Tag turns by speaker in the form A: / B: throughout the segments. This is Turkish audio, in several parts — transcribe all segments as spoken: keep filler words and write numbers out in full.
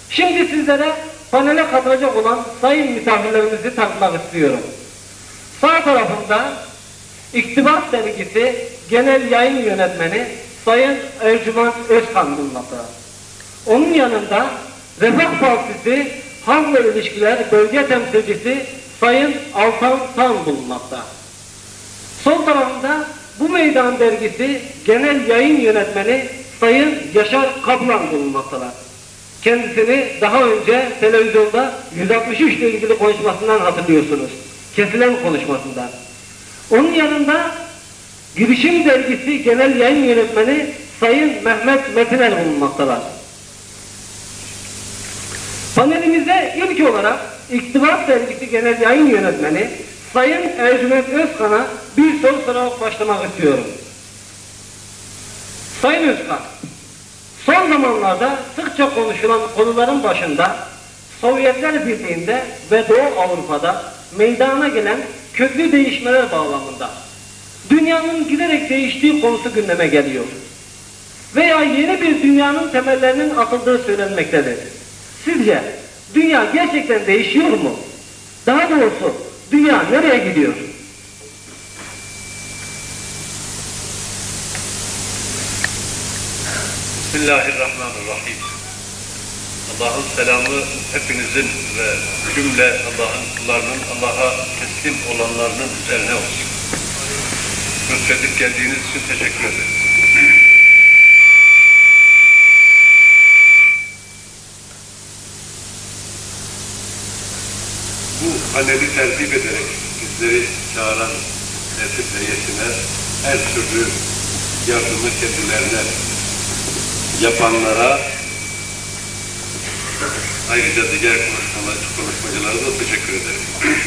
A: Şimdi sizlere panele katılacak olan sayın misafirlerimizi tanıtmak istiyorum. Sağ tarafında İktibas Dergisi Genel Yayın Yönetmeni Sayın Ercüment Özkan bulunmakta. Onun yanında Refah Partisi Halkla İlişkiler Bölge Temsilcisi Sayın Altan Tan bulunmakta. Sol tarafında Bu Meydan Dergisi Genel Yayın Yönetmeni Sayın Yaşar Kaplan bulunmaktalar. Kendisini daha önce televizyonda yüz altmış üç ile ilgili konuşmasından hatırlıyorsunuz. Kesilen konuşmasından. Onun yanında Girişim Dergisi Genel Yayın Yönetmeni Sayın Mehmet Metiner bulunmaktalar. Panelimize ilk olarak İktibas Dergisi Genel Yayın Yönetmeni Sayın Ercüment Özkan'a bir soru sorarak başlamak istiyorum. Sayın Özkan, son zamanlarda sıkça konuşulan konuların başında Sovyetler Birliği'nde ve Doğu Avrupa'da meydana gelen köklü değişmeler bağlamında dünyanın giderek değiştiği konusu gündeme geliyor. Veya yeni bir dünyanın temellerinin atıldığı söylenmektedir. Sizce dünya gerçekten değişiyor mu? Daha doğrusu dünya nereye gidiyor?
B: Bismillahirrahmanirrahim. Allah'ın selamı hepinizin ve cümle Allah'ın kullarının, Allah'a teslim olanlarının üzerine olsun. Lütfedip geldiğiniz için teşekkür ederim. Bu paneli tertip ederek bizleri çağıran tertip heyetine her türlü yardımı kendilerine yapanlara, ayrıca diğer konuşmacılara da teşekkür ederim.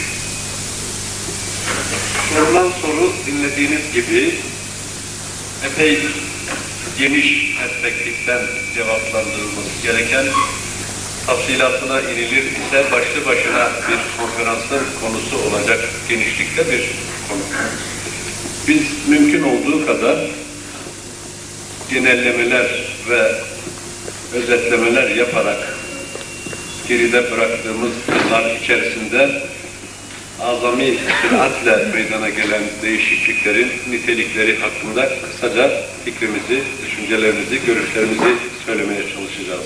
B: Sorulan soru dinlediğiniz gibi epey geniş perspektiften cevaplandırılması gereken, tafsilatına inilir ise başlı başına bir konferansın konusu olacak genişlikte bir konu. Biz mümkün olduğu kadar genellemeler ve özetlemeler yaparak geride bıraktığımız yıllar içerisinde azami süratle meydana gelen değişikliklerin nitelikleri hakkında kısaca fikrimizi, düşüncelerimizi, görüşlerimizi söylemeye çalışacağız.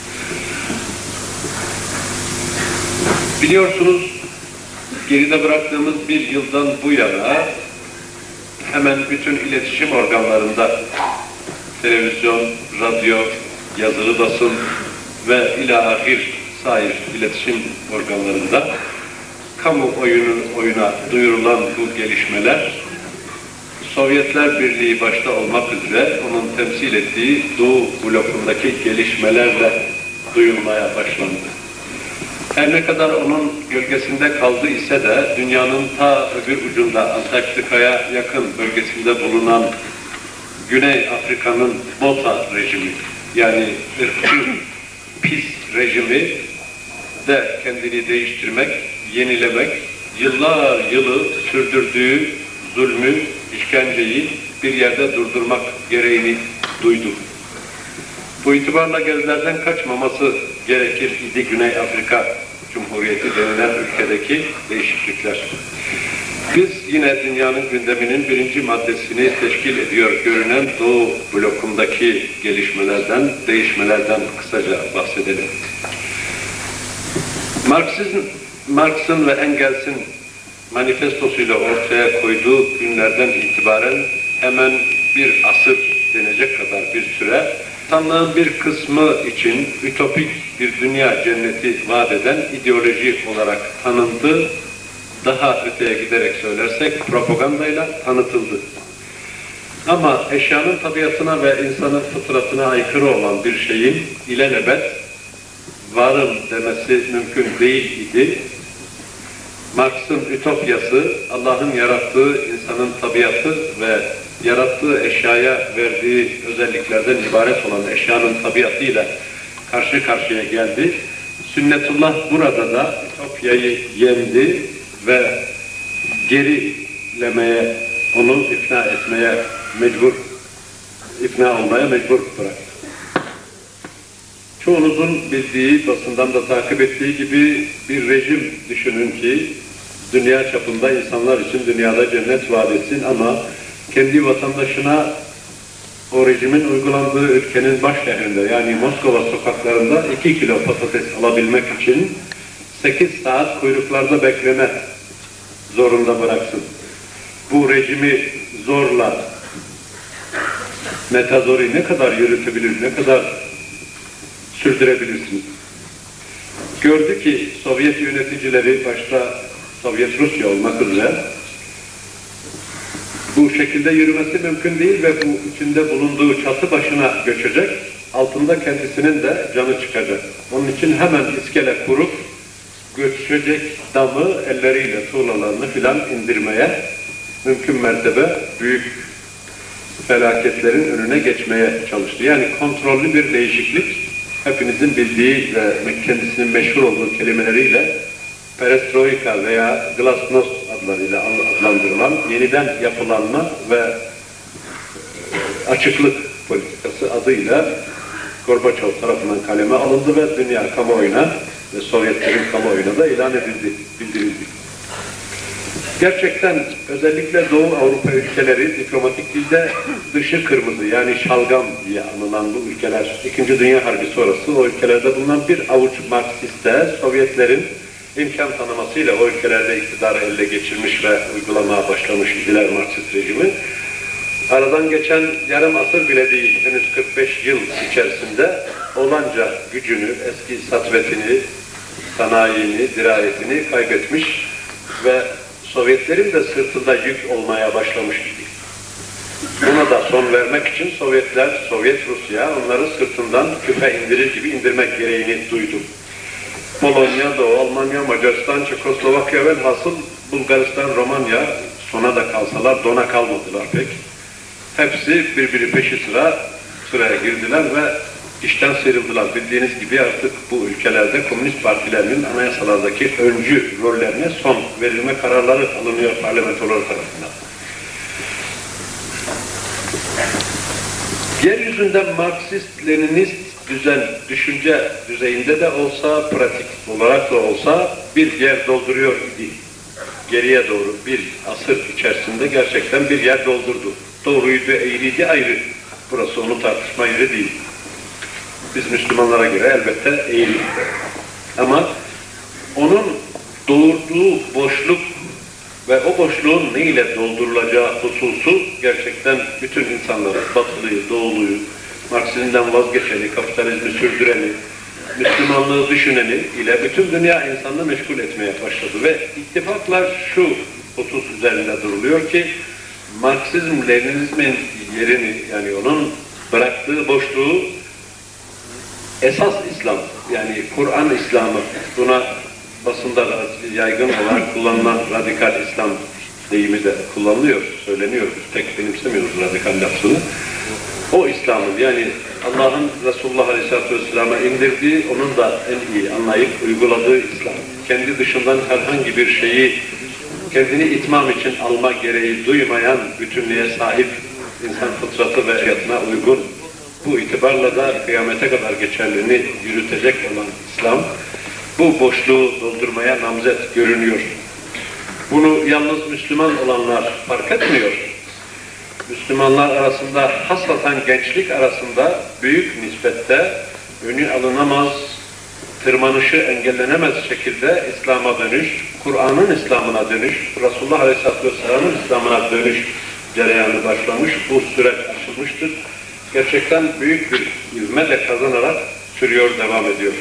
B: Biliyorsunuz, geride bıraktığımız bir yıldan bu yana hemen bütün iletişim organlarında, televizyon, radyo, yazılı basın ve ilahir sair iletişim organlarında kamuoyunun oyuna duyurulan bu gelişmeler, Sovyetler Birliği başta olmak üzere onun temsil ettiği Doğu blokundaki gelişmelerle duyulmaya başlandı. Her ne kadar onun gölgesinde kaldı ise de dünyanın ta öbür ucunda Antarktika'ya yakın bölgesinde bulunan Güney Afrika'nın Bota rejimi, yani ırkçı pis rejimi de kendini değiştirmek, yenilemek, yıllar yılı sürdürdüğü zulmü, işkenceyi bir yerde durdurmak gereğini duydu. Bu itibarla gözlerden kaçmaması gerekir idi Güney Afrika Cumhuriyeti denilen ülkedeki değişiklikler. Biz yine dünyanın gündeminin birinci maddesini teşkil ediyor görünen Doğu blokundaki gelişmelerden, değişmelerden kısaca bahsedelim. Marksizm, Marx'ın ve Engels'in manifestosuyla ortaya koyduğu günlerden itibaren hemen bir asır denecek kadar bir süre, İnsanlığın bir kısmı için ütopik bir dünya cenneti vaat eden ideoloji olarak tanındı. Daha öteye giderek söylersek propagandayla tanıtıldı. Ama eşyanın tabiatına ve insanın fıtratına aykırı olan bir şeyin ilelebet varım demesi mümkün değil idi. Marx'ın ütopyası, Allah'ın yarattığı insanın tabiatı ve yarattığı eşyaya verdiği özelliklerden ibaret olan eşyanın tabiatıyla karşı karşıya geldi. Sünnetullah burada da ütopyayı yendi ve gerilemeye, onu ikna etmeye mecbur, ikna olmaya mecbur bıraktı. çoğunuzun bildiği, basından da takip ettiği gibi bir rejim düşünün ki dünya çapında insanlar için dünyada cennet vaat etsin ama kendi vatandaşına o rejimin uygulandığı ülkenin baş şehrinde yani Moskova sokaklarında iki kilo patates alabilmek için sekiz saat kuyruklarda bekleme zorunda bıraksın. Bu rejimi zorla metazori ne kadar yürütebilir, ne kadar sürdürebilirsiniz? Gördü ki Sovyet yöneticileri başta Sovyet Rusya olmak üzere bu şekilde yürümesi mümkün değil ve bu içinde bulunduğu çatı başına göçecek, altında kendisinin de canı çıkacak. Onun için hemen iskele kurup göçecek damı elleriyle tuğlalarını filan indirmeye, mümkün mertebe büyük felaketlerin önüne geçmeye çalıştı. Yani kontrollü bir değişiklik, hepinizin bildiği ve kendisinin meşhur olduğu kelimeleriyle perestroika veya glasnost adlarıyla adlandırılan yeniden yapılanma ve açıklık politikası adıyla Gorbaçov tarafından kaleme alındı ve dünya kamuoyuna ve Sovyetlerin kamuoyuna da ilan edildi, bildirildi. Gerçekten özellikle Doğu Avrupa ülkeleri diplomatik dilde dışı kırmızı yani şalgam diye anılan bu ülkeler İkinci Dünya Harbi sonrası o ülkelerde bulunan bir avuç Marksiste Sovyetlerin imkan tanımasıyla o ülkelerde iktidarı elle geçirmiş ve uygulamaya başlamış idiler Marksist rejimi. Aradan geçen yarım asır bile değil, henüz kırk beş yıl içerisinde olanca gücünü, eski satvetini, sanayini, dirayetini kaybetmiş ve Sovyetlerin de sırtında yük olmaya başlamış idi. Buna da son vermek için Sovyetler, Sovyet Rusya onları sırtından küpe indirir gibi indirmek gereğini duydu. Polonya, Doğu, Almanya, Macaristan, Çekoslovakya ve hasıl Bulgaristan, Romanya sona da kalsalar dona kalmadılar pek. Hepsi birbiri peşi sıra sıraya girdiler ve işten sıyrıldılar. Bildiğiniz gibi artık bu ülkelerde komünist partilerinin anayasalardaki öncü rollerine son verilme kararları alınıyor parlamentolar tarafından. Yeryüzünde Marksist-Leninist düzen, düşünce düzeyinde de olsa, pratik olarak da olsa bir yer dolduruyor idi. Geriye doğru bir asır içerisinde gerçekten bir yer doldurdu. Doğruydu, eğriydi ayrı. Burası onu tartışma yeri değil. Biz Müslümanlara göre elbette eğri. Ama onun doğurduğu boşluk ve o boşluğun ne ile doldurulacağı hususu gerçekten bütün insanları, Batılıyı, Doğuluyu, Marksizmden vazgeçeni, kapitalizmi sürdüreni, Müslümanlığı düşüneni ile bütün dünya insanını meşgul etmeye başladı. Ve ittifaklar şu husus üzerinde duruluyor ki Marksizm, Leninizmin yerini yani onun bıraktığı boşluğu esas İslam, yani Kur'an İslamı, buna basında yaygın olarak kullanılan radikal İslam deyimi de kullanılıyor, söyleniyor. Tek benimsemiyoruz radikal lafzını. O İslam'ın yani Allah'ın Resulullah Aleyhisselatü Vesselam'a indirdiği, onun da en iyi anlayıp uyguladığı İslam. Kendi dışından herhangi bir şeyi kendini itmam için alma gereği duymayan bütünlüğe sahip insan fıtratı ve hayatına uygun. Bu itibarla da kıyamete kadar geçerliliğini yürütecek olan İslam, bu boşluğu doldurmaya namzet görünüyor. Bunu yalnız Müslüman olanlar fark etmiyor. Müslümanlar arasında, hassatan gençlik arasında büyük nispette önü alınamaz, tırmanışı engellenemez şekilde İslam'a dönüş, Kur'an'ın İslam'ına dönüş, Resulullah Aleyhisselatü Vesselam'ın İslam'ına dönüş cereyanı başlamış, bu süreç açılmıştır. Gerçekten büyük bir ivmeyle kazanarak sürüyor, devam ediyor.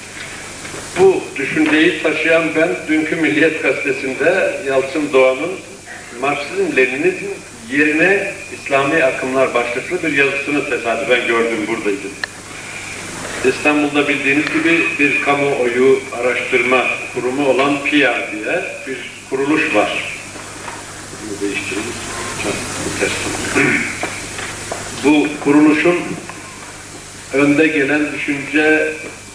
B: Bu düşünceyi taşıyan ben, dünkü Milliyet Gazetesi'nde Yalçın Doğan'ın Marksizm-Leninizm yerine İslami akımlar başlıklı bir yazısını tesadüfen gördüm, buradaydım. İstanbul'da bildiğiniz gibi bir kamuoyu araştırma kurumu olan P I A diye bir kuruluş var. Bunu değiştirelim. Bu kuruluşun önde gelen düşünce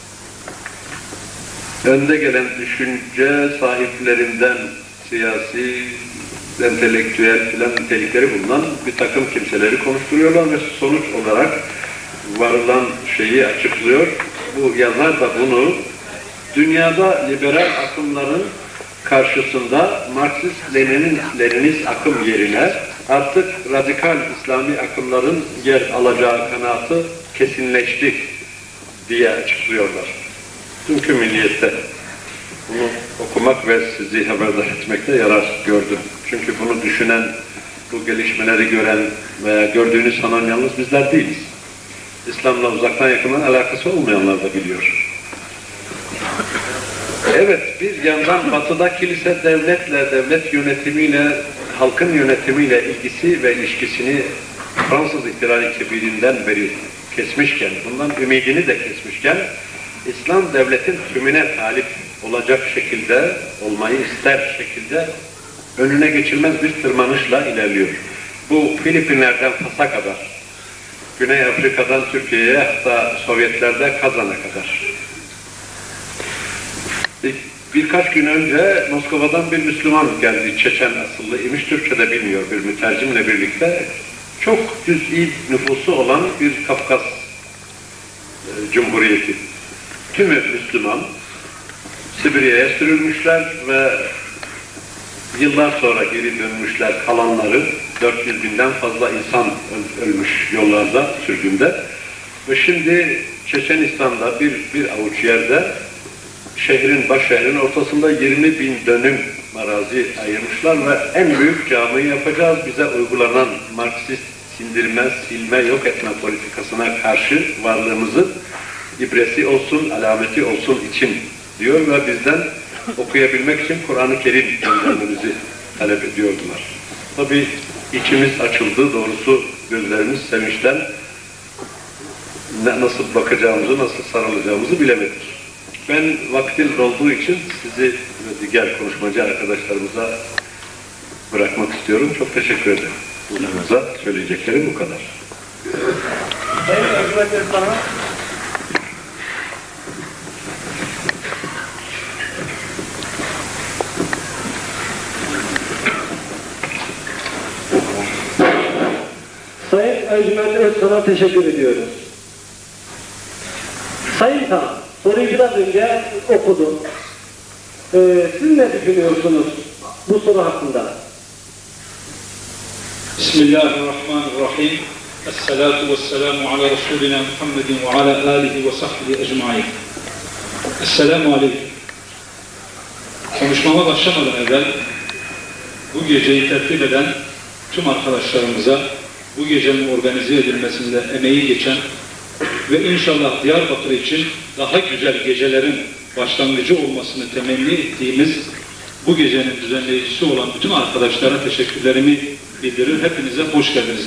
B: önde gelen düşünce sahiplerinden siyasi, entelektüel filan nitelikleri bulunan bir takım kimseleri konuşturuyorlar ve sonuç olarak varılan şeyi açıklıyor. bu yazar da bunu dünyada liberal akımların karşısında Marksist-Leninist akım yerine artık radikal İslami akımların yer alacağı kanaatı kesinleşti diye açıklıyorlar. Dünkü Milliyet'te bunu okumak ve sizi haberdar etmekte yarar gördüm. Çünkü bunu düşünen, bu gelişmeleri gören veya gördüğünü sanan yalnız bizler değiliz. İslam'la uzaktan yakından alakası olmayanlar da biliyor. Evet, bir yandan batıda kilise devletle, devlet yönetimiyle, halkın yönetimiyle ilgisi ve ilişkisini Fransız İhtilali Kebirinden beri kesmişken, bundan ümidini de kesmişken, İslam devletin tümüne talip olacak şekilde, olmayı ister şekilde önüne geçilmez bir tırmanışla ilerliyor. Bu Filipinler'den Fas'a kadar, Güney Afrika'dan Türkiye'ye, hatta Sovyetlerde Kazan'a kadar. Birkaç gün önce Moskova'dan bir Müslüman geldi, Çeçen asıllı imiş, Türkçe'de bilmiyor, bir mütercimle birlikte. Çok cüz'i nüfusu olan bir Kafkas e, Cumhuriyeti. Tümü Müslüman, Sibirya'ya sürülmüşler ve yıllar sonra geri dönmüşler, kalanları dört yüz binden fazla insan ölmüş yollarda, sürgünde. Ve şimdi Çeçenistan'da bir, bir avuç yerde, şehrin, baş şehrin ortasında yirmi bin dönüm arazi ayırmışlar ve en büyük camiyi yapacağız, bize uygulanan Marksist sindirme, silme, yok etme politikasına karşı varlığımızın ibresi olsun, alameti olsun için diyor ve bizden okuyabilmek için Kur'an-ı Kerim göndermemizi talep ediyordular. Tabii içimiz açıldı, doğrusu gözlerimiz sevinçten nasıl bakacağımızı, nasıl sarılacağımızı bilemedik. Ben vaktiniz olduğu için sizi ve diğer konuşmacı arkadaşlarımıza bırakmak istiyorum. Çok teşekkür ederim. Bunlarımıza söyleyeceklerim bu kadar.
A: Sayın Ercüment Özkan'a Sayın Ercüment Özkan'a teşekkür ediyoruz. Sayın Tan, soruyu biraz önce okudum. Ee, siz ne düşünüyorsunuz bu soru hakkında?
C: Bismillahirrahmanirrahim. Esselatu vesselamu ala Resulina Muhammedin ve ala alihi ve sahbihi ecmaîn. Esselamu aleyküm. Konuşmama başlamadan evvel bu geceyi tertip eden tüm arkadaşlarımıza, bu gecenin organize edilmesinde emeği geçen ve inşallah Diyarbakır için daha güzel gecelerin başlangıcı olmasını temenni ettiğimiz bu gecenin düzenleyicisi olan bütün arkadaşlara teşekkürlerimi bildirir. Hepinize hoş geldiniz.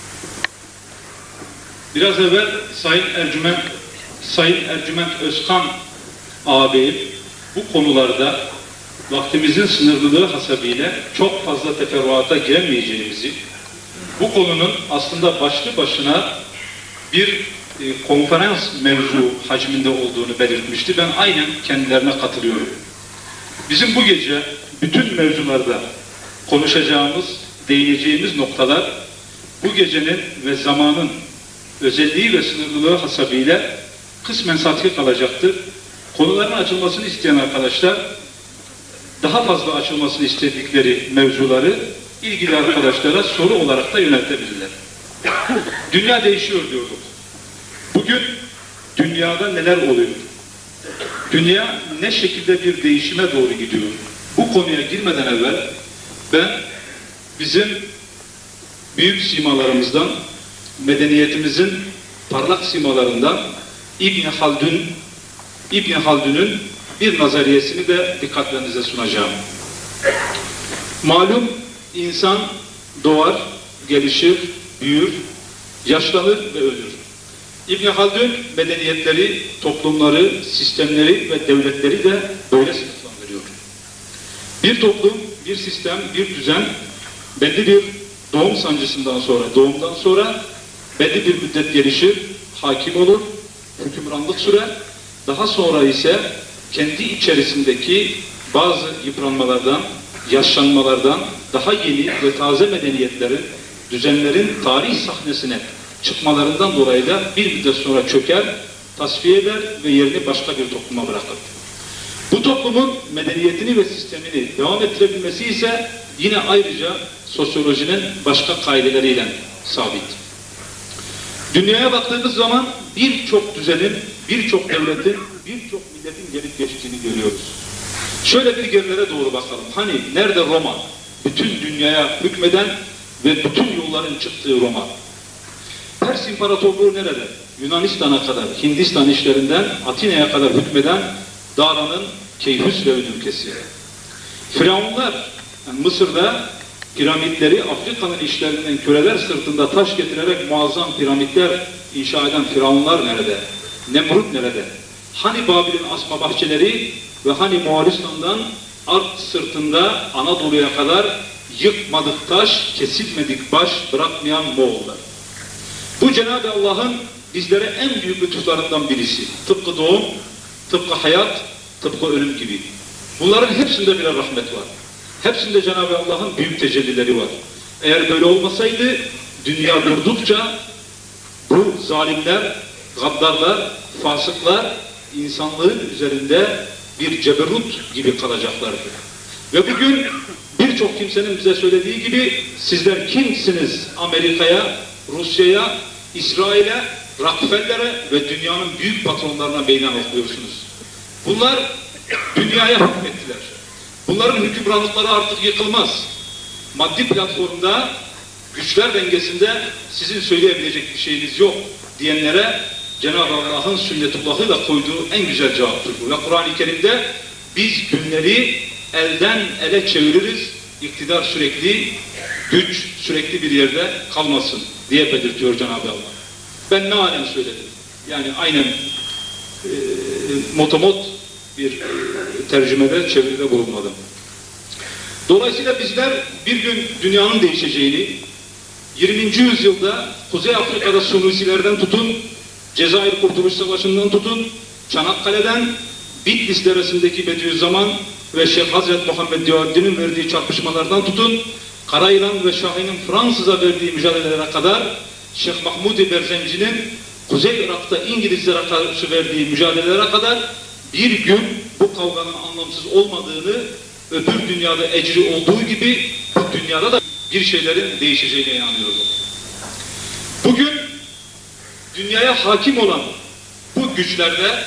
C: Biraz evvel Sayın Ercüment, Sayın Ercüment Özkan ağabeyim bu konularda vaktimizin sınırlılığı hasebiyle çok fazla teferruata giremeyeceğimizi, bu konunun aslında başlı başına bir e, konferans mevzu hacminde olduğunu belirtmişti. Ben aynen kendilerine katılıyorum. Bizim bu gece bütün mevzularda konuşacağımız, değineceğimiz noktalar bu gecenin ve zamanın özelliği ve sınırlılığı hasebiyle kısmen satık kalacaktır. Konuların açılmasını isteyen arkadaşlar daha fazla açılmasını istedikleri mevzuları ilgili arkadaşlara soru olarak da yöneltebilirler. Dünya değişiyor diyorduk. Bugün dünyada neler oluyor? Dünya ne şekilde bir değişime doğru gidiyor? Bu konuya girmeden evvel ben bizim büyük simalarımızdan, medeniyetimizin parlak simalarından İbn Haldun, İbn Haldun'un bir nazariyesini de dikkatlerinize sunacağım. Malum insan doğar, gelişir, büyür, yaşlanır ve ölür. İbn Haldun medeniyetleri, toplumları, sistemleri ve devletleri de böyle sınıflandırıyor. Bir toplum, bir sistem, bir düzen belli bir doğum sancısından sonra, doğumdan sonra belli bir müddet gelişir, hakim olur, hükümranlık sürer. Daha sonra ise kendi içerisindeki bazı yıpranmalardan, yaşlanmalardan daha yeni ve taze medeniyetlerin, düzenlerin tarih sahnesine çıkmalarından dolayı da bir müddet sonra çöker, tasfiye eder ve yerini başka bir topluma bırakır. Bu toplumun medeniyetini ve sistemini devam ettirebilmesi ise yine ayrıca sosyolojinin başka kaideleriyle sabit. Dünyaya baktığımız zaman birçok düzenin, birçok devletin, birçok milletin gelip geçtiğini görüyoruz. Şöyle bir gerilere doğru bakalım. Hani nerede Roma? Bütün dünyaya hükmeden ve bütün yolların çıktığı Roma. Pers İmparatorluğu nerede? Yunanistan'a kadar, Hindistan işlerinden Atina'ya kadar hükmeden Dara'nın Keyhüsrev ülkesi. Firavunlar, yani Mısır'da piramitleri Afrika'nın işlerinden köleler sırtında taş getirerek muazzam piramitler inşa eden Firavunlar nerede? Nemrut nerede? Hani Babil'in asma bahçeleri ve hani Moğolistan'dan Art sırtında Anadolu'ya kadar yıkmadık taş, kesilmedik baş bırakmayan Moğollar. Bu Cenab-ı Allah'ın bizlere en büyük lütuflarından birisi. Tıpkı doğum, tıpkı hayat, tıpkı ölüm gibi. Bunların hepsinde bir rahmet var. Hepsinde Cenab-ı Allah'ın büyük tecellileri var. Eğer böyle olmasaydı, dünya durdukça bu zalimler, gaddarlar, fasıklar insanlığın üzerinde bir ceberut gibi kalacaklardı. Ve bugün birçok kimsenin bize söylediği gibi sizler kimsiniz Amerika'ya, Rusya'ya, İsrail'e, Rockefeller'e ve dünyanın büyük patronlarına meydan okuyorsunuz. Bunlar dünyaya hükmettiler. Bunların hükümranlıkları artık yıkılmaz. Maddi platformda, güçler dengesinde sizin söyleyebilecek bir şeyiniz yok diyenlere Cenab-ı Allah'ın sünnetullahıyla koyduğu en güzel cevaptır bu. Ve Kur'an-ı Kerim'de biz günleri elden ele çeviririz, iktidar sürekli, güç sürekli bir yerde kalmasın diye belirtiyor Cenab-ı Allah. Ben ne halen söyledim. Yani aynen e, motomot bir e, tercümede, çeviride bulunmadım. Dolayısıyla bizler bir gün dünyanın değişeceğini, yirminci yüzyılda Kuzey Afrika'da Sunusilerden tutun, Cezayir Kurtuluş Savaşı'ndan tutun, Çanakkale'den Bitlis Deresi'ndeki Bediüzzaman ve Şeyh Hazret Muhammed Diyaddin'in verdiği çarpışmalardan tutun, Karayılan ve Şahin'in Fransız'a verdiği mücadelelere kadar, Şeyh Mahmud-i Berzenci'nin Kuzey Irak'ta İngilizlere karşı verdiği mücadelelere kadar bir gün bu kavganın anlamsız olmadığını, öbür dünyada ecri olduğu gibi bu dünyada da bir şeylerin değişeceğine inanıyorum. Bugün dünyaya hakim olan bu güçlerde,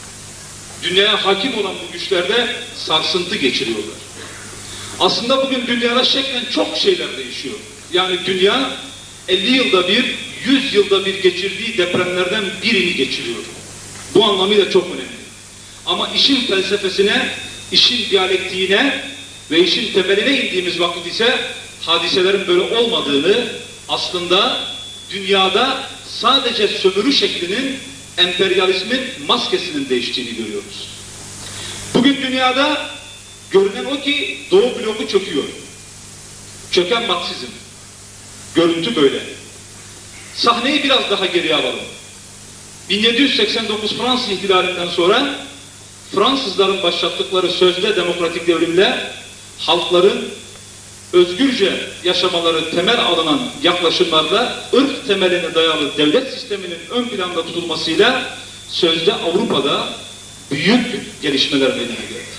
C: dünyaya hakim olan bu güçlerde sarsıntı geçiriyorlar. Aslında bugün dünyada şeklen çok şeyler değişiyor. Yani dünya elli yılda bir, yüz yılda bir geçirdiği depremlerden birini geçiriyor. Bu anlamıyla çok önemli. Ama işin felsefesine, işin diyalektiğine ve işin temeline indiğimiz vakit ise hadiselerin böyle olmadığını, aslında dünyada sadece sömürü şeklinin, emperyalizmin maskesinin değiştiğini görüyoruz. Bugün dünyada görünen o ki Doğu bloku çöküyor. Çöken Marksizm. Görüntü böyle. Sahneyi biraz daha geriye alalım. bin yedi yüz seksen dokuz Fransız ihtilalinden sonra Fransızların başlattıkları sözde demokratik devrimle halkların özgürce yaşamaları temel alınan yaklaşımlarda ırk temeline dayalı devlet sisteminin ön planda tutulmasıyla sözde Avrupa'da büyük gelişmeler meydana geldi.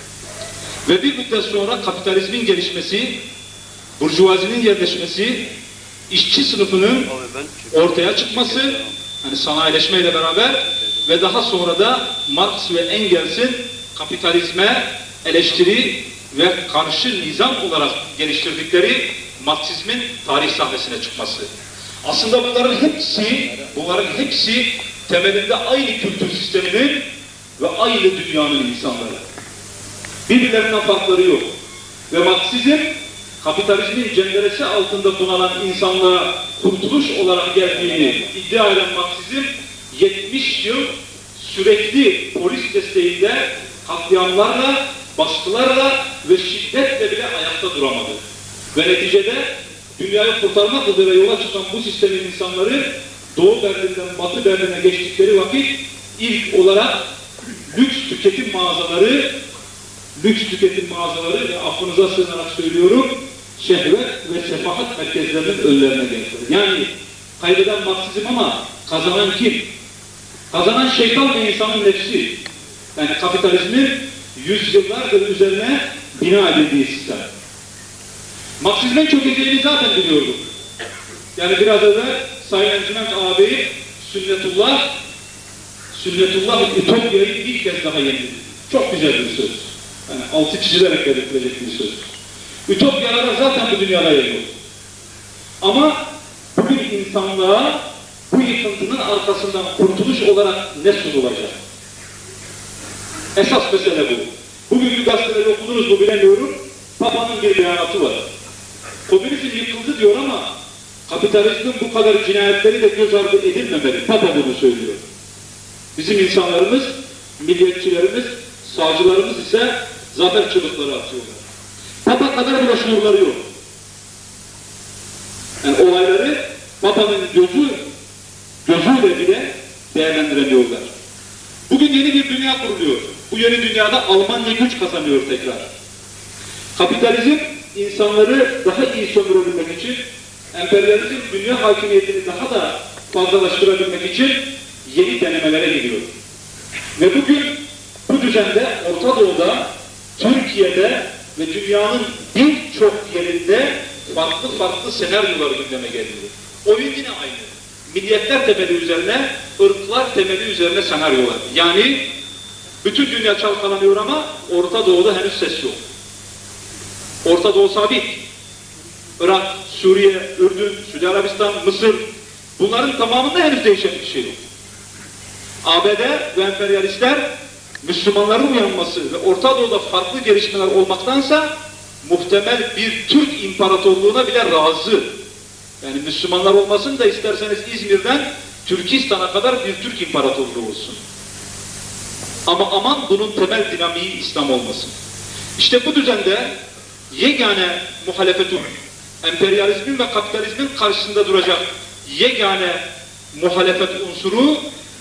C: Ve bir müddet sonra kapitalizmin gelişmesi, burjuvazinin yerleşmesi, işçi sınıfının ortaya çıkması, hani sanayileşmeyle beraber ve daha sonra da Marx ve Engels'in kapitalizme eleştiri ve karşı nizam olarak geliştirdikleri Marksizmin tarih sahnesine çıkması. Aslında bunların hepsi, bunların hepsi temelinde aynı kültür sisteminin ve aynı dünyanın insanları. Birbirlerinden farkları yok. Ve Marksizm, kapitalizmin cenderesi altında bulunan insanlığa kurtuluş olarak geldiğini iddia eden Marksizm, yetmiş yıl sürekli polis desteğinde katliamlarla, baskılarla ve şiddetle bile ayakta duramadı. Ve neticede dünyayı kurtarmak üzere yola çıkan bu sistemin insanları Doğu Berlin'den Batı Berlin'e geçtikleri vakit ilk olarak lüks tüketim mağazaları, lüks tüketim mağazaları ve affınıza sığınarak söylüyorum, şehvet ve sefahat merkezlerinin önlerine geldi. Yani kaybeden Marksizm ama kazanan kim? Kazanan şeytan ve insanın nefsi. Yani kapitalizmin yüzyıllardır üzerine bina edildiği sistem. Marksizmin çökeceğini zaten biliyorduk. Yani biraz evvel Sayın Encüment ağabeyi sünnetullah, sünnetullah ütopyayı bir kez daha yenildi. Çok güzel bir söz. Yani altı çizilerek belirtilecek bir söz. Ütopyalara zaten bu dünyada yer yok. Ama bugün insanlığa bu yıkıntının arkasından kurtuluş olarak ne sunulacak? Esas mesele bu. Bugünkü gazeteleri okudunuz mu bilemiyorum. Papa'nın bir beyanatı var. Komünizm yıkıldı diyor ama kapitalizmin bu kadar cinayetleri de göz ardı edilmemeli. Papa bunu söylüyor. Bizim insanlarımız, milliyetçilerimiz, sağcılarımız ise zafer çığlıkları atıyorlar. Papa kadar bile şuurları yok. Yani olayları Papa'nın gözü, gözüyle bile değerlendiremiyorlar. Bugün yeni bir dünya kuruluyor. Bu yeni dünyada Almanya güç kazanıyor tekrar. Kapitalizm insanları daha iyi sömürebilmek için, emperyalizm dünya hakimiyetini daha da fazlalaştırabilmek için yeni denemelere gidiyor. Ve bugün bu düzende Orta Doğu'da, Türkiye'de ve dünyanın birçok yerinde farklı farklı senaryolar gündeme geliyor. Oyun yine aynı. Milliyetler temeli üzerine, ırklar temeli üzerine senaryolar. Yani bütün dünya çalkalanıyor ama Orta Doğu'da henüz ses yok. Orta Doğu sabit. Irak, Suriye, Ürdün, Suudi Arabistan, Mısır, bunların tamamında henüz değişen bir şey yok. A B D ve emperyalistler Müslümanların uyanması ve Orta Doğu'da farklı gelişmeler olmaktansa muhtemel bir Türk imparatorluğuna bile razı. Yani Müslümanlar olmasın da isterseniz İzmir'den Türkistan'a kadar bir Türk imparatorluğu olsun. Ama aman bunun temel dinamiği İslam olmasın. İşte bu düzende yegane muhalefetin, emperyalizmin ve kapitalizmin karşısında duracak yegane muhalefet unsuru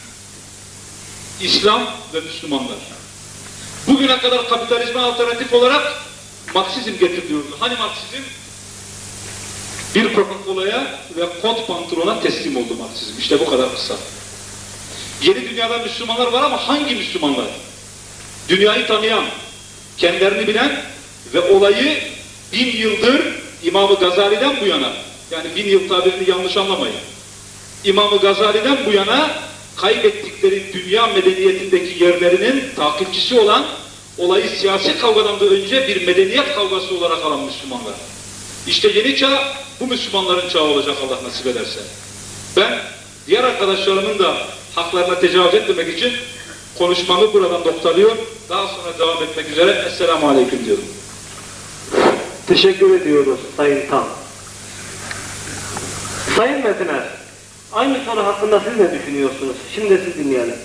C: İslam ve Müslümanlar. Bugüne kadar kapitalizme alternatif olarak Marksizm getiriliyordu. Hani Marksizm? Bir Coca-Cola'ya ve kot pantolona teslim oldu Marksizm. İşte bu kadar kısa. Yeni dünyada Müslümanlar var ama hangi Müslümanlar? Dünyayı tanıyan, kendilerini bilen ve olayı bin yıldır İmam-ı Gazali'den bu yana, yani bin yıl tabirini yanlış anlamayın, İmam-ı Gazali'den bu yana kaybettikleri dünya medeniyetindeki yerlerinin takipçisi olan, olayı siyasi kavgadan da önce bir medeniyet kavgası olarak alan Müslümanlar. İşte yeni çağ, bu Müslümanların çağı olacak Allah nasip ederse. Ben diğer arkadaşlarımın da haklarına tecavüz etmemek için konuşmamı buradan noktalıyorum. Daha sonra devam etmek üzere. Esselamu Aleyküm diyorum.
A: Teşekkür ediyoruz Sayın Tan. Sayın Metiner, aynı soru hakkında siz ne düşünüyorsunuz? Şimdi siz dinleyelim.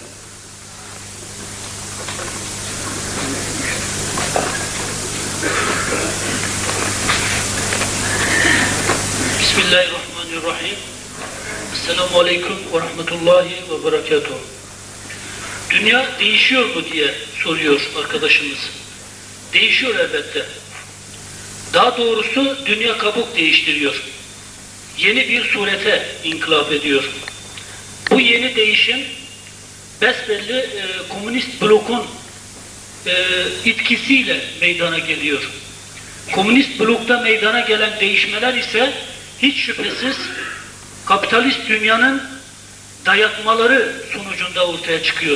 D: Bismillahirrahmanirrahim. Esselamu Aleyküm ve Rahmetullahi ve Berekatuhu. Dünya değişiyor mu diye soruyor arkadaşımız. Değişiyor elbette. Daha doğrusu dünya kabuk değiştiriyor. Yeni bir surete inkılap ediyor. Bu yeni değişim besbelli e, komünist blokun e, etkisiyle meydana geliyor. Komünist blokta meydana gelen değişmeler ise hiç şüphesiz kapitalist dünyanın dayatmaları sonucunda ortaya çıkıyor.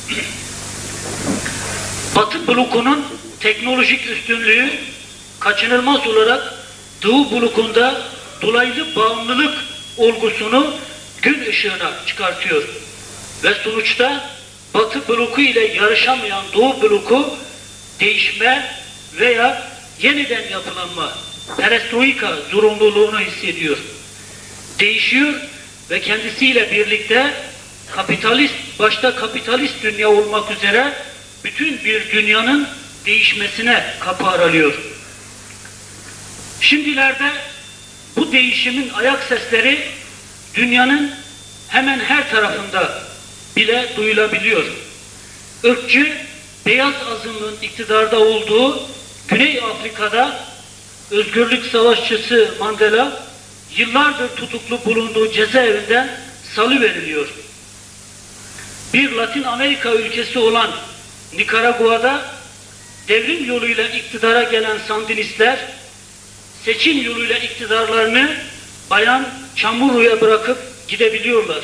D: Batı blokunun teknolojik üstünlüğü kaçınılmaz olarak Doğu blokunda dolaylı bağımlılık olgusunu gün ışığına çıkartıyor. Ve sonuçta Batı bloku ile yarışamayan Doğu bloku değişme veya yeniden yapılanma, perestroika zorunluluğunu hissediyor. Değişiyor ve kendisiyle birlikte kapitalist, başta kapitalist dünya olmak üzere bütün bir dünyanın değişmesine kapı aralıyor. Şimdilerde bu değişimin ayak sesleri dünyanın hemen her tarafında bile duyulabiliyor. Irkçı, beyaz azınlığın iktidarda olduğu Güney Afrika'da özgürlük savaşçısı Mandela yıllardır tutuklu bulunduğu cezaevinden salıveriliyor. bir Latin Amerika ülkesi olan Nikaragua'da devrim yoluyla iktidara gelen Sandinistler seçim yoluyla iktidarlarını Bayan Chamorro'ya bırakıp gidebiliyorlar.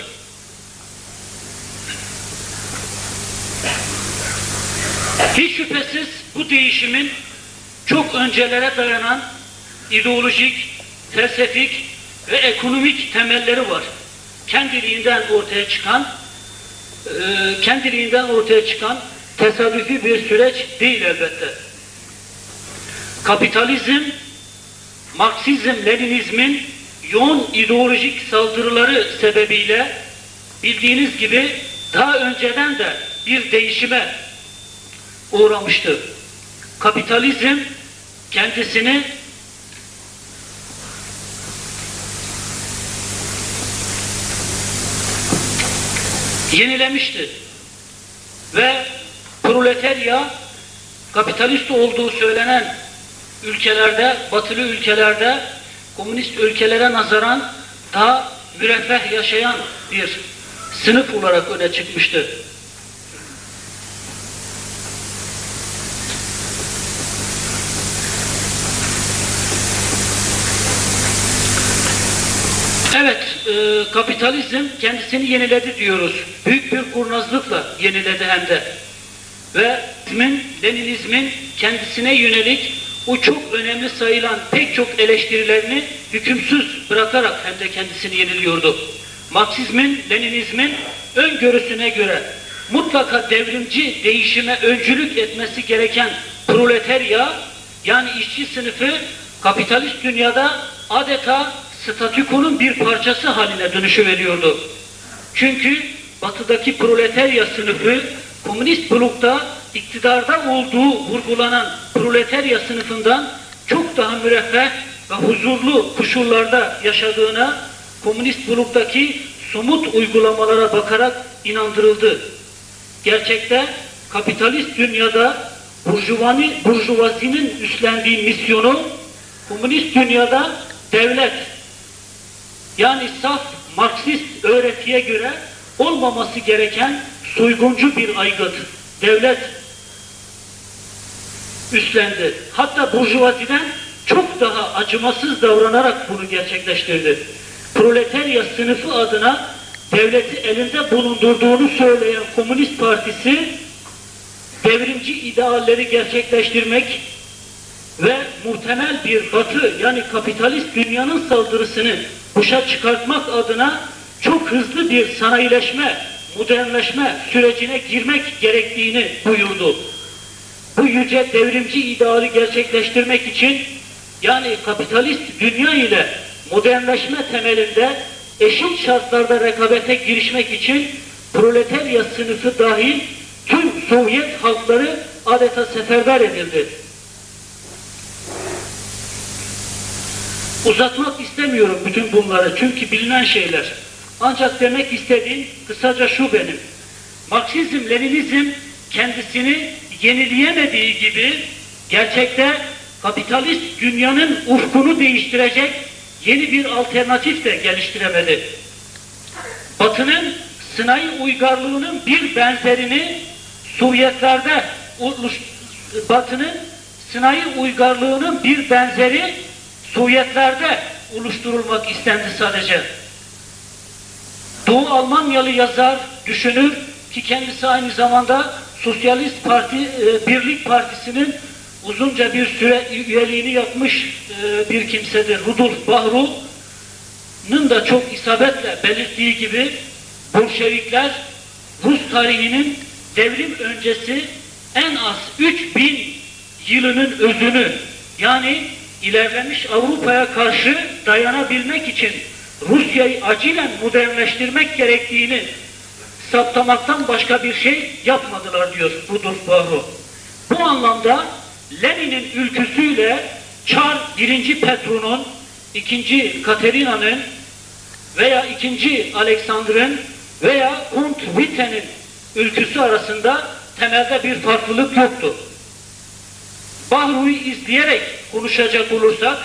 D: Hiç şüphesiz bu değişimin çok öncelere dayanan ideolojik, felsefik ve ekonomik temelleri var. Kendiliğinden ortaya çıkan, e, kendiliğinden ortaya çıkan tesadüfi bir süreç değil elbette. Kapitalizm, Marksizm, Leninizmin yoğun ideolojik saldırıları sebebiyle bildiğiniz gibi daha önceden de bir değişime uğramıştı. Kapitalizm kendisini yenilemişti ve proletarya kapitalist olduğu söylenen ülkelerde, batılı ülkelerde komünist ülkelere nazaran daha müreffeh yaşayan bir sınıf olarak öne çıkmıştı. Evet, e, kapitalizm kendisini yeniledi diyoruz. Büyük bir kurnazlıkla yeniledi hem de. Ve Leninizmin kendisine yönelik o çok önemli sayılan pek çok eleştirilerini hükümsüz bırakarak hem de kendisini yeniliyordu. Marksizmin, Leninizmin öngörüsüne göre mutlaka devrimci değişime öncülük etmesi gereken proletarya, yani işçi sınıfı kapitalist dünyada adeta statükonun bir parçası haline dönüşüveriyordu. Çünkü batıdaki proletarya sınıfı komünist blokta iktidarda olduğu vurgulanan proletarya sınıfından çok daha müreffeh ve huzurlu koşullarda yaşadığına komünist bloktaki somut uygulamalara bakarak inandırıldı. Gerçekte kapitalist dünyada burjuvani, burjuvazinin üstlendiği misyonu komünist dünyada devlet, yani saf Marksist öğretiye göre olmaması gereken soyguncu bir aygıt, devlet üstlendi. Hatta burjuvaziden çok daha acımasız davranarak bunu gerçekleştirdi. Proletarya sınıfı adına devleti elinde bulundurduğunu söyleyen Komünist Partisi, devrimci idealleri gerçekleştirmek ve muhtemel bir batı, yani kapitalist dünyanın saldırısını başa çıkartmak adına çok hızlı bir sanayileşme, modernleşme sürecine girmek gerektiğini buyurdu. Bu yüce devrimci ideali gerçekleştirmek için, yani kapitalist dünya ile modernleşme temelinde eşit şartlarda rekabete girişmek için proletarya sınıfı dahil tüm Sovyet halkları adeta seferber edildi. Uzatmak istemiyorum bütün bunları çünkü bilinen şeyler. Ancak demek istediğim kısaca şu benim. Marksizm, Leninizm kendisini yenileyemediği gibi gerçekte kapitalist dünyanın ufkunu değiştirecek yeni bir alternatif de geliştiremedi. Batı'nın sınai uygarlığının bir benzerini Sovyetlerde, Batı'nın sınai uygarlığının bir benzeri Sovyetlerde oluşturulmak istendi sadece. Doğu Almanyalı yazar, düşünür ki kendisi aynı zamanda Sosyalist Parti, e, Birlik Partisi'nin uzunca bir süre üyeliğini yapmış e, bir kimsedir. Rudolf Bahru'nun da çok isabetle belirttiği gibi Bolşevikler Rus tarihinin devrim öncesi en az üç bin yılının özünü, yani ilerlemiş Avrupa'ya karşı dayanabilmek için Rusya'yı acilen modernleştirmek gerektiğini saptamaktan başka bir şey yapmadılar diyor Rudolf Bahru. Bu anlamda Lenin'in ülküsüyle Çar birinci Petro'nun, ikinci Katerina'nın veya ikinci Alexander'ın veya Kont Witten'in ülküsü arasında temelde bir farklılık yoktu. Bahru'yu izleyerek konuşacak olursak,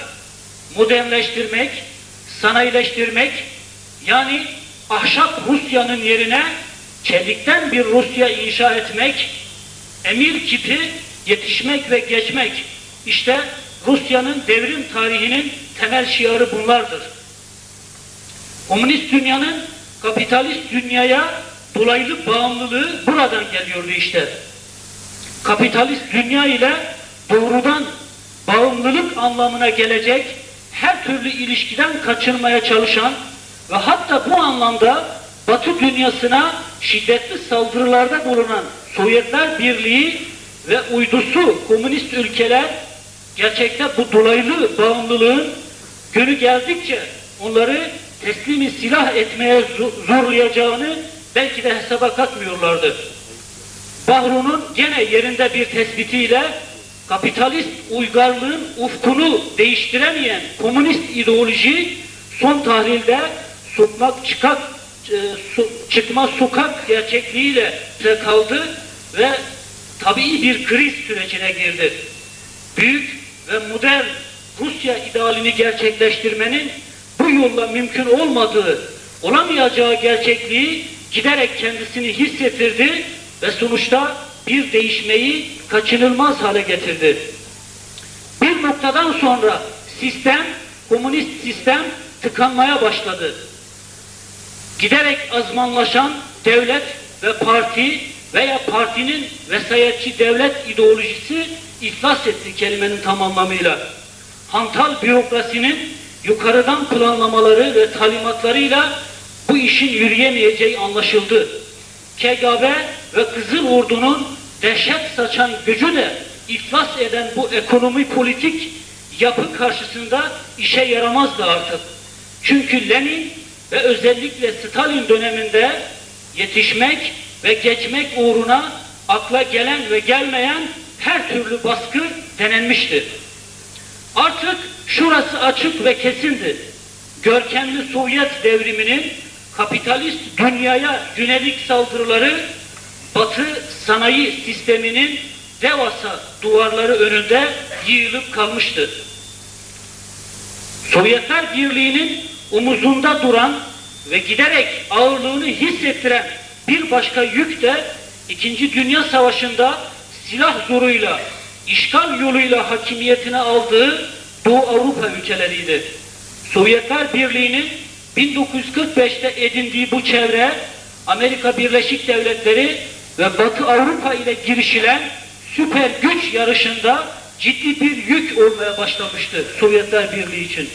D: modernleştirmek, sanayileştirmek, yani ahşap Rusya'nın yerine çelikten bir Rusya inşa etmek, emir kipi yetişmek ve geçmek. İşte Rusya'nın devrim tarihinin temel şiarı bunlardır. Komünist dünyanın kapitalist dünyaya dolaylı bağımlılığı buradan geliyordu işte. Kapitalist dünya ile doğrudan bağımlılık anlamına gelecek her türlü ilişkiden kaçınmaya çalışan ve hatta bu anlamda Batı dünyasına şiddetli saldırılarda bulunan Sovyetler Birliği ve uydusu komünist ülkeler gerçekte bu dolaylı bağımlılığın günü geldikçe onları teslimi silah etmeye zorlayacağını belki de hesaba katmıyorlardı. Bahru'nun gene yerinde bir tespitiyle kapitalist uygarlığın ufkunu değiştiremeyen komünist ideoloji son tahlilde sokmak çıkak e, su, çıkma sokak gerçekliğiyle kaldı ve tabii bir kriz sürecine girdi. Büyük ve modern Rusya idealini gerçekleştirmenin bu yolla mümkün olmadığı, olamayacağı gerçekliği giderek kendisini hissettirdi ve sonuçta bir değişmeyi kaçınılmaz hale getirdi. Bir noktadan sonra sistem, komünist sistem tıkanmaya başladı. Giderek azmanlaşan devlet ve parti veya partinin vesayetçi devlet ideolojisi iflas etti kelimenin tam anlamıyla. Hantal bürokrasinin yukarıdan planlamaları ve talimatlarıyla bu işin yürüyemeyeceği anlaşıldı. K G B ve Kızıl Ordu'nun dehşet saçan gücü de iflas eden bu ekonomi politik yapı karşısında işe yaramazdı artık. Çünkü Lenin ve özellikle Stalin döneminde yetişmek ve geçmek uğruna akla gelen ve gelmeyen her türlü baskı denenmişti. Artık şurası açık ve kesindi. Görkemli Sovyet devriminin kapitalist dünyaya yönelik saldırıları Batı sanayi sisteminin devasa duvarları önünde yığılıp kalmıştı. Sovyetler Birliği'nin omuzunda duran ve giderek ağırlığını hissettiren bir başka yük de İkinci Dünya Savaşı'nda silah zoruyla, işgal yoluyla hakimiyetine aldığı Doğu Avrupa ülkeleriydi. Sovyetler Birliği'nin bin dokuz yüz kırk beş'te edindiği bu çevre, Amerika Birleşik Devletleri ve Batı Avrupa ile girişilen süper güç yarışında ciddi bir yük olmaya başlamıştı Sovyetler Birliği için.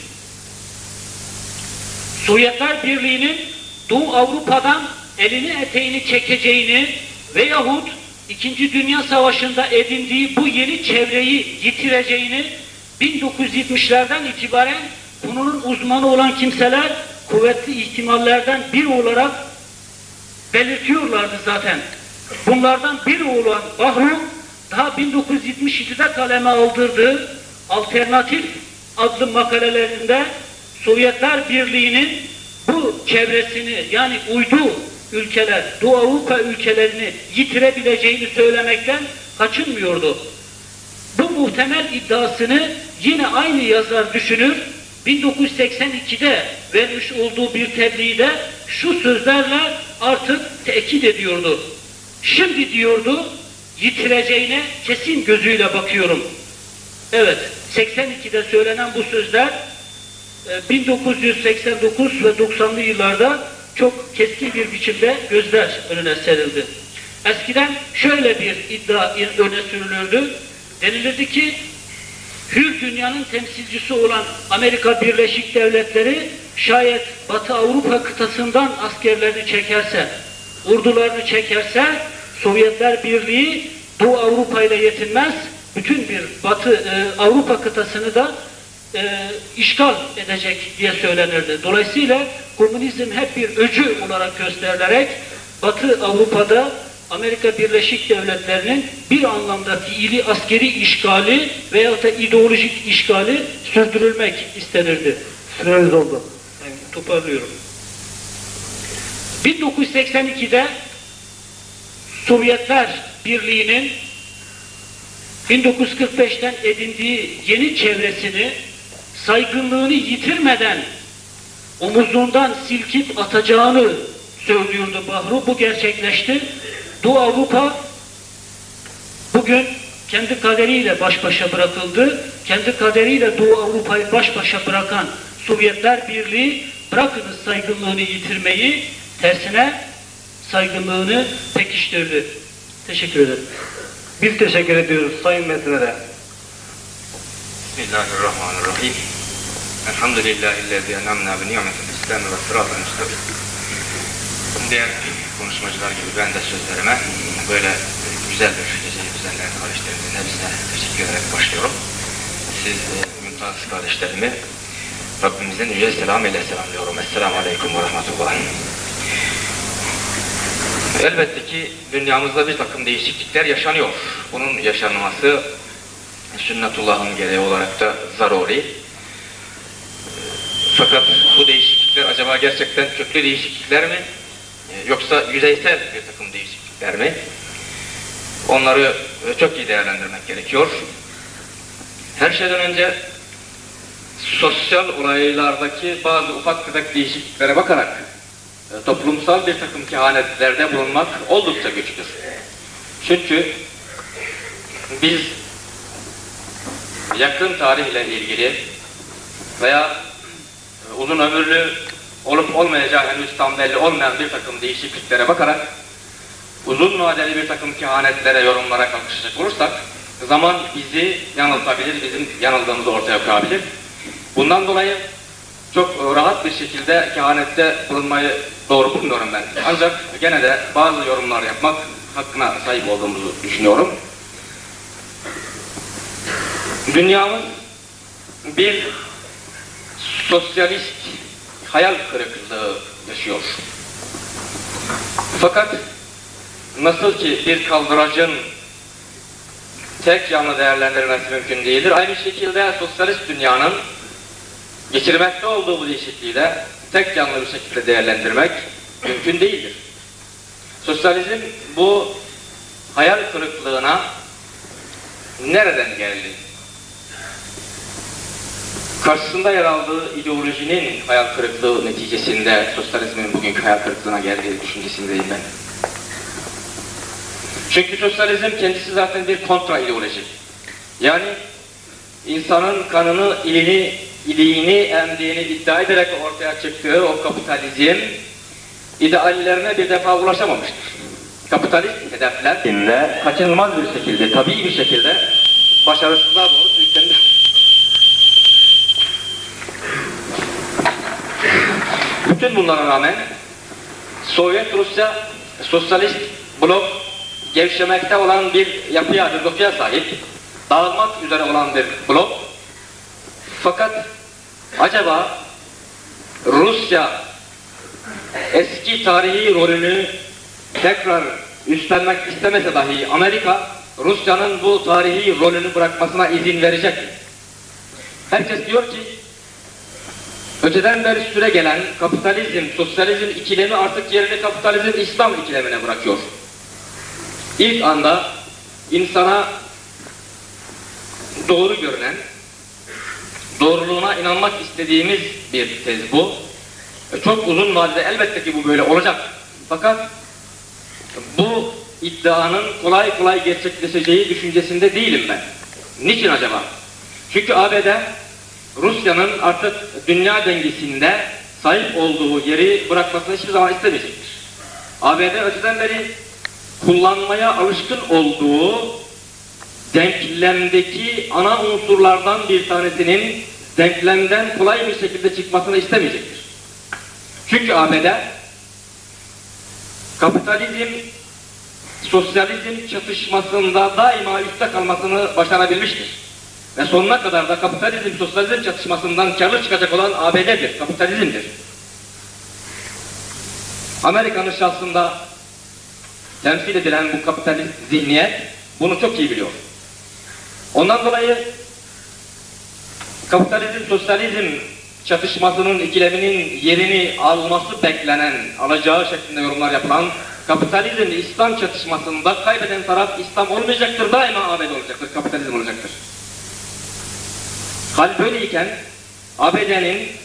D: Sovyetler Birliği'nin Doğu Avrupa'dan elini eteğini çekeceğini veyahut İkinci Dünya Savaşı'nda edindiği bu yeni çevreyi yitireceğini bin dokuz yüz yetmiş'lerden itibaren konunun uzmanı olan kimseler kuvvetli ihtimallerden biri olarak belirtiyorlardı zaten. Bunlardan biri olan Bahru daha bin dokuz yüz yetmiş yedi'de kaleme aldırdığı Alternatif adlı makalelerinde Sovyetler Birliği'nin bu çevresini yani uydu ülkeler, Doğu Avrupa ülkelerini yitirebileceğini söylemekten kaçınmıyordu. Bu muhtemel iddiasını yine aynı yazar düşünür, bin dokuz yüz seksen iki'de vermiş olduğu bir tebliğde şu sözlerle artık tekit ediyordu. Şimdi diyordu, yitireceğine kesin gözüyle bakıyorum. Evet, seksen iki'de söylenen bu sözler bin dokuz yüz seksen dokuz ve doksan'lı yıllarda çok keskin bir biçimde gözler önüne serildi. Eskiden şöyle bir iddia öne sürülürdü. Denilirdi ki hür dünyanın temsilcisi olan Amerika Birleşik Devletleri şayet Batı Avrupa kıtasından askerlerini çekerse, ordularını çekerse Sovyetler Birliği Doğu Avrupa ile yetinmez, bütün bir Batı e, Avrupa kıtasını da e, işgal edecek diye söylenirdi. Dolayısıyla komünizm hep bir öcü olarak gösterilerek Batı Avrupa'da Amerika Birleşik Devletleri'nin bir anlamda fiili askeri işgali veyahut da ideolojik işgali sürdürülmek istenirdi. Süreniz oldu. Yani toparlıyorum. bin dokuz yüz seksen iki'de Sovyetler Birliği'nin bin dokuz yüz kırk beş'ten edindiği yeni çevresini saygınlığını yitirmeden omuzundan silkip atacağını söylüyordu Bahru. Bu gerçekleşti. Doğu Avrupa bugün kendi kaderiyle baş başa bırakıldı. Kendi kaderiyle Doğu Avrupa'yı baş başa bırakan Sovyetler Birliği bırakınız saygınlığını yitirmeyi, tersine saygınlığını pekiştirdi. Teşekkür ederim.
A: Biz teşekkür ediyoruz Sayın Mesne'de.
E: Bismillahirrahmanirrahim. Elhamdülillahillezî en'amnâ bi ni'metil İslam ve sıratal müstakim. Diğer konuşmacılar gibi ben de sözlerime böyle güzel bir geceyi düzenleyen kardeşlerimizin hepsine teşekkür ederek başlıyorum. Siz e, mümtaz kardeşlerimi Rabbimizin yüce selam ile selamlıyorum. Esselamu Aleyküm ve Rahmetullah. Elbette ki dünyamızda bir takım değişiklikler yaşanıyor. Bunun yaşanması sünnetullah'ın gereği olarak da zaruri. Fakat bu değişiklikler acaba gerçekten köklü değişiklikler mi? Yoksa yüzeysel bir takım değişiklikler mi? Onları çok iyi değerlendirmek gerekiyor. Her şeyden önce sosyal olaylardaki bazı ufak tefek değişikliklere bakarak toplumsal bir takım kehanetlerde bulunmak oldukça güçtür. Çünkü biz yakın tarihle ilgili veya uzun ömürlü olup olmayacağı henüz tam belli olmayan bir takım değişikliklere bakarak uzun vadeli bir takım kehanetlere, yorumlara kalkışacak olursak zaman bizi yanıltabilir, bizim yanıldığımız ortaya koyabilir. Bundan dolayı çok rahat bir şekilde kehanette bulunmayı doğru bulmuyorum ben. Ancak gene de bazı yorumlar yapmak hakkına sahip olduğumuzu düşünüyorum. Dünyamız bir sosyalist hayal kırıklığı yaşıyor. Fakat nasıl ki bir kaldıracın tek yanlı değerlendirilmesi mümkün değildir, aynı şekilde sosyalist dünyanın geçirmekte olduğu bu değişikliği de tek yanlı bir şekilde değerlendirmek mümkün değildir. Sosyalizm bu hayal kırıklığına nereden geldi? Karşısında yer aldığı ideolojinin hayal kırıklığı neticesinde sosyalizmin bugünkü hayal kırıklığına geldiği düşüncesindeyim ben. Çünkü sosyalizm kendisi zaten bir kontra ideoloji. Yani insanın kanını, ilini, iliğini, emdiğini iddia ederek ortaya çıktığı o kapitalizm ideallerine bir defa ulaşamamıştır. Kapitalist hedefler kaçınılmaz bir şekilde, tabii bir şekilde başarısızlığa doğru sürüklenmiştir. Bütün bunlara rağmen Sovyet Rusya sosyalist blok gevşemekte olan bir yapıya, bir dokuya sahip, dağılmak üzere olan bir blok. Fakat acaba Rusya eski tarihi rolünü tekrar üstlenmek istemese dahi Amerika Rusya'nın bu tarihi rolünü bırakmasına izin verecek mi? Herkes diyor ki öteden beri süre gelen kapitalizm, sosyalizm ikilemi artık yerini kapitalizm, İslam ikilemine bırakıyor. İlk anda insana doğru görünen, doğruluğuna inanmak istediğimiz bir tez bu. Çok uzun vadede elbette ki bu böyle olacak. Fakat bu iddianın kolay kolay gerçekleşeceği düşüncesinde değilim ben. Niçin acaba? Çünkü A B D Rusya'nın artık dünya dengesinde sahip olduğu yeri bırakmasını hiçbir zaman istemeyecektir. A B D öteden beri kullanmaya alışkın olduğu denklemdeki ana unsurlardan bir tanesinin denklemden kolay bir şekilde çıkmasını istemeyecektir. Çünkü A B D kapitalizm, sosyalizm çatışmasında daima üstte kalmasını başarabilmiştir. Ve sonuna kadar da kapitalizm, sosyalizm çatışmasından karlı çıkacak olan A B D'dir, kapitalizmdir. Amerika'nın şahsında temsil edilen bu kapitalist zihniyet bunu çok iyi biliyor. Ondan dolayı kapitalizm, sosyalizm çatışmasının, ikileminin yerini alması beklenen, alacağı şeklinde yorumlar yapılan kapitalizm ve İslam çatışmasında kaybeden taraf İslam olmayacaktır, daima A B D olacaktır, kapitalizm olacaktır. Hal böyleyken A B D'nin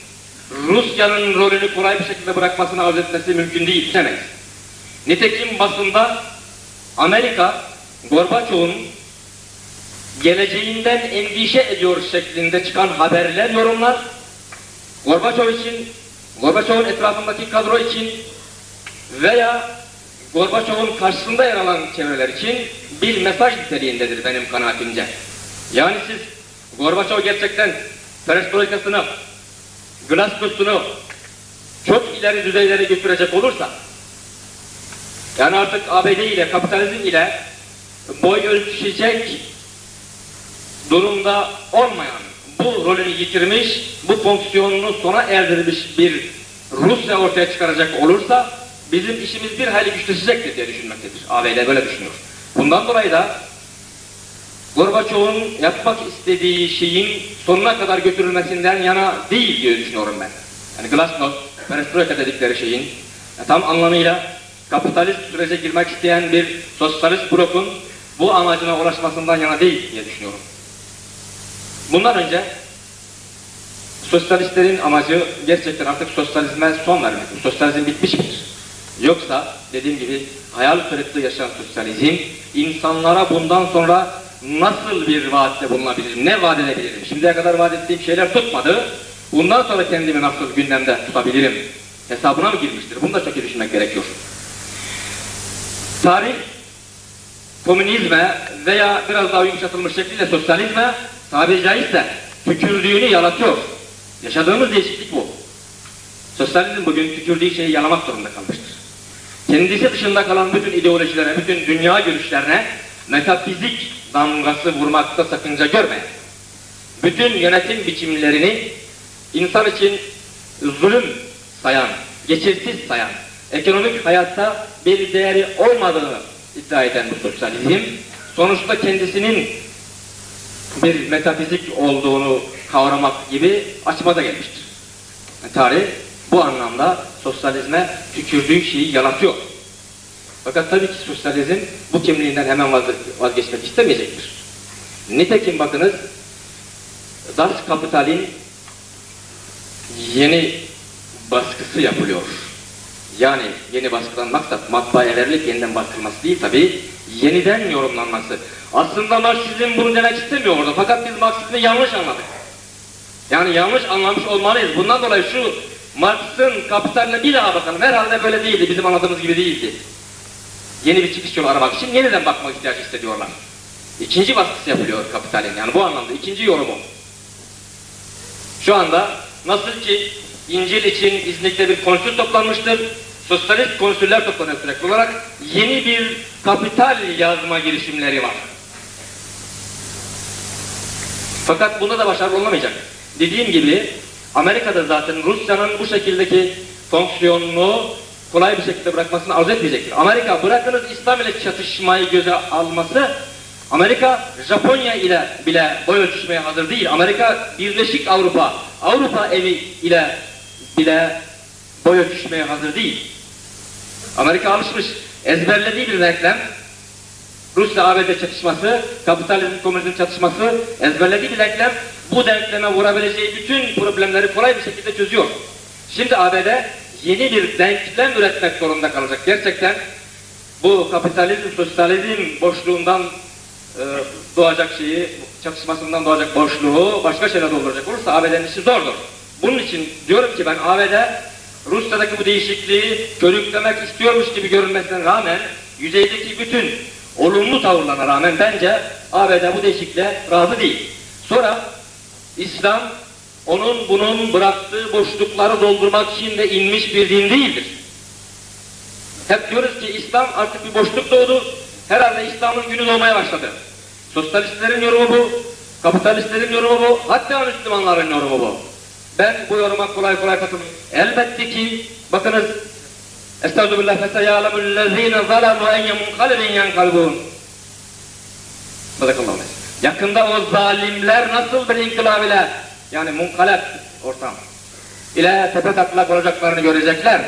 E: Rusya'nın rolünü kolay bir şekilde bırakmasını arzu etmesi mümkün değil demeyiz. Nitekim basında Amerika, Gorbaçov'un geleceğinden endişe ediyor şeklinde çıkan haberler, yorumlar, Gorbaçov için, Gorbaçov'un etrafındaki kadro için veya Gorbaçov'un karşısında yer alan çevreler için bir mesaj niteliğindedir benim kanaatimce. Yani siz Gorbaçov gerçekten perestroikasını, glasnosunu çok ileri düzeylere götürecek olursa, yani artık A B D ile, kapitalizm ile boy ölçüşecek durumda olmayan, bu rolünü yitirmiş, bu fonksiyonunu sona erdirmiş bir Rusya ortaya çıkaracak olursa, bizim işimiz bir hayli güçleşecektir diye düşünmektedir. A B D böyle düşünüyor. Bundan dolayı da Gorbaçov'un yapmak istediği şeyin sonuna kadar götürülmesinden yana değil diye düşünüyorum ben. Yani glasnost, perestroika dedikleri şeyin ya tam anlamıyla kapitalist sürece girmek isteyen bir sosyalist blokun bu amacına ulaşmasından yana değil diye düşünüyorum. Bundan önce sosyalistlerin amacı gerçekten artık sosyalizme son vermek. Sosyalizm bitmiştir. Yoksa dediğim gibi hayal kırıklığı yaşayan sosyalizm insanlara bundan sonra nasıl bir vaatte bulunabilirim, ne vaat edebilirim? Şimdiye kadar vaat ettiğim şeyler tutmadı. Bundan sonra kendimi nasıl gündemde tutabilirim? Hesabına mı girmiştir? Bunu da çok iyi düşünmek gerekiyor. Tarih, komünizme veya biraz daha yumuşatılmış şekilde sosyalizme tabiri caizse tükürdüğünü yalatıyor. Yaşadığımız değişiklik bu. Sosyalizm bugün tükürdüğü şeyi yalamak zorunda kalmıştır. Kendisi dışında kalan bütün ideolojilere, bütün dünya görüşlerine metafizik damgası vurmakta sakınca görmeyen, bütün yönetim biçimlerini insan için zulüm sayan, geçersiz sayan, ekonomik hayatta bir değeri olmadığını iddia eden bu sosyalizm, sonuçta kendisinin bir metafizik olduğunu kavramak gibi açmada gelmiştir. Tarih bu anlamda sosyalizme tükürdüğü şeyi yalatıyor. Fakat tabii ki sosyalizm bu kimliğinden hemen vazgeçmek istemeyecektir. Nitekim bakınız, Das Kapital'in yeni baskısı yapılıyor. Yani yeni baskıdan maksat matbaayelerle yeniden bastırılması değil tabii, yeniden yorumlanması. Aslında Marksizm bunu demek istemiyor orada, fakat biz Marksizmi yanlış anladık. Yani yanlış anlamış olmalıyız. Bundan dolayı şu Marx'ın Kapital'ine bir daha bakalım. Herhalde böyle değildi, bizim anladığımız gibi değildi. Yeni bir çıkış yolu aramak için yeniden bakmak ihtiyacı hissediyorlar. İkinci baskısı yapılıyor Kapital'in, yani bu anlamda ikinci yorumu. Şu anda nasıl ki İncil için İznik'te bir konsül toplanmıştır, sosyalist konsüller toplanıyor sürekli olarak, yeni bir kapital yazma girişimleri var. Fakat bunda da başarılı olamayacak. Dediğim gibi Amerika'da zaten Rusya'nın bu şekildeki fonksiyonunu kolay bir şekilde bırakmasını arzu etmeyecektir. Amerika bırakınız İslam ile çatışmayı göze alması, Amerika Japonya ile bile boy ölçüşmeye hazır değil. Amerika Birleşik Avrupa, Avrupa evi ile bile boy ölçüşmeye hazır değil. Amerika alışmış, ezberlediği bir denklem, Rusya A B D çatışması, kapitalizm komünizm çatışması, ezberlediği bir denklem, bu denkleme vurabileceği bütün problemleri kolay bir şekilde çözüyor. Şimdi A B D yeni bir denklem üretmek zorunda kalacak. Gerçekten bu kapitalizm, sosyalizm boşluğundan e, doğacak şeyi, çatışmasından doğacak boşluğu başka şeyler dolduracak olursa A B D'nin işi zordur. Bunun için diyorum ki ben A B D Rusya'daki bu değişikliği körüklemek istiyormuş gibi görünmesine rağmen, yüzeydeki bütün olumlu tavırlarına rağmen bence A B D bu değişikliğe razı değil. Sonra İslam onun bunun bıraktığı boşlukları doldurmak için de inmiş bir din değildir. Hep diyoruz ki İslam artık bir boşluk doğdu, herhalde İslam'ın günü doğmaya başladı. Sosyalistlerin yorumu bu, kapitalistlerin yorumu bu, hatta Müslümanların yorumu bu. Ben bu yoruma kolay kolay katılmıyorum. Elbette ki, bakınız, Estağfirullah feseyâlemüllezîne zalâmû en yemunkalibin yankalbûn. Sadakallahu aleyhi. Yakında o zalimler nasıl bir inkılap ile, yani munkalep ortam ile tepe taklak olacaklarını görecekler.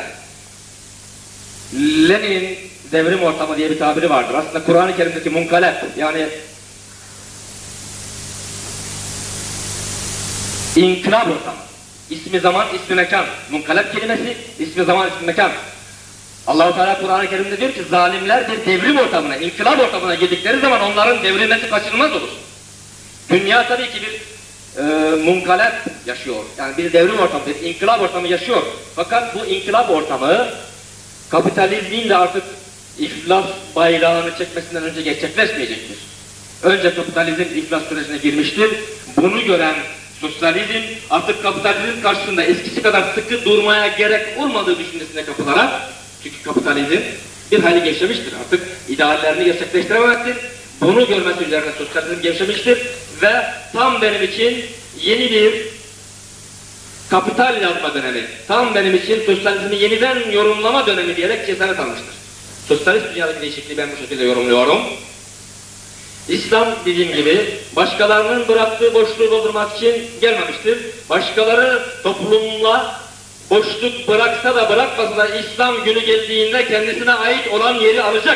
E: Lenin'in devrim ortamı diye bir tabiri vardır. Aslında Kur'an-ı Kerim'deki munkalep, yani inkılap ortamı. İsmi zaman, ismi mekan. Munkalep kelimesi, ismi zaman, ismi mekan. Allah-u Teala Kur'an-ı Kerim'de diyor ki zalimler bir devrim ortamına, inkılap ortamına girdikleri zaman onların devrilmesi kaçınılmaz olur. Dünya tabii ki bir e, munkalep yaşıyor. Yani bir devrim ortamı, bir inkılap ortamı yaşıyor. Fakat bu inkılap ortamı kapitalizmin de artık iflas bayrağını çekmesinden önce gerçekleşmeyecektir. Önce kapitalizm iflas sürecine girmiştir. Bunu gören sosyalizm artık kapitalizm karşısında eskisi kadar sıkı durmaya gerek olmadığı düşüncesine kapılarak, çünkü kapitalizm bir hayli gevşemiştir. Artık ideallerini gerçekleştirememektir. Bunu görmesi üzerine sosyalizm gevşemiştir ve tam benim için yeni bir kapital yazma dönemi, tam benim için sosyalizmi yeniden yorumlama dönemi diyerek cesaret almıştır. Sosyalist dünyadaki değişikliği ben bu şekilde yorumluyorum. İslam dediğim gibi başkalarının bıraktığı boşluğu doldurmak için gelmemiştir. Başkaları toplumla boşluk bıraksa da bırakmasa da İslam günü geldiğinde kendisine ait olan yeri alacak.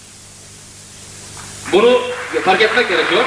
E: Bunu fark etmek gerekiyor.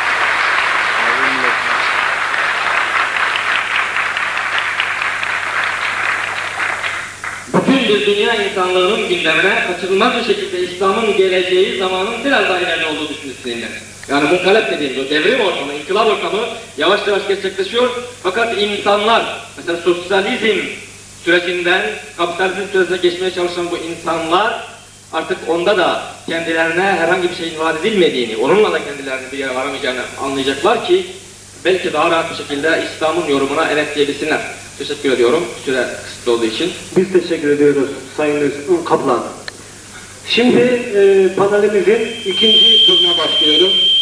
E: Bütün bir dünya insanlığının gündemine kaçınılmaz bir şekilde İslam'ın geleceği zamanın biraz daha ileride olduğu düşüncesinde. Yani munkalep dediğimiz o devrim ortamı, inkılap ortamı yavaş yavaş gerçekleşiyor. Fakat insanlar, mesela sosyalizm sürecinden kapitalizm sürecine geçmeye çalışan bu insanlar artık onda da kendilerine herhangi bir şeyin vaat edilmediğini, onunla da kendilerini bir yere varamayacağını anlayacaklar ki belki daha rahat bir şekilde İslam'ın yorumuna evet diyebilsinler. Teşekkür ediyorum süre kısıtlı olduğu için.
A: Biz teşekkür ediyoruz Sayın Kaplan. Şimdi e, panelimizin ikinci turuna başlıyoruz.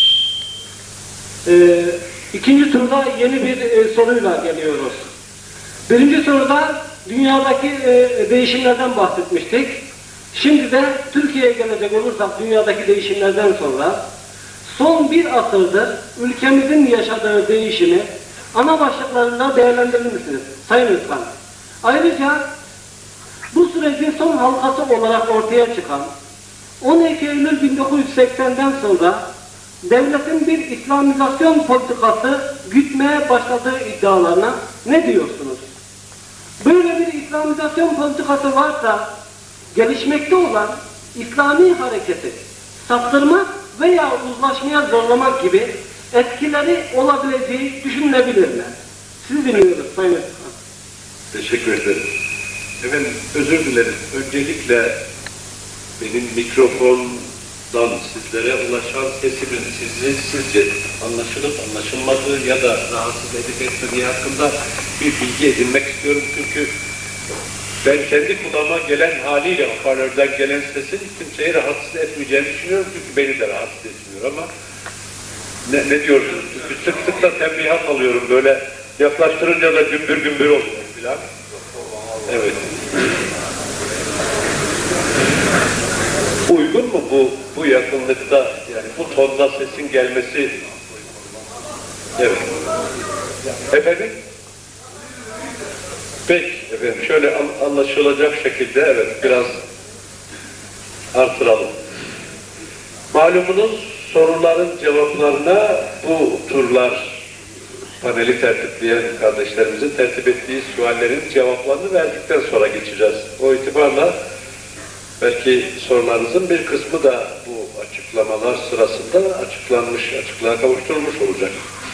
A: E, ikinci turda yeni bir e, soruyla geliyoruz. Birinci soruda dünyadaki e, değişimlerden bahsetmiştik. Şimdi de Türkiye'ye gelecek olursak dünyadaki değişimlerden sonra son bir asırdır ülkemizin yaşadığı değişimi ana başlıklarında değerlendirir misiniz Sayın Özkan? Ayrıca bu sürecin son halkası olarak ortaya çıkan on iki Eylül bin dokuz yüz seksen'den sonra devletin bir İslamizasyon politikası gütmeye başladığı iddialarına ne diyorsunuz? Böyle bir İslamizasyon politikası varsa gelişmekte olan İslami hareketi saptırmak veya uzlaşmaya zorlamak gibi etkileri olabileceği düşünülebilir mi? Sizi dinliyoruz Sayın Özkan.
B: Teşekkür ederim. Efendim özür dilerim. Öncelikle benim mikrofondan sizlere ulaşan sesimin sizi sizce anlaşılıp anlaşılmadığı ya da rahatsız edip etmediği hakkında bir bilgi edinmek istiyorum. Çünkü ben kendi kulağıma gelen haliyle hoparlörden gelen sesin kimseyi rahatsız etmeyeceğini düşünüyorum. Çünkü beni de rahatsız etmiyor ama ne, ne diyorsunuz? Çünkü sık sık da tembihat alıyorum. Böyle yaklaştırınca da gümbür gümbür oluyor filan. Evet. Uygun mu bu bu yakınlıkta, yani bu tonda sesin gelmesi? Evet. Efendim? Peki efendim, şöyle anlaşılacak şekilde evet biraz artıralım. Malumunuz soruların cevaplarına bu turlar paneli tertipleyen kardeşlerimizin tertip ettiği suallerin cevaplarını verdikten sonra geçeceğiz. O itibarla belki sorularınızın bir kısmı da bu açıklamalar sırasında açıklanmış, açıklığa kavuşturulmuş olacak.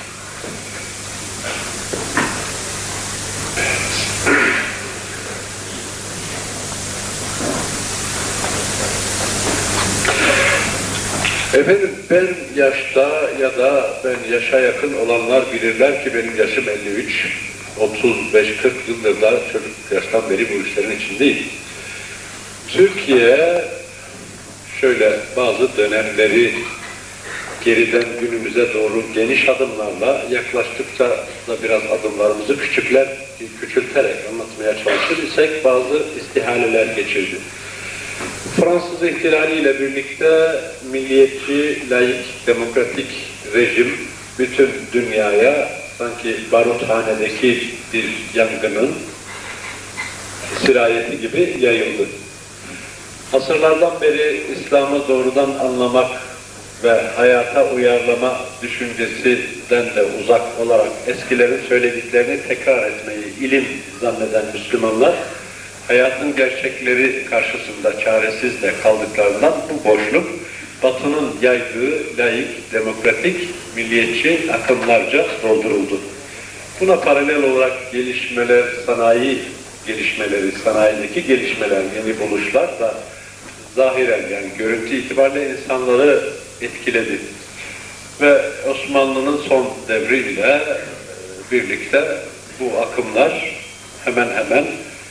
B: Efendim ben yaşta ya da ben yaşa yakın olanlar bilirler ki benim yaşım elli üç, otuz beş kırk yıldır da çocuk yaştan beri bu işlerin içindeyim. Türkiye şöyle bazı dönemleri geriden günümüze doğru geniş adımlarla yaklaştıkça da biraz adımlarımızı küçükler, küçülterek anlatmaya çalışır isek bazı istihaleler geçirdi. Fransız ihtilaliyle birlikte milliyetçi, laik, demokratik rejim bütün dünyaya sanki baruthanedeki bir yangının sirayeti gibi yayıldı. Asırlardan beri İslam'ı doğrudan anlamak ve hayata uyarlama düşüncesinden de uzak olarak eskilerin söylediklerini tekrar etmeyi ilim zanneden Müslümanlar, hayatın gerçekleri karşısında çaresiz de kaldıklarından bu boşluk, Batı'nın yaydığı laik, demokratik, milliyetçi akımlarca dolduruldu. Buna paralel olarak gelişmeler, sanayi gelişmeleri, sanayideki gelişmeler, yeni buluşlar da zahiren yani görüntü itibariyle insanları etkiledi. Ve Osmanlı'nın son devriyle birlikte bu akımlar hemen hemen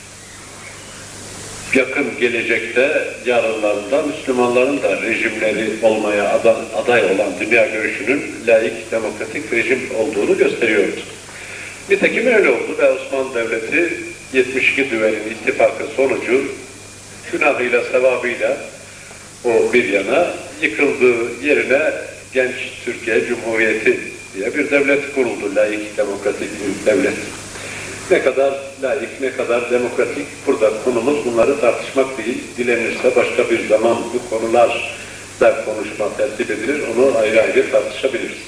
B: yakın gelecekte yarınlarında Müslümanların da rejimleri olmaya aday olan dünya görüşünün laik, demokratik rejim olduğunu gösteriyordu. Nitekim öyle oldu ve Osmanlı Devleti yetmiş iki düvenin ittifakı sonucu günahıyla, sevabıyla o bir yana yıkıldığı yerine genç Türkiye Cumhuriyeti diye bir devlet kuruldu. Laik, demokratik bir devlet. Ne kadar laik, ne kadar demokratik, burada konumuz bunları tartışmak değil. Dilenirse başka bir zaman bu konularda konuşma tertip edilir, onu ayrı ayrı tartışabiliriz.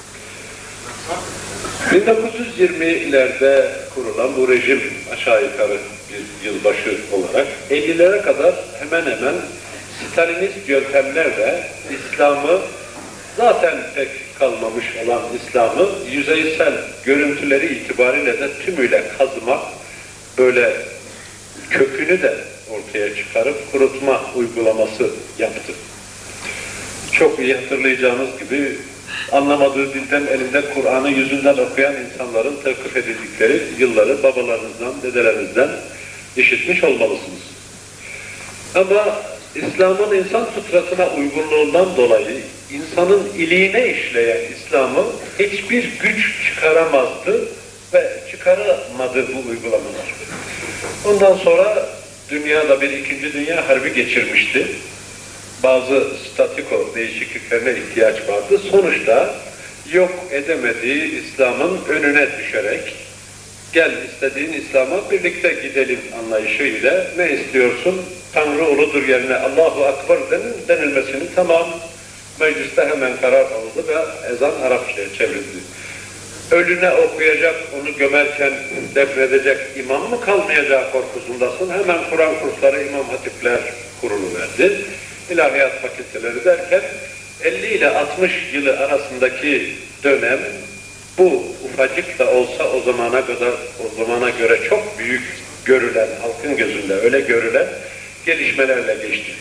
B: bin dokuz yüz yirmilerde kurulan bu rejim aşağı yukarı bir yılbaşı olarak ellilere kadar hemen hemen Stalinist yöntemlerle İslam'ı zaten pek kalmamış olan İslam'ı yüzeysel görüntüleri itibariyle de tümüyle kazımak, böyle kökünü de ortaya çıkarıp kurutma uygulaması yaptı. Çok iyi hatırlayacağınız gibi anlamadığı dilden elinde Kur'an'ı yüzünden okuyan insanların tevkif edildikleri yılları babalarınızdan, dedelerinizden işitmiş olmalısınız. Ama İslam'ın insan fıtratına uygunluğundan dolayı insanın iliğine işleyen İslam'ı hiçbir güç çıkaramazdı ve çıkaramadı bu uygulamalar. Ondan sonra dünyada bir ikinci dünya harbi geçirmişti. Bazı statiko değişikliklerine ihtiyaç vardı. Sonuçta yok edemediği İslam'ın önüne düşerek gel istediğin İslam'a birlikte gidelim anlayışıyla ne istiyorsun? Tanrı uludur yerine Allahu Akbar denilmesini tamam mecliste hemen karar alındı ve ezan Arapçaya çevrildi. Ölüne okuyacak, onu gömerken defnedecek imam mı kalmayacağı korkusundasın? Hemen Kur'an kursları, İmam Hatipler kuruluverdi. İlahiyat fakülteleri derken elli ile altmış yılı arasındaki dönem bu ufacık da olsa o zamana kadar o zamana göre çok büyük görülen, halkın gözünde öyle görülen gelişmelerle geçti.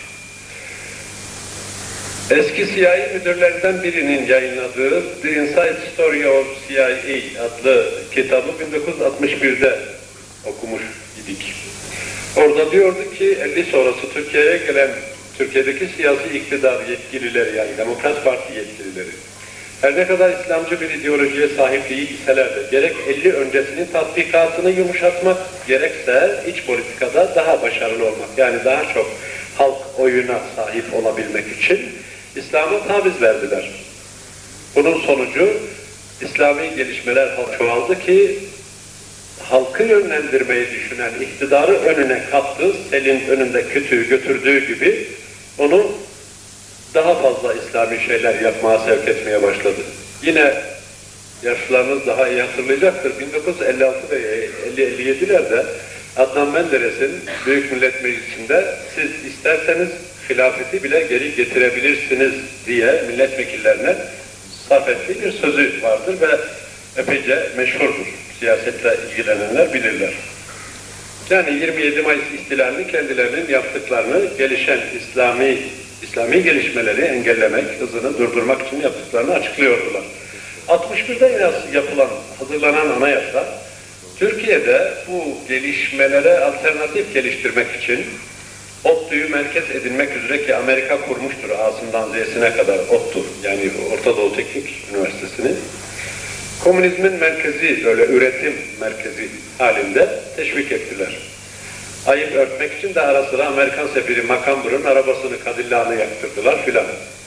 B: Eski C I A müdürlerinden birinin yayınladığı The Inside Story of C I A adlı kitabı bin dokuz yüz altmış birde okumuş idik. Orada diyordu ki elli sonrası Türkiye'ye gelen Türkiye'deki siyasi iktidar yetkilileri yani Demokrat Parti yetkilileri her ne kadar İslamcı bir ideolojiye sahip değilseler de gerek elli öncesinin tatbikatını yumuşatmak gerekse iç politikada daha başarılı olmak yani daha çok halk oyuna sahip olabilmek için İslam'a taviz verdiler. Bunun sonucu İslami gelişmeler çoğaldı ki halkı yönlendirmeyi düşünen iktidarı önüne kattı, selin önünde kütüğü götürdüğü gibi onu daha fazla İslami şeyler yapmaya sevk etmeye başladı. Yine yaşlılarınız daha iyi hatırlayacaktır. bin dokuz yüz elli altı ve elli elli yedilerde Adnan Menderes'in Büyük Millet Meclisi'nde siz isterseniz hilafeti bile geri getirebilirsiniz diye milletvekillerine sarf ettiği bir sözü vardır ve epeyce meşhurdur. Siyasetle ilgilenenler bilirler. Yani yirmi yedi Mayıs ihtilalini kendilerinin yaptıklarını gelişen İslami İslami gelişmeleri engellemek, hızını durdurmak için yaptıklarını açıklıyordular. altmış birde yapılan, hazırlanan anayasa, Türkiye'de bu gelişmelere alternatif geliştirmek için ODTÜ'yü merkez edinmek üzere ki Amerika kurmuştur A'sından Z'sine kadar ODTÜ, yani Orta Doğu Teknik Üniversitesi'ni, komünizmin merkezi, böyle üretim merkezi halinde teşvik ettiler. Ayıp örtmek için de ara sıra Amerikan sefiri Makambur'un arabasını, Cadillac'ını yaktırdılar filan.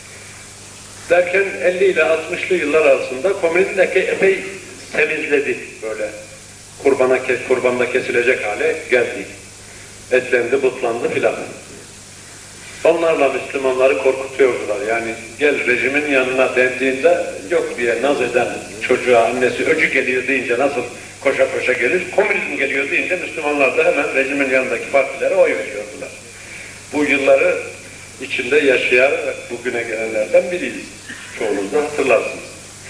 B: Derken elli ile altmışlı yıllar arasında komünizm de epey temizledi böyle. Kurbana, kurbanda kesilecek hale geldi. Etlendi, butlandı filan. Onlarla Müslümanları korkutuyordular. Yani gel rejimin yanına dendiğinde yok diye naz eden çocuğa annesi öcü geliyor deyince nasıl koşa koşa gelir, komünizm geliyor deyince Müslümanlar da hemen rejimin yanındaki partilere oy veriyordular. Bu yılları içinde yaşayan ve bugüne gelenlerden biriyiz. Çoğunuz da hatırlarsınız.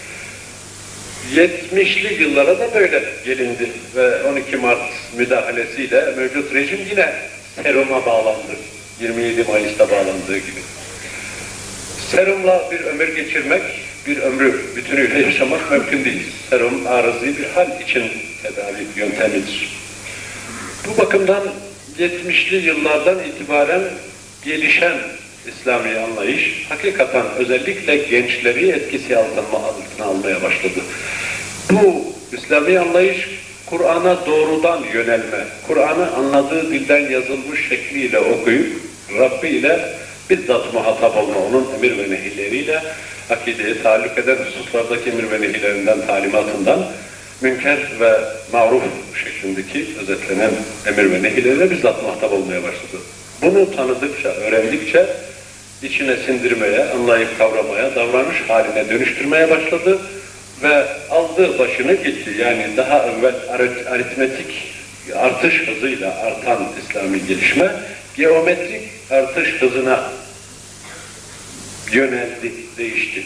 B: yetmişli yıllara da böyle gelindi ve on iki Mart müdahalesiyle mevcut rejim yine seruma bağlandı. yirmi yedi Mayıs'ta bağlandığı gibi. Serumla bir ömür geçirmek, bir ömrü bütünüyle yaşamak mümkün değil. Serum arızi bir hal için tedavi yöntemidir. Bu bakımdan yetmişli yıllardan itibaren gelişen İslami anlayış hakikaten özellikle gençleri etkisi altına almaya başladı. Bu İslami anlayış Kur'an'a doğrudan yönelme, Kur'an'ı anladığı dilden yazılmış şekliyle okuyup Rabbi ile bizzat muhatap olma, onun emir ve nehirleriyle akideye taalluk eden hususlardaki emir ve nehirlerinden, talimatından münker ve maruf şeklindeki özetlenen emir ve nehirleriyle bizzat muhatap olmaya başladı. Bunu tanıdıkça, öğrendikçe içine sindirmeye, anlayıp kavramaya, davranış haline dönüştürmeye başladı ve aldığı başını gitti. Yani daha evvel aritmetik artış hızıyla artan İslami gelişme, geometrik artış hızına yöneldi, değişti.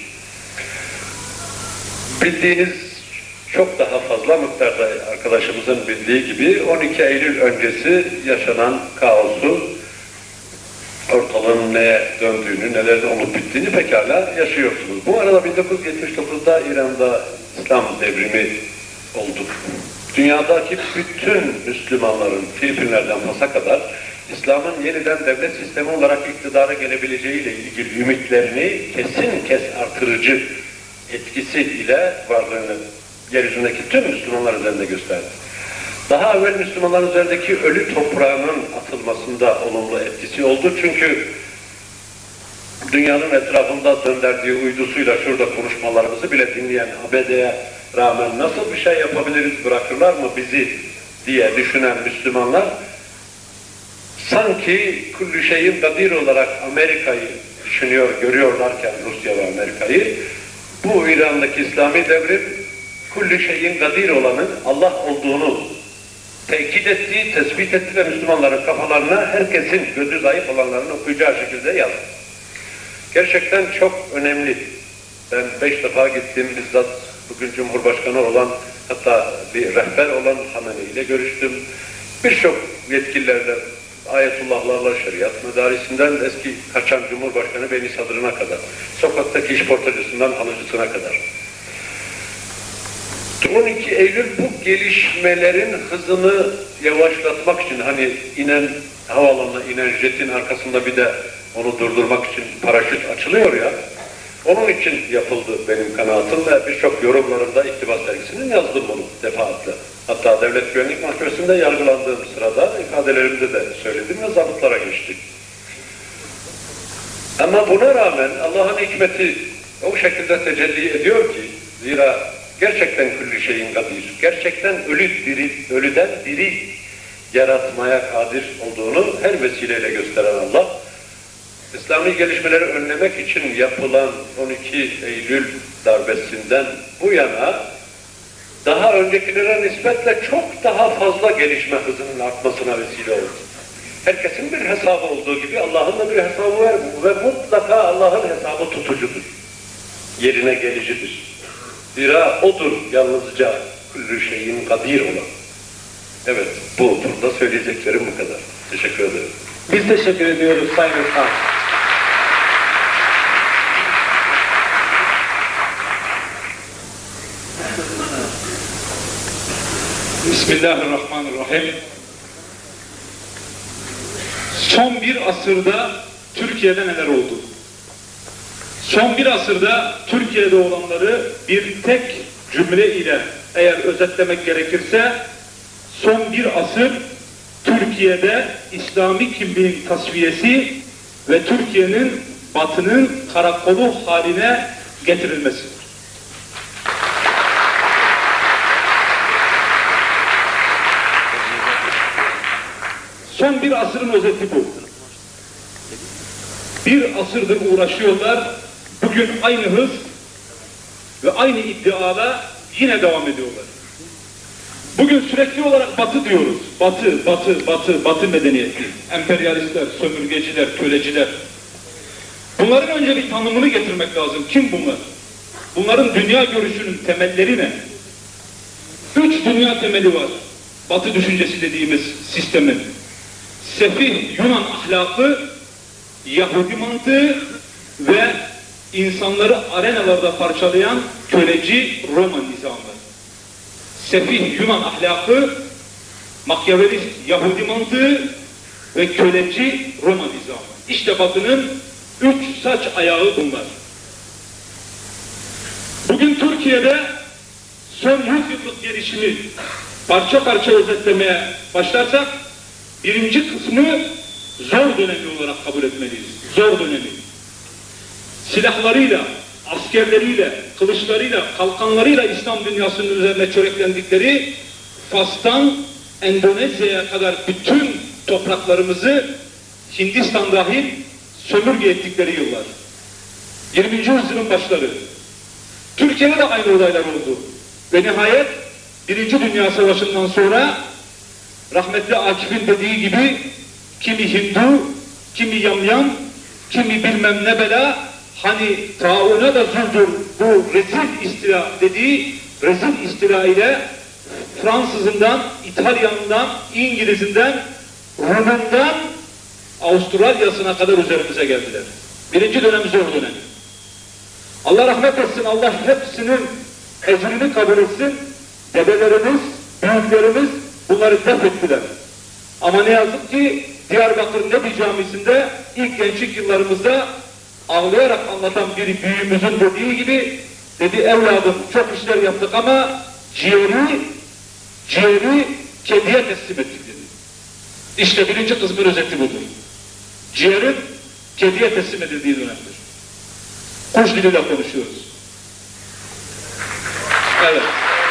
B: Bildiğiniz çok daha fazla miktarda arkadaşımızın bildiği gibi on iki Eylül öncesi yaşanan kaosu, ortalığın neye döndüğünü, nelerin olup bittiğini pekala yaşıyorsunuz. Bu arada bin dokuz yüz yetmiş dokuzda İran'da İslam devrimi oldu. Dünyadaki bütün Müslümanların Filipinler'den Fas'a kadar İslam'ın yeniden devlet sistemi olarak iktidara gelebileceğiyle ilgili ümitlerini kesin kes artırıcı etkisi ile varlığını yeryüzündeki tüm Müslümanlar üzerinde gösterdi. Daha evvel Müslümanların üzerindeki ölü toprağının atılmasında olumlu etkisi oldu. Çünkü dünyanın etrafında döndürdüğü uydusuyla şurada konuşmalarımızı bile dinleyen A B D'ye rağmen nasıl bir şey yapabiliriz, bırakırlar mı bizi diye düşünen Müslümanlar sanki kullu şeyin kadir olarak Amerika'yı düşünüyor, görüyorlarken Rusya ve Amerika'yı, bu İran'daki İslami devrim kullu şeyin kadir olanın Allah olduğunu tekit ettiği, tespit etti ve Müslümanların kafalarına herkesin gözü zayıf olanların okuyacağı şekilde yazdı. Gerçekten çok önemli. Ben beş defa gittim, bizzat bugün Cumhurbaşkanı olan, hatta bir rehber olan Hameni ile görüştüm. Birçok yetkililerle, ayetullahlarla, şeriat medarisinden eski kaçan Cumhurbaşkanı Beni Sadrı'na kadar, sokaktaki işportacısından halıcısına kadar. on iki Eylül bu gelişmelerin hızını yavaşlatmak için, hani inen havaalanına inen jetin arkasında bir de onu durdurmak için paraşüt açılıyor ya, onun için yapıldı benim kanaatim ve birçok yorumlarımda İktibas Dergisi'nin yazdım bunu defaatle. Hatta Devlet Güvenlik Mahkemesi'nde yargılandığım sırada ifadelerimde de söyledim ve zabıtlara geçtik. Ama buna rağmen Allah'ın hikmeti o şekilde tecelli ediyor ki, zira gerçekten külli şeyin kadir, gerçekten ölü diri, ölüden diri yaratmaya kadir olduğunu her vesileyle gösteren Allah, İslami gelişmeleri önlemek için yapılan on iki Eylül darbesinden bu yana daha öncekilere nispetle çok daha fazla gelişme hızının artmasına vesile oldu. Herkesin bir hesabı olduğu gibi Allah'ın da bir hesabı var ve mutlaka Allah'ın hesabı tutucudur, yerine gelicidir. Zira odur yalnızca kullu şeyin kadir olan. Evet, bu burada söyleyeceklerim bu kadar. Teşekkür ederim.
A: Biz teşekkür ediyoruz Sayın Özkan.
C: Bismillahirrahmanirrahim. Son bir asırda Türkiye'de neler oldu? Son bir asırda Türkiye'de olanları bir tek cümle ile eğer özetlemek gerekirse, son bir asır Türkiye'de İslami kimliğin tasfiyesi ve Türkiye'nin Batı'nın karakolu haline getirilmesidir. Son bir asırın özeti bu. bir asırdır uğraşıyorlar. Bugün aynı hız ve aynı iddiada yine devam ediyorlar. Bugün sürekli olarak Batı diyoruz. Batı, Batı, Batı, Batı medeniyeti. Emperyalistler, sömürgeciler, köleciler. Bunların önce bir tanımını getirmek lazım. Kim bunlar? Bunların dünya görüşünün temelleri ne? Üç dünya temeli var. Batı düşüncesi dediğimiz sistemin. Sefih Yunan ahlakı, Yahudi mantığı ve insanları arenalarda parçalayan köleci Roma nizamı. Sefih Yunan ahlakı, Makyavelist Yahudi mantığı ve köleci Roma nizamı. İşte Batı'nın üç saç ayağı bunlar. Bugün Türkiye'de son yüz yıllık gelişimi parça parça özetlemeye başlarsak, birinci kısmı zor dönemi olarak kabul etmeliyiz. Zor dönemi. Silahlarıyla, askerleriyle, kılıçlarıyla, kalkanlarıyla İslam dünyasının üzerine çöreklendikleri Fas'tan Endonezya'ya kadar bütün topraklarımızı, Hindistan dahil, sömürge ettikleri yıllar. yirminci yüzyılın başları. Türkiye'de de aynı olaylar oldu. Ve nihayet Birinci Dünya Savaşı'ndan sonra rahmetli Akif'in dediği gibi kimi Hindu, kimi yamyam, kimi bilmem ne bela, hani tauna da zuldür bu rezil istila dediği rezil istila ile Fransızından, İtalyanından, İngilizinden, Rum'undan Avustralya'sına kadar üzerimize geldiler. Birinci dönem zor dönem. Allah rahmet etsin, Allah hepsinin ecrini kabul etsin. Dedelerimiz, büyüklerimiz bunları def ettiler. Ama ne yazık ki Diyarbakır Nebi Camisi'nde ilk gençlik yıllarımızda ağlayarak anlatan bir büyüğümüzün dediği gibi, dedi evladım çok işler yaptık ama ciğeri, ciğeri kediye teslim ettik dedi. İşte birinci kısmın özeti budur. Ciğerin kediye teslim edildiği dönemdir. Kuş diliyle konuşuyoruz. Evet.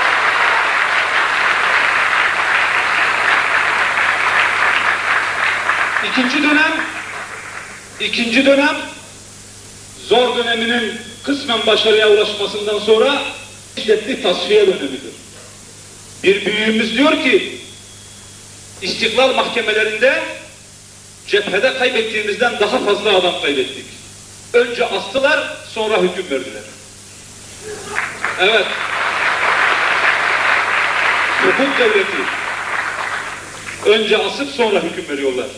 C: İkinci dönem, ikinci dönem zor döneminin kısmen başarıya ulaşmasından sonra şiddetli tasfiye dönemidir. Bir büyüğümüz diyor ki, İstiklal mahkemelerinde cephede kaybettiğimizden daha fazla adam kaybettik. Önce astılar, sonra hüküm verdiler. Evet. Hukuk devleti. Önce asıp sonra hüküm veriyorlar.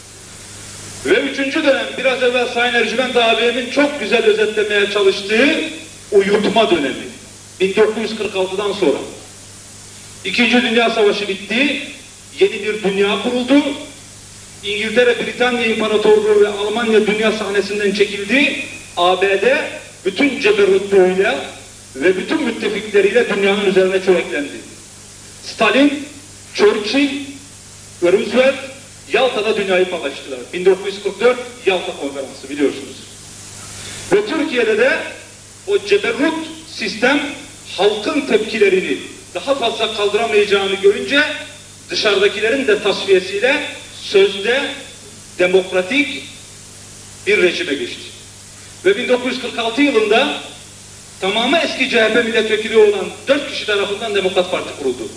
C: Ve üçüncü dönem, biraz evvel Sayın Ercüment abimin çok güzel özetlemeye çalıştığı uyutma dönemi. bin dokuz yüz kırk altıdan sonra. İkinci Dünya Savaşı bitti, yeni bir dünya kuruldu. İngiltere, Britanya İmparatorluğu ve Almanya dünya sahnesinden çekildi. A B D bütün ceberrutluğuyla ve bütün müttefikleriyle dünyanın üzerine çöreklendi. Stalin, Churchill ve Roosevelt Yalta'da dünyayı paylaştılar. bin dokuz yüz kırk dört Yalta Konferansı biliyorsunuz. Ve Türkiye'de de o ceberrut sistem halkın tepkilerini daha fazla kaldıramayacağını görünce dışarıdakilerin de tasfiyesiyle sözde demokratik bir rejime geçti. Ve bin dokuz yüz kırk altı yılında tamamı eski C H P milletvekili olan dört kişi tarafından Demokrat Parti kuruldu.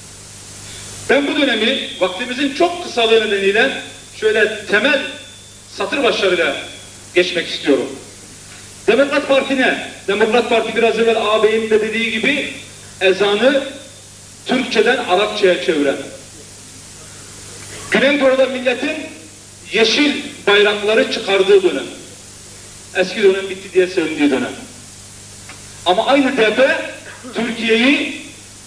C: Ben bu dönemi vaktimizin çok kısalığı nedeniyle şöyle temel satır başlarıyla geçmek istiyorum. Demokrat Parti ne? Demokrat Parti biraz evvel ağabeyin de dediği gibi ezanı Türkçeden Arapçaya çeviren. Güneydoğu'da milletin yeşil bayrakları çıkardığı dönem. Eski dönem bitti diye sevindiği dönem. Ama aynı D P Türkiye'yi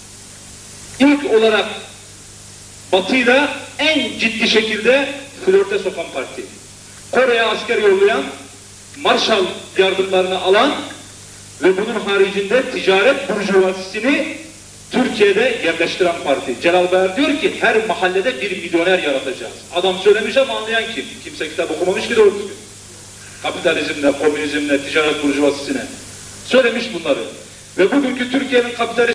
C: ilk olarak Batı'yla en ciddi şekilde flörte sokan parti. Kore'ye asker yollayan, Marshall yardımlarını alan ve bunun haricinde ticaret burjuvazisini Türkiye'de yerleştiren parti. Celal Bayar diyor ki her mahallede bir milyoner yaratacağız. Adam söylemiş ama anlayan kim? Kimse kitap okumamış ki doğru düzgün. Kapitalizmle, komünizmle, ticaret burjuvazisine. Söylemiş bunları. Ve bugünkü Türkiye'nin kapitalist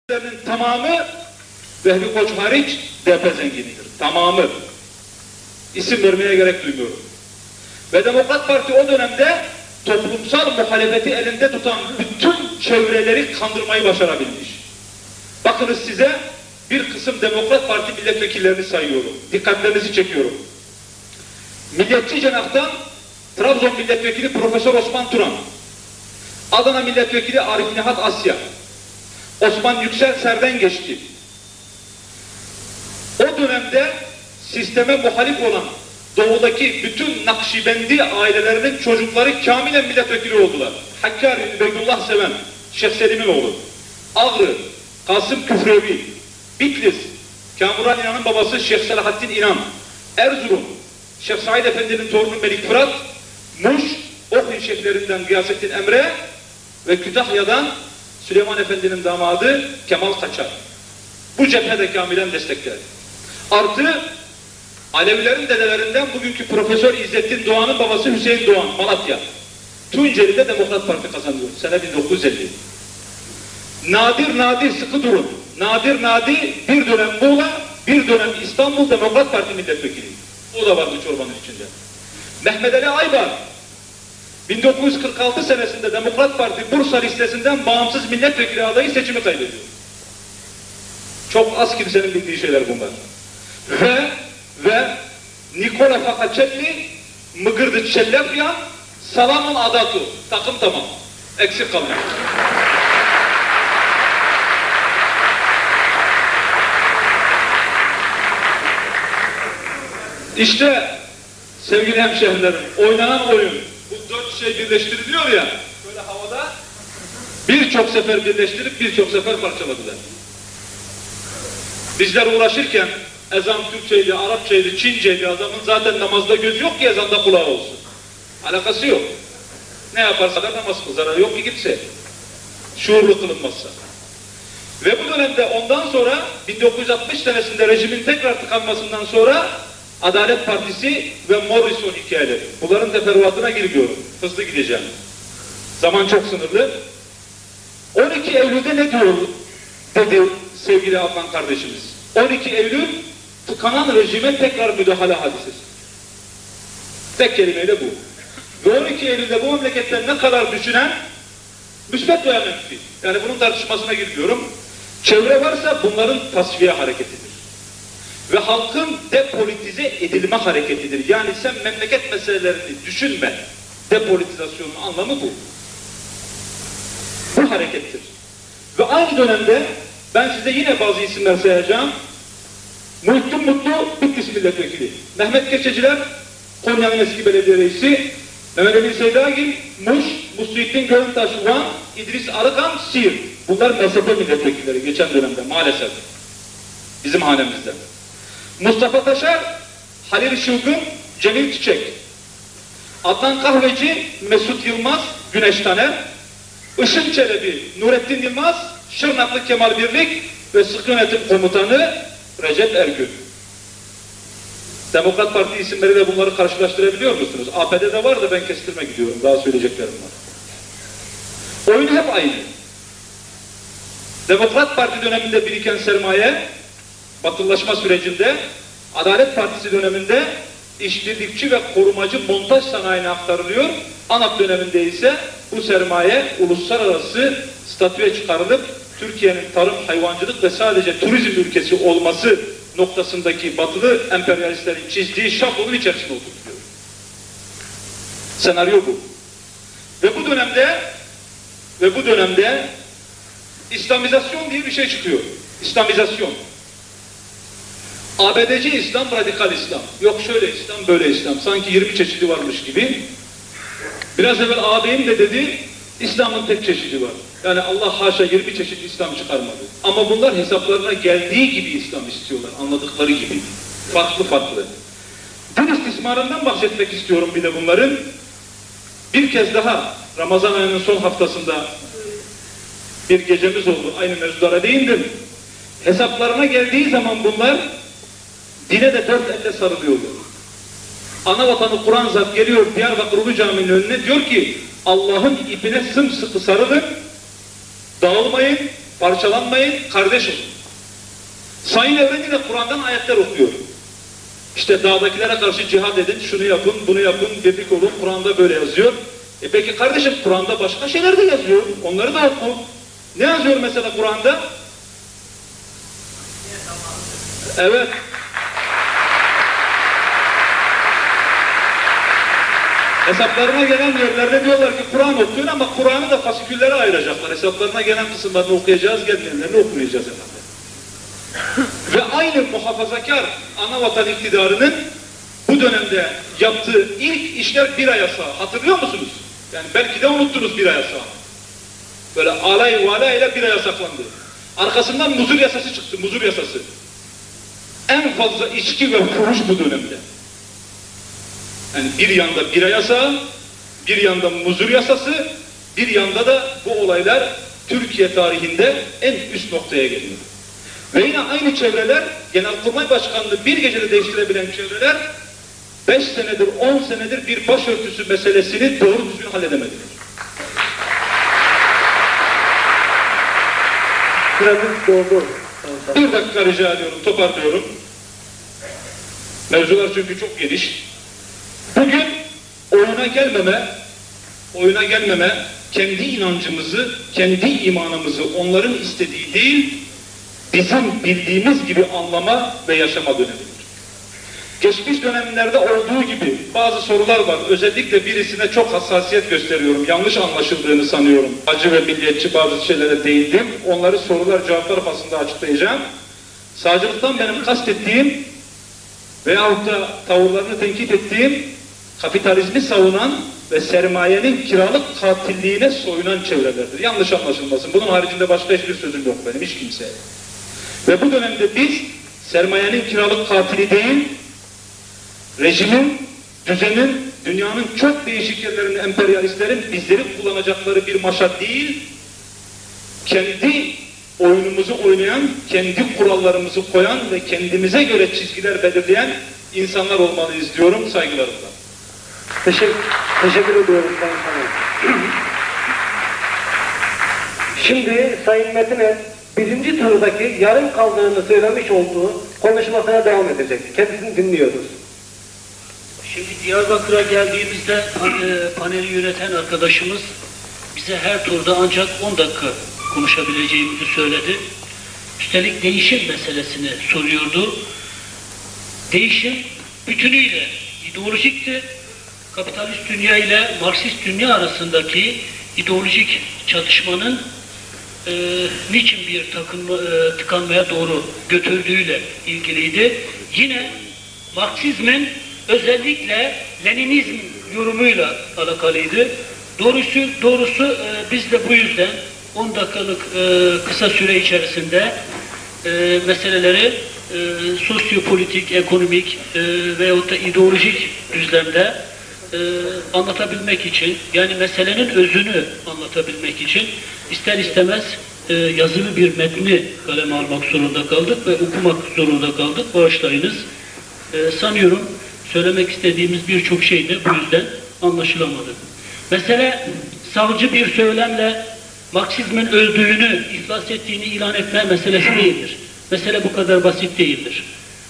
C: Tamamı Vehbi Koç hariç D P zenginidir. Tamamı. İsim vermeye gerek duymuyorum. Ve Demokrat Parti o dönemde toplumsal muhalefeti elinde tutan bütün çevreleri kandırmayı başarabilmiş. Bakınız size bir kısım Demokrat Parti milletvekillerini sayıyorum. Dikkatlerinizi çekiyorum. Milliyetçi Cenah'tan Trabzon Milletvekili Profesör Osman Turan, Adana Milletvekili Arif Nihat Asya, Osman Yüksel Serden geçti. O dönemde sisteme muhalif olan doğudaki bütün Nakşibendi ailelerinin çocukları kamilen milletvekili oldular. Hakkari, Übeydullah Seven, Şeyh Selim'in oğlu, Ağrı, Kasım Küfrevi, Bitlis, Kamuran İnan'ın babası Şeyh Selahattin İnan, Erzurum, Şeyh Said Efendi'nin torunu Melik Fırat, Muş, Ohri şeyhlerinden Gıyasettin Emre ve Kütahya'dan Süleyman Efendi'nin damadı Kemal Kaçar. Bu cephede kamilen destekler. Artı Alevilerin dedelerinden bugünkü Profesör İzzettin Doğan'ın babası Hüseyin Doğan, Malatya. Tunceli'de Demokrat Parti kazanıyor. Sene bin dokuz yüz elli. Nadir nadir sıkı durun. Nadir nadir bir dönem Muğla, bir dönem İstanbul Demokrat Parti milletvekili. O da vardı çorbanın içinde. Mehmet Ali Aybar bin dokuz yüz kırk altı senesinde Demokrat Parti Bursa listesinden bağımsız milletvekili adayı seçimi kaybediyor. Çok az kimsenin bildiği şeyler bunlar. Ve ve Nikola Fakacelli, Mıgırdı Çellefyan, Salamun Adatu. Takım tamam. Eksik kalıyor. İşte sevgili hemşehrilerim, oynanan oyun, bu dört şey birleştiriliyor ya, böyle havada birçok sefer birleştirip birçok sefer parçaladılar. Bizler uğraşırken ezan Türkçeydi, Arapçaydı, Çinceydi, adamın zaten namazda gözü yok ki ezanda kulağı olsun. Alakası yok. Ne yaparsa da namaz kıl, zararı yok ki kimse. Şuurlu kılınmazsa. Ve bu dönemde ondan sonra bin dokuz yüz altmış senesinde rejimin tekrar tıkanmasından sonra Adalet Partisi ve Morrison hikayeleri. Bunların teferruatına girmiyorum. Hızlı gideceğim. Zaman çok sınırlı. on iki Eylül'de ne diyor dedi sevgili Adnan kardeşimiz. on iki Eylül tıkanan rejime tekrar müdahale hadisesi. Tek kelimeyle bu. Ve on iki Eylül'de bu memleketten ne kadar düşünen müsbet veya menfi. Yani bunun tartışmasına girmiyorum. Çevre varsa bunların tasfiye hareketidir. Ve halkın depolitize edilme hareketidir. Yani sen memleket meselelerini düşünme. Depolitizasyonun anlamı bu. Bu harekettir. Ve aynı dönemde ben size yine bazı isimler sayacağım. Muhittin Mutlu, Bitlis milletvekili. Mehmet Keçeciler, Konya'nın eski belediye reisi. Mehmet Ali Seydagil, Muş, Musluittin Görüntaş, Van, İdris Arıkan, Siirt. Bunlar M S P milletvekilleri geçen dönemde maalesef. Bizim hanemizde. Mustafa Taşar, Halil Şılgın, Cemil Çiçek. Adnan Kahveci, Mesut Yılmaz, Güneş Taner. Işın Çelebi, Nurettin Yılmaz, Şırnaklı Kemal Birlik ve Sıkı Yönetim Komutanı Recep Ergün. Demokrat Parti isimleriyle bunları karşılaştırabiliyor musunuz? A P D'de var da ben kestirme gidiyorum. Daha söyleyeceklerim var. Oyun hep aynı. Demokrat Parti döneminde biriken sermaye, batılılaşma sürecinde, Adalet Partisi döneminde işbirlikçi ve korumacı montaj sanayine aktarılıyor. ANAP döneminde ise bu sermaye uluslararası statüye çıkarılıp Türkiye'nin tarım, hayvancılık ve sadece turizm ülkesi olması noktasındaki batılı emperyalistlerin çizdiği şablonun içerisinde oturtuyor. Senaryo bu. Ve bu dönemde ve bu dönemde İslamizasyon diye bir şey çıkıyor. İslamizasyon. A B D C İslam, radikal İslam. Yok şöyle İslam, böyle İslam. Sanki yirmi çeşidi varmış gibi. Biraz evvel ağabeyim de dedi, İslam'ın tek çeşidi var. Yani Allah haşa yirmi çeşit İslam çıkarmadı. Ama bunlar hesaplarına geldiği gibi İslam istiyorlar, anladıkları gibi. Farklı farklı. Din istismarından bahsetmek istiyorum bir de bunların. Bir kez daha Ramazan ayının son haftasında bir gecemiz oldu. Aynı mevzulara değindim. Hesaplarına geldiği zaman bunlar dine de dört elle sarılıyorlar. Ana vatanı Kur'an zat geliyor Diyarbakır Ulu Camii'nin önüne diyor ki Allah'ın ipine sımsıkı sarılın, dağılmayın, parçalanmayın, kardeş olun. Sayın Evren'i de Kur'an'dan ayetler okuyor. İşte dağdakilere karşı cihad edin, şunu yapın, bunu yapın, birlik olun, Kur'an'da böyle yazıyor. E peki kardeşim, Kur'an'da başka şeyler de yazıyor, onları da oku. Ne yazıyor mesela Kur'an'da? Evet. Hesaplarına gelen yerlerde diyorlar ki Kur'an okuyor ama Kur'an'ı da fasiküllere ayıracaklar. Hesaplarına gelen kısımlarını okuyacağız, gelmeyenlerini okumayacağız efendim. Ve aynı muhafazakar anavatan iktidarının bu dönemde yaptığı ilk işler bira yasağı. Hatırlıyor musunuz? Yani belki de unuttunuz bira yasağı. Böyle alay valay ile bira yasaklandı. Arkasından muzur yasası çıktı, muzur yasası. En fazla içki ve fuhuş bu dönemde. Yani bir yanda bira yasağı, bir yanda muzur yasası, bir yanda da bu olaylar Türkiye tarihinde en üst noktaya geliyor. Ve yine aynı çevreler, Genelkurmay Başkanlığı bir gecede değiştirebilen çevreler, beş senedir, on senedir bir başörtüsü meselesini doğru düzgün halledemediler.
A: Süremiz doldu.
C: Bir dakika rica ediyorum, toparlıyorum. Mevzular çünkü çok geniş. Bugün oyuna gelmeme, oyuna gelmeme, kendi inancımızı, kendi imanımızı onların istediği değil, bizim bildiğimiz gibi anlama ve yaşama dönemidir. Geçmiş dönemlerde olduğu gibi bazı sorular var. Özellikle birisine çok hassasiyet gösteriyorum. Yanlış anlaşıldığını sanıyorum. Acı ve milliyetçi bazı şeylere değindim. Onları sorular cevaplar fasında açıklayacağım. Sağcılıktan benim kastettiğim veyahut da tavırlarını tenkit ettiğim kapitalizmi savunan ve sermayenin kiralık katilliğine soyunan çevrelerdir. Yanlış anlaşılmasın. Bunun haricinde başka hiçbir sözüm yok benim, hiç kimseye. Ve bu dönemde biz sermayenin kiralık katili değil, rejimin, düzenin, dünyanın çok değişik yerlerinde emperyalistlerin bizleri kullanacakları bir maşa değil, kendi oyunumuzu oynayan, kendi kurallarımızı koyan ve kendimize göre çizgiler belirleyen insanlar olmalıyız diyorum saygılarımla.
A: Teşekkür, teşekkür ediyorum Sayın Hanım. Şimdi Sayın Metiner birinci turdaki yarım kaldığını söylemiş olduğu konuşmasına devam edecek. Kendisini dinliyoruz.
D: Şimdi Diyarbakır'a geldiğimizde e, paneli yöneten arkadaşımız bize her turda ancak on dakika konuşabileceğimizi söyledi. Üstelik değişim meselesini soruyordu. Değişim bütünüyle ideolojikti. Kapitalist dünya ile Marksist dünya arasındaki ideolojik çatışmanın e, niçin bir takılma, e, tıkanmaya doğru götürdüğüyle ilgiliydi. Yine Marksizmin özellikle Leninizm yorumuyla alakalıydı. Doğrusu, doğrusu e, biz de bu yüzden on dakikalık e, kısa süre içerisinde e, meseleleri e, sosyopolitik, ekonomik e, veyahut da ideolojik düzlemde e, anlatabilmek için, yani meselenin özünü anlatabilmek için ister istemez e, yazılı bir metni kaleme almak zorunda kaldık ve okumak zorunda kaldık. Bağışlayınız. E, sanıyorum söylemek istediğimiz birçok şey de bu yüzden anlaşılamadı. Mesele savcı bir söylemle Marksizmin öldüğünü, iflas ettiğini ilan etme meselesi değildir. Mesele bu kadar basit değildir.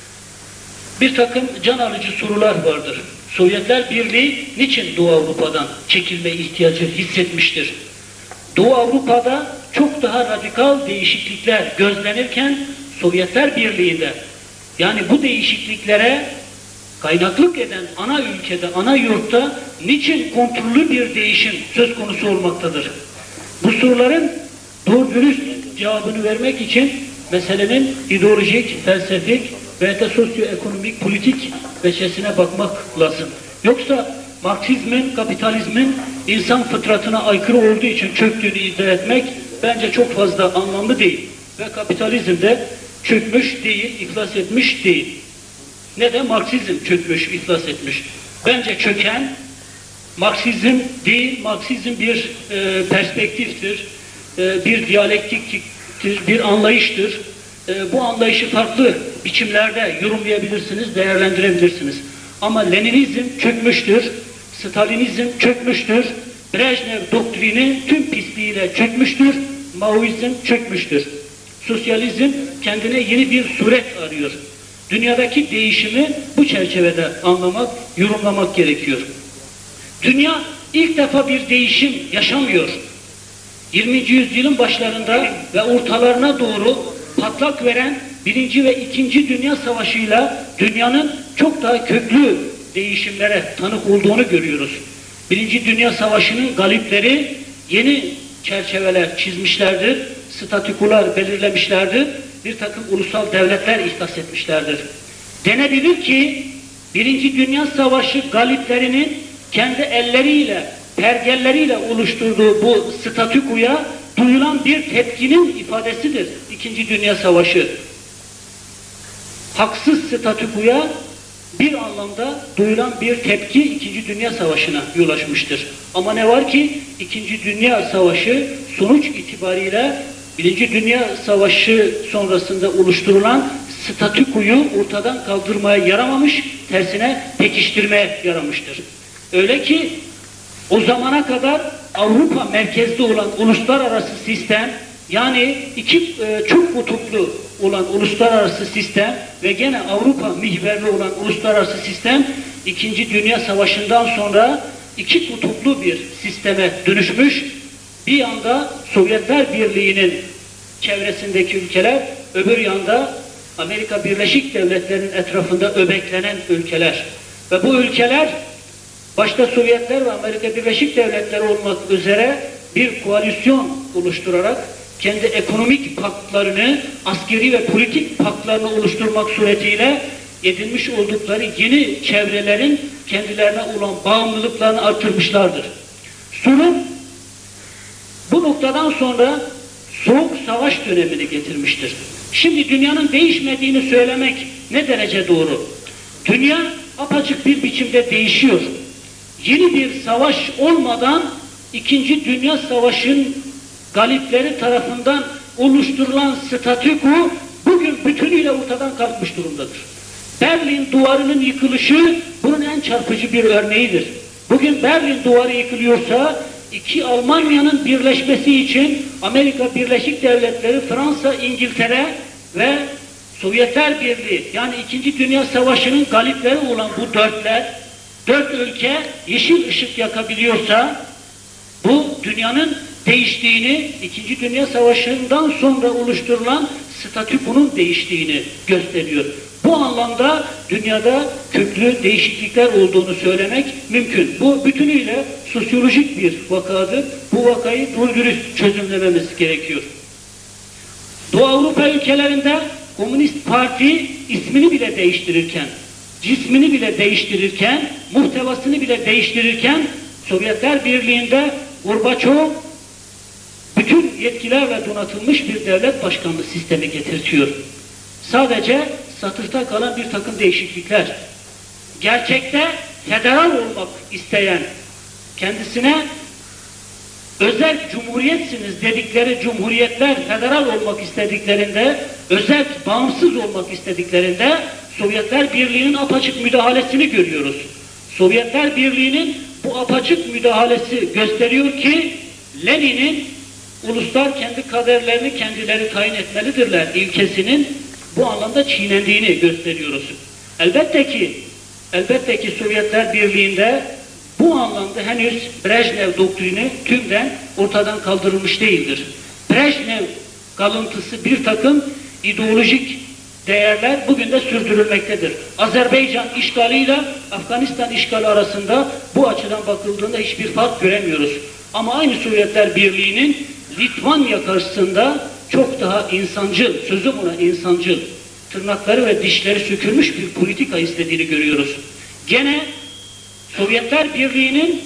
D: Bir takım can alıcı sorular vardır. Sovyetler Birliği niçin Doğu Avrupa'dan çekilme ihtiyacı hissetmiştir? Doğu Avrupa'da çok daha radikal değişiklikler gözlenirken Sovyetler Birliği'nde, yani bu değişikliklere kaynaklık eden ana ülkede, ana yurtta niçin kontrollü bir değişim söz konusu olmaktadır? Bu soruların doğru dürüst cevabını vermek için meselenin ideolojik, felsefik ve de sosyoekonomik, politik veçesine bakmak lazım. Yoksa Marksizmin, kapitalizmin insan fıtratına aykırı olduğu için çöktüğünü iddia etmek bence çok fazla anlamlı değil. Ve kapitalizm de çökmüş değil, iflas etmiş değil. Ne de Marksizm çökmüş, iflas etmiş. Bence çöken Marksizm değil, Marksizm bir e, perspektiftir, e, bir diyalektiktir, bir anlayıştır. E, bu anlayışı farklı biçimlerde yorumlayabilirsiniz, değerlendirebilirsiniz. Ama Leninizm çökmüştür, Stalinizm çökmüştür, Brejnev doktrini tüm pisliğiyle çökmüştür Maoizm çökmüştür. Sosyalizm kendine yeni bir suret arıyor. Dünyadaki değişimi bu çerçevede anlamak, yorumlamak gerekiyor. Dünya ilk defa bir değişim yaşamıyor. yirminci yüzyılın başlarında ve ortalarına doğru patlak veren birinci ve ikinci Dünya Savaşı'yla dünyanın çok daha köklü değişimlere tanık olduğunu görüyoruz. Birinci Dünya Savaşı'nın galipleri yeni çerçeveler çizmişlerdir, statükolar belirlemişlerdir, bir takım ulusal devletler ihdas etmişlerdir. Denebilir ki Birinci Dünya Savaşı galiplerinin kendi elleriyle, pergelleriyle oluşturduğu bu statükoya duyulan bir tepkinin ifadesidir İkinci Dünya Savaşı. Haksız statükoya bir anlamda duyulan bir tepki İkinci Dünya Savaşı'na yol açmıştır. Ama ne var ki İkinci Dünya Savaşı sonuç itibariyle Birinci Dünya Savaşı sonrasında oluşturulan statükoyu ortadan kaldırmaya yaramamış, tersine pekiştirmeye yaramıştır. Öyle ki o zamana kadar Avrupa merkezli olan uluslararası sistem, yani iki e, çok kutuplu olan uluslararası sistem ve gene Avrupa mihverli olan uluslararası sistem İkinci Dünya Savaşı'ndan sonra iki kutuplu bir sisteme dönüşmüş. Bir yanda Sovyetler Birliği'nin çevresindeki ülkeler, öbür yanda Amerika Birleşik Devletleri'nin etrafında öbeklenen ülkeler. Ve bu ülkeler başta Sovyetler ve Amerika Birleşik Devletleri olmak üzere bir koalisyon oluşturarak kendi ekonomik paktlarını, askeri ve politik paktlarını oluşturmak suretiyle edinmiş oldukları yeni çevrelerin kendilerine olan bağımlılıklarını artırmışlardır. Sorun bu noktadan sonra Soğuk Savaş dönemini getirmiştir. Şimdi dünyanın değişmediğini söylemek ne derece doğru? Dünya apaçık bir biçimde değişiyor. Yeni bir savaş olmadan İkinci Dünya Savaşı'nın galipleri tarafından oluşturulan statüko bugün bütünüyle ortadan kalkmış durumdadır. Berlin Duvarı'nın yıkılışı bunun en çarpıcı bir örneğidir. Bugün Berlin Duvarı yıkılıyorsa iki Almanya'nın birleşmesi için Amerika Birleşik Devletleri, Fransa, İngiltere ve Sovyetler Birliği, yani İkinci Dünya Savaşı'nın galipleri olan bu dörtler, dört ülke yeşil ışık yakabiliyorsa bu dünyanın değiştiğini, İkinci Dünya Savaşı'ndan sonra oluşturulan statükonun değiştiğini gösteriyor. Bu anlamda dünyada köklü değişiklikler olduğunu söylemek mümkün. Bu bütünüyle sosyolojik bir vakadır. Bu vakayı doğru dürüst çözümlememiz gerekiyor. Doğu Avrupa ülkelerinde Komünist Parti ismini bile değiştirirken, cismini bile değiştirirken, muhtevasını bile değiştirirken Sovyetler Birliği'nde Gorbaçov bütün yetkilerle donatılmış bir devlet başkanlığı sistemi getirtiyor. Sadece satırda kalan bir takım değişiklikler. Gerçekte federal olmak isteyen, kendisine özel cumhuriyetsiniz dedikleri cumhuriyetler federal olmak istediklerinde, özel bağımsız olmak istediklerinde Sovyetler Birliği'nin apaçık müdahalesini görüyoruz. Sovyetler Birliği'nin bu apaçık müdahalesi gösteriyor ki Lenin'in uluslar kendi kaderlerini kendileri tayin etmelidirler ilkesinin bu anlamda çiğnendiğini gösteriyoruz. Elbette ki, elbette ki Sovyetler Birliği'nde bu anlamda henüz Brejnev doktrini tümden ortadan kaldırılmış değildir. Brejnev kalıntısı bir takım ideolojik değerler bugün de sürdürülmektedir. Azerbaycan işgaliyle Afganistan işgali arasında bu açıdan bakıldığında hiçbir fark göremiyoruz. Ama aynı Sovyetler Birliği'nin Litvanya karşısında çok daha insancıl, sözüm ona insancıl, tırnakları ve dişleri sökülmüş bir politika istediğini görüyoruz. Gene Sovyetler Birliği'nin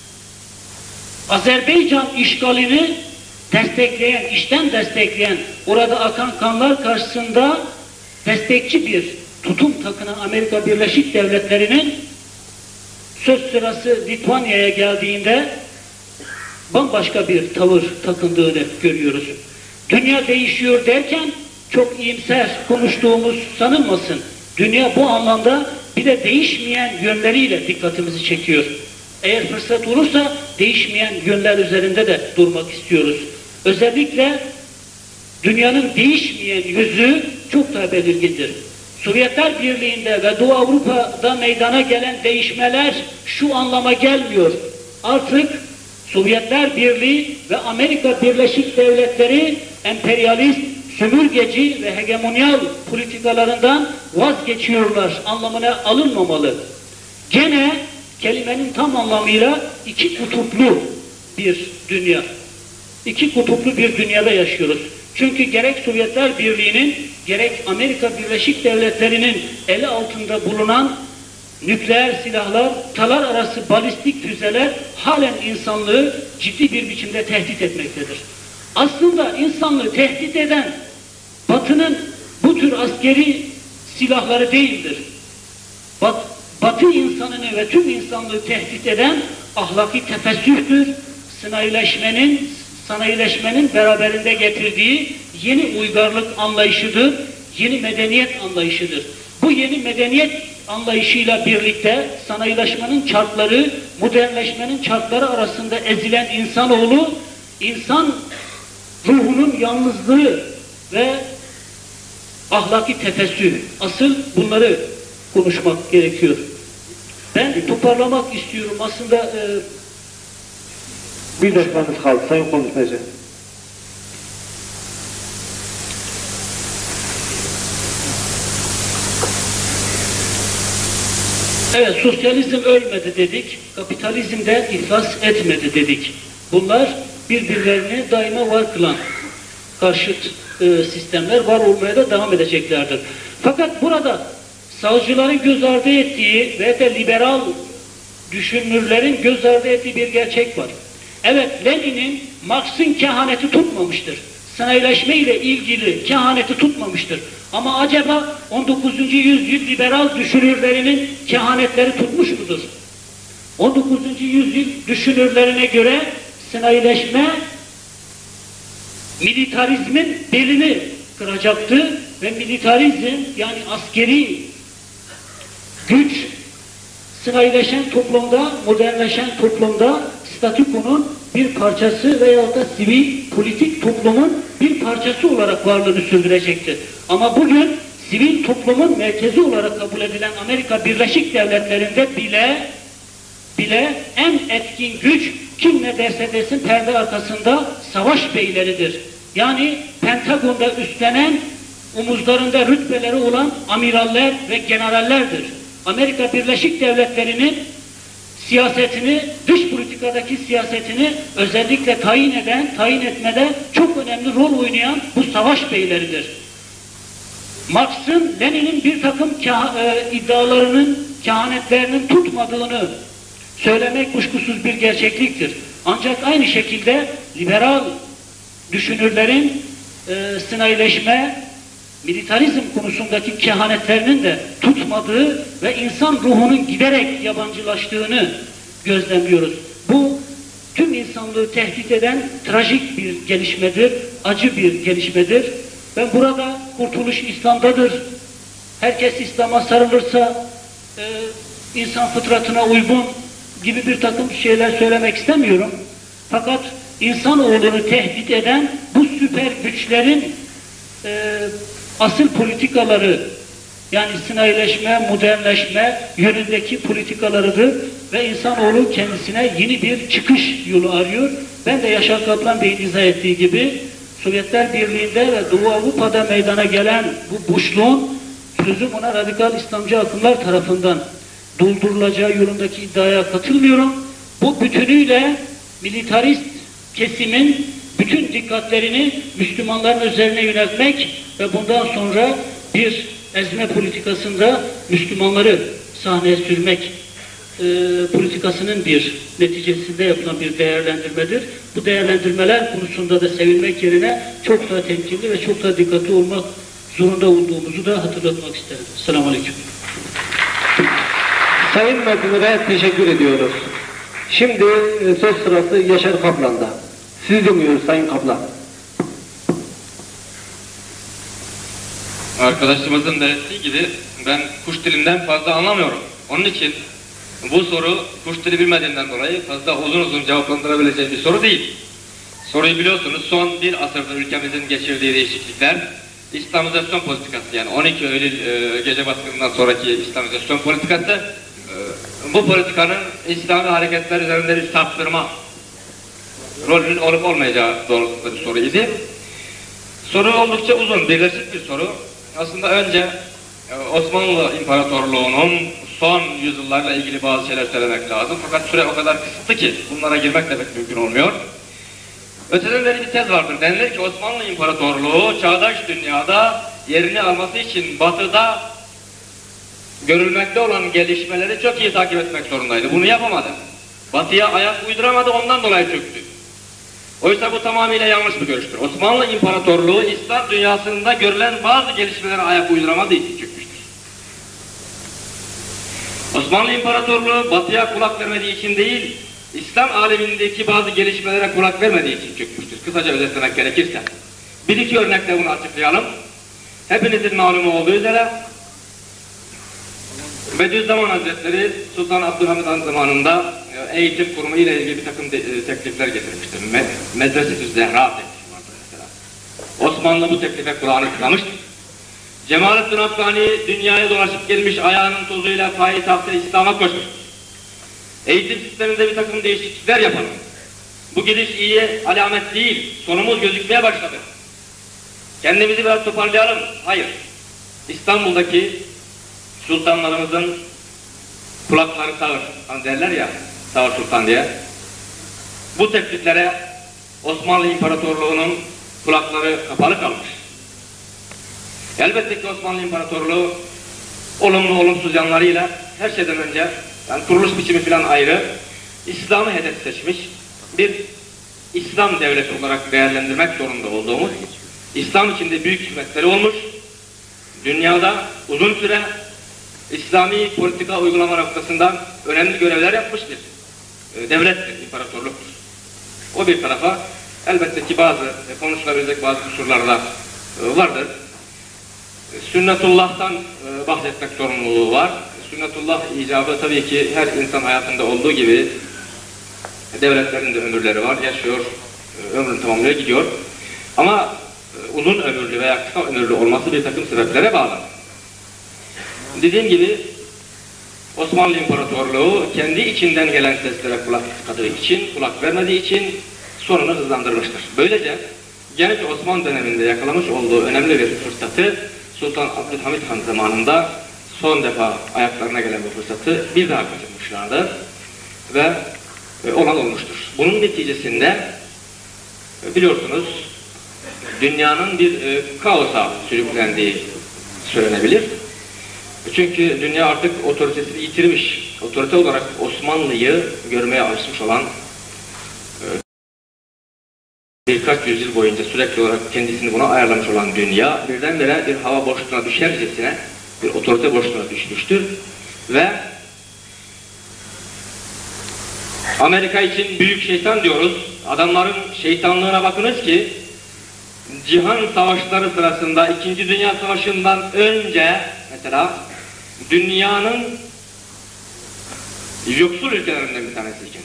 D: Azerbaycan işgalini destekleyen, içten destekleyen, orada akan kanlar karşısında destekçi bir tutum takınan Amerika Birleşik Devletleri'nin söz sırası Litvanya'ya geldiğinde bambaşka bir tavır takındığını görüyoruz. Dünya değişiyor derken çok iyimser konuştuğumuz sanılmasın. Dünya bu anlamda bir de değişmeyen yönleriyle dikkatimizi çekiyor. Eğer fırsat olursa değişmeyen yönler üzerinde de durmak istiyoruz. Özellikle dünyanın değişmeyen yüzü çok daha belirgindir. Sovyetler Birliği'nde ve Doğu Avrupa'da meydana gelen değişmeler şu anlama gelmiyor. Artık Sovyetler Birliği ve Amerika Birleşik Devletleri emperyalist, sömürgeci ve hegemonyal politikalarından vazgeçiyorlar anlamına alınmamalı. Gene kelimenin tam anlamıyla iki kutuplu bir dünya. İki kutuplu bir dünyada yaşıyoruz. Çünkü gerek Sovyetler Birliği'nin gerek Amerika Birleşik Devletleri'nin eli altında bulunan nükleer silahlar, talar arası balistik füzeler halen insanlığı ciddi bir biçimde tehdit etmektedir. Aslında insanlığı tehdit eden Batı'nın bu tür askeri silahları değildir. Bat, Batı insanını ve tüm insanlığı tehdit eden ahlaki tefessühtür, sanayileşmenin, sanayileşmenin beraberinde getirdiği yeni uygarlık anlayışıdır, yeni medeniyet anlayışıdır. Bu yeni medeniyet anlayışıyla birlikte sanayileşmenin çarkları, modernleşmenin çarkları arasında ezilen insanoğlu, insan ruhunun yalnızlığı ve ahlaki tefessüh. Asıl bunları konuşmak gerekiyor. Ben toparlamak istiyorum. Aslında e,
A: bir dakikanız kaldı Sayın Konuşmacı.
D: evet, sosyalizm ölmedi dedik, kapitalizm de iflas etmedi dedik. Bunlar birbirlerini daima var kılan karşıt e, sistemler, var olmaya da devam edeceklerdir. Fakat burada sağcıların göz ardı ettiği ve de liberal düşünürlerin göz ardı ettiği bir gerçek var. Evet, Lenin'in Marx'ın kehaneti tutmamıştır. Sanayileşme ile ilgili kehaneti tutmamıştır. Ama acaba on dokuzuncu yüzyıl liberal düşünürlerinin kehanetleri tutmuş mudur? on dokuzuncu yüzyıl düşünürlerine göre sanayileşme militarizmin belini kıracaktı ve militarizm, yani askeri güç sanayileşen toplumda, modernleşen toplumda statükonun bir parçası veyahut da sivil politik toplumun bir parçası olarak varlığını sürdürecektir. Ama bugün sivil toplumun merkezi olarak kabul edilen Amerika Birleşik Devletleri'nde bile bile en etkin güç kim ne derse desin perde arkasında savaş beyleridir. Yani Pentagon'da üstlenen, omuzlarında rütbeleri olan amiraller ve generallerdir. Amerika Birleşik Devletleri'nin siyasetini, dış politikadaki siyasetini özellikle tayin eden, tayin etmede çok önemli rol oynayan bu savaş beyleridir. Marx'ın, Lenin'in bir takım e, iddialarının, kehanetlerinin tutmadığını söylemek kuşkusuz bir gerçekliktir. Ancak aynı şekilde liberal düşünürlerin e, sanayileşme, militarizm konusundaki kehanetlerinin de tutmadığı ve insan ruhunun giderek yabancılaştığını gözlemliyoruz. Bu tüm insanlığı tehdit eden trajik bir gelişmedir, acı bir gelişmedir. Ben burada kurtuluş İslam'dadır. Herkes İslam'a sarılırsa e, insan fıtratına uygun gibi bir takım şeyler söylemek istemiyorum. Fakat insanoğlunu tehdit eden bu süper güçlerin e, asıl politikaları, yani sanayileşme, modernleşme yönündeki politikalarıdır ve insanoğlu kendisine yeni bir çıkış yolu arıyor. Ben de Yaşar Kaplan Bey'in izah ettiği gibi Sovyetler Birliği'nde ve Doğu Avrupa'da meydana gelen bu boşluğun sözüm ona radikal İslamcı akımlar tarafından doldurulacağı yolundaki iddiaya katılmıyorum. Bu bütünüyle militarist kesimin bütün dikkatlerini Müslümanların üzerine yöneltmek ve bundan sonra bir ezme politikasında Müslümanları sahneye sürmek e, politikasının bir neticesinde yapılan bir değerlendirmedir. Bu değerlendirmeler konusunda da sevinmek yerine çok daha temkinli ve çok daha dikkatli olmak zorunda olduğumuzu da hatırlatmak isterim. Selamun Aleyküm.
A: Sayın Metin'e teşekkür ediyoruz. Şimdi söz sırası Yaşar Kaplan'da. Sizi dinliyoruz Sayın Kaplan.
E: Arkadaşımızın belirttiği gibi ben kuş dilinden fazla anlamıyorum. Onun için bu soru kuş dili bilmediğinden dolayı fazla uzun uzun cevaplandırabileceğim bir soru değil. Soruyu biliyorsunuz, son bir asırda ülkemizin geçirdiği değişiklikler, İslamizasyon politikası, yani on iki Eylül e, gece baskınından sonraki İslamizasyon politikası, e, bu politikanın İslami hareketler üzerinde bir saptırma rolünün olup olmayacağı doğrultusunda bir soruydu. Soru oldukça uzun, birleşik bir soru. Aslında önce e, Osmanlı İmparatorluğu'nun son yüzyıllarla ilgili bazı şeyler söylemek lazım. Fakat süre o kadar kısıtlı ki bunlara girmek de pek mümkün olmuyor. Öteden beri bir tez vardır. Denilir ki Osmanlı İmparatorluğu çağdaş dünyada yerini alması için batıda görülmekte olan gelişmeleri çok iyi takip etmek zorundaydı. Bunu yapamadı. Batıya ayak uyduramadı, ondan dolayı çöktü. Oysa bu tamamıyla yanlış bir görüştür. Osmanlı İmparatorluğu İslam dünyasında görülen bazı gelişmelere ayak uyduramadığı için çökmüştür. Osmanlı İmparatorluğu batıya kulak vermediği için değil, İslam alemindeki bazı gelişmelere kulak vermediği için çökmüştür. Kısaca özetlemek gerekirse. Bir iki örnekle bunu açıklayalım. Hepinizin malumu olduğu üzere Bediüzzaman Hazretleri Sultan Abdülhamid Han zamanında eğitim kurumu ile ilgili bir takım teklifler getirmiştir. Me Medrese-i Zehra teklifi vardır mesela. Osmanlı bu teklife kulağını tıkamıştır. Cemalettin Afgani dünyaya dolaşıp gelmiş, ayağının tozuyla payitahta İslam'a koşmuştur. Eğitim sisteminde bir takım değişiklikler yapalım. Bu gidiş iyi alamet değil, sonumuz gözükmeye başladı. Kendimizi biraz toparlayalım. Hayır. İstanbul'daki sultanlarımızın kulakları sağır, hani derler ya, sağır sultan diye. Bu tekliflere Osmanlı İmparatorluğu'nun kulakları kapalı kalmış. Elbette ki Osmanlı İmparatorluğu olumlu olumsuz yanlarıyla her şeyden önce, yani kuruluş biçimi falan ayrı, İslam'ı hedef seçmiş, bir İslam devleti olarak değerlendirmek zorunda olduğumuz, İslam içinde büyük hizmetleri olmuş, dünyada uzun süre İslami politika uygulama noktasında önemli görevler yapmış bir e, devlettir, imparatorluktur. O bir tarafa, elbette ki bazı e, konuşulabilecek bazı kusurlar da e, vardır. E, Sünnetullah'tan e, bahsetmek sorumluluğu var. Sünnetullah icabı tabii ki her insan hayatında olduğu gibi e, devletlerin de ömürleri var, yaşıyor, e, ömrünü tamamlıyor, gidiyor. Ama e, uzun ömürlü veya kısa ömürlü olması bir takım sebeplere bağlı. Dediğim gibi Osmanlı İmparatorluğu kendi içinden gelen seslere kulak tıkadığı için, kulak vermediği için sonunu hızlandırmıştır. Böylece genç Osmanlı döneminde yakalamış olduğu önemli bir fırsatı Sultan Abdülhamid Han zamanında son defa ayaklarına gelen bu fırsatı bir daha kaçırmışlardır ve olan olmuştur. Bunun neticesinde biliyorsunuz dünyanın bir kaosa sürüklendiği söylenebilir. Çünkü dünya artık otoritesini yitirmiş, otorite olarak Osmanlı'yı görmeye alışmış olan birkaç yüzyıl boyunca sürekli olarak kendisini buna ayarlamış olan dünya birdenbire bir hava boşluğuna düşercesine bir otorite boşluğuna düşmüştür ve Amerika için büyük şeytan diyoruz. Adamların şeytanlığına bakınız ki cihan savaşları sırasında İkinci Dünya Savaşı'ndan önce mesela dünyanın yoksul ülkelerinden bir tanesi için.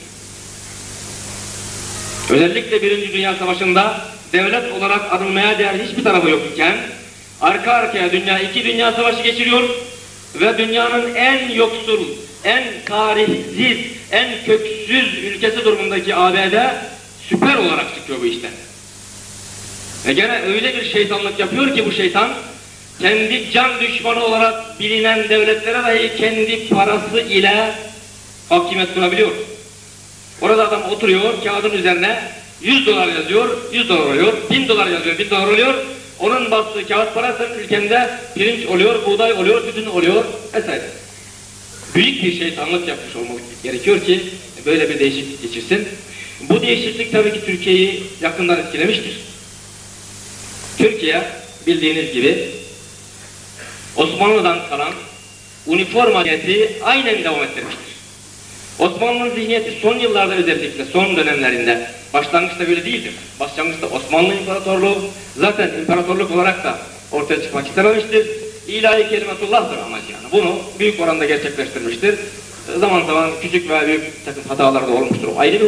E: Özellikle Birinci Dünya Savaşı'nda devlet olarak anılmaya değer hiçbir tarafı yok iken arka arkaya dünya iki dünya savaşı geçiriyor ve dünyanın en yoksul, en tarihsiz, en köksüz ülkesi durumundaki A B D süper olarak çıkıyor bu işten. Ve gene öyle bir şeytanlık yapıyor ki bu şeytan kendi can düşmanı olarak bilinen devletlere dahi kendi parası ile hakimiyet kurabiliyor. Orada adam oturuyor, kağıdın üzerine yüz dolar yazıyor, yüz dolar oluyor, bin dolar yazıyor, bin dolar oluyor. Onun bastığı kağıt parası ülkende pirinç oluyor, buğday oluyor, tütün oluyor vesaire. Büyük bir şeytanlık yapmış olmak gerekiyor ki böyle bir değişiklik geçirsin. Bu değişiklik tabii ki Türkiye'yi yakından etkilemiştir. Türkiye bildiğiniz gibi Osmanlı'dan kalan üniforma zihniyeti aynen devam ettirmiştir. Osmanlı'nın zihniyeti son yıllarda özellikle son dönemlerinde başlangıçta böyle değildir. Başlangıçta Osmanlı İmparatorluğu zaten imparatorluk olarak da ortaya çıkmak istememiştir. İlahi kelimetullah'tır amacı yani. Bunu büyük oranda gerçekleştirmiştir. Zaman zaman küçük veya büyük takım hatalar da olmuştur. O ayrı bir husus.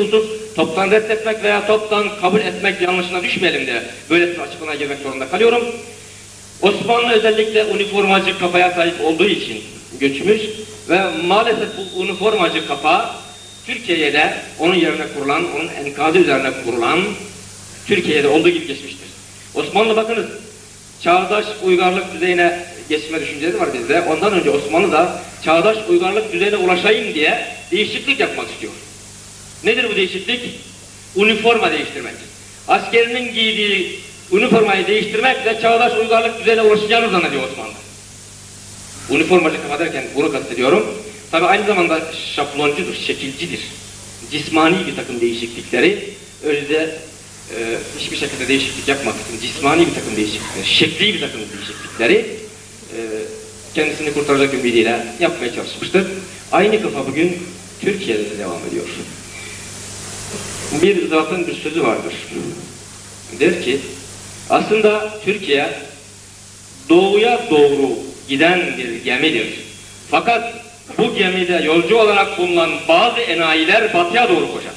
E: toptan reddetmek veya toptan kabul etmek yanlışına düşmeyelim diye böyle bir açıklamaya girmek zorunda kalıyorum. Osmanlı özellikle üniformacı kafaya sahip olduğu için göçmüş ve maalesef bu üniformacı kafa Türkiye'ye de onun yerine kurulan, onun enkazı üzerine kurulan Türkiye'de olduğu gibi geçmiştir. Osmanlı bakınız, çağdaş uygarlık düzeyine geçme düşüncesi var bizde. Ondan önce Osmanlı da çağdaş uygarlık düzeyine ulaşayım diye değişiklik yapmak istiyor. Nedir bu değişiklik? Üniforma değiştirmek. Askerinin giydiği üniformayı değiştirmekle çağdaş uygarlık düzeyine ulaşacağını zannediyor Osmanlı. Üniformacı kafa derken bunu kastediyorum. Tabi aynı zamanda şabloncudur, şekilcidir. Cismani bir takım değişiklikleri, öyle de e, hiçbir şekilde değişiklik yapmak için cismani bir takım değişiklikleri, şekli bir takım değişiklikleri e, kendisini kurtaracak ümidiyle yapmaya çalışmıştır. Aynı kafa bugün Türkiye'de de devam ediyor. Bir zatın bir sözü vardır. Der ki, aslında Türkiye doğuya doğru giden bir gemidir. Fakat bu gemide yolcu olarak bulunan bazı enayiler batıya doğru koşar.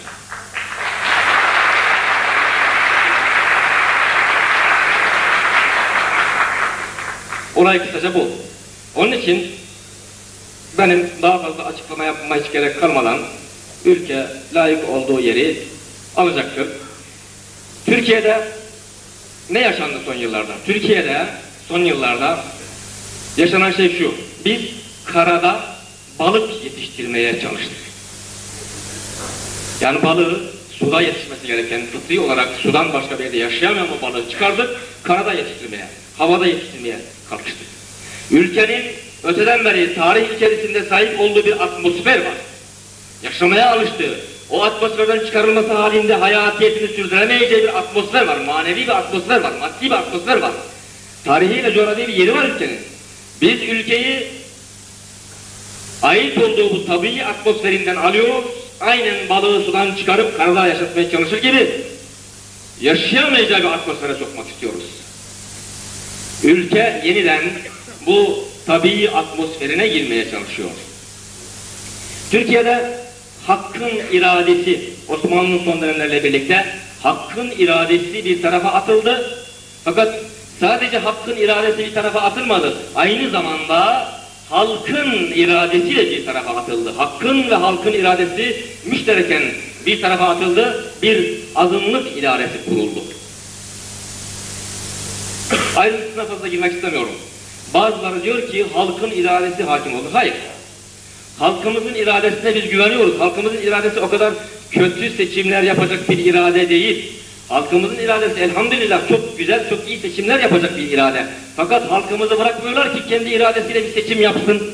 E: Olay kısaca bu. Onun için benim daha fazla açıklama yapmama hiç gerek kalmadan ülke layık olduğu yeri alacaktır. Türkiye'de ne yaşandı son yıllarda? Türkiye'de son yıllarda yaşanan şey şu. Biz karada balık yetiştirmeye çalıştık. Yani balığı suda yetişmesi gereken, fıtri olarak sudan başka bir yerde yaşayamayan o balığı çıkardık, karada yetiştirmeye, havada yetiştirmeye kalkıştık. Ülkenin öteden beri tarih içerisinde sahip olduğu bir atmosfer var. Yaşamaya alıştığı, o atmosferden çıkarılması halinde hayatiyetini sürdüremeyeceği bir atmosfer var, manevi bir atmosfer var, maddi bir atmosfer var. Tarihi ve coğrafi bir yeri var ülkenin. Biz ülkeyi ait olduğu bu tabii atmosferinden alıyoruz, aynen balığı sudan çıkarıp karada yaşatmaya çalışır gibi yaşayamayacağı bir atmosfere sokmak istiyoruz. Ülke yeniden bu tabii atmosferine girmeye çalışıyor. Türkiye'de hakkın iradesi, Osmanlı'nın son dönemlerle birlikte hakkın iradesi bir tarafa atıldı. Fakat sadece hakkın iradesi bir tarafa atılmadı. Aynı zamanda halkın iradesi de bir tarafa atıldı. Hakkın ve halkın iradesi müştereken bir tarafa atıldı. Bir azınlık idaresi kuruldu. Ayrıntısına fazla girmek istemiyorum. Bazıları diyor ki halkın iradesi hakim oldu. Hayır. Halkımızın iradesine biz güveniyoruz. Halkımızın iradesi o kadar kötü seçimler yapacak bir irade değil. Halkımızın iradesi elhamdülillah çok güzel, çok iyi seçimler yapacak bir irade. Fakat halkımızı bırakmıyorlar ki kendi iradesiyle bir seçim yapsın.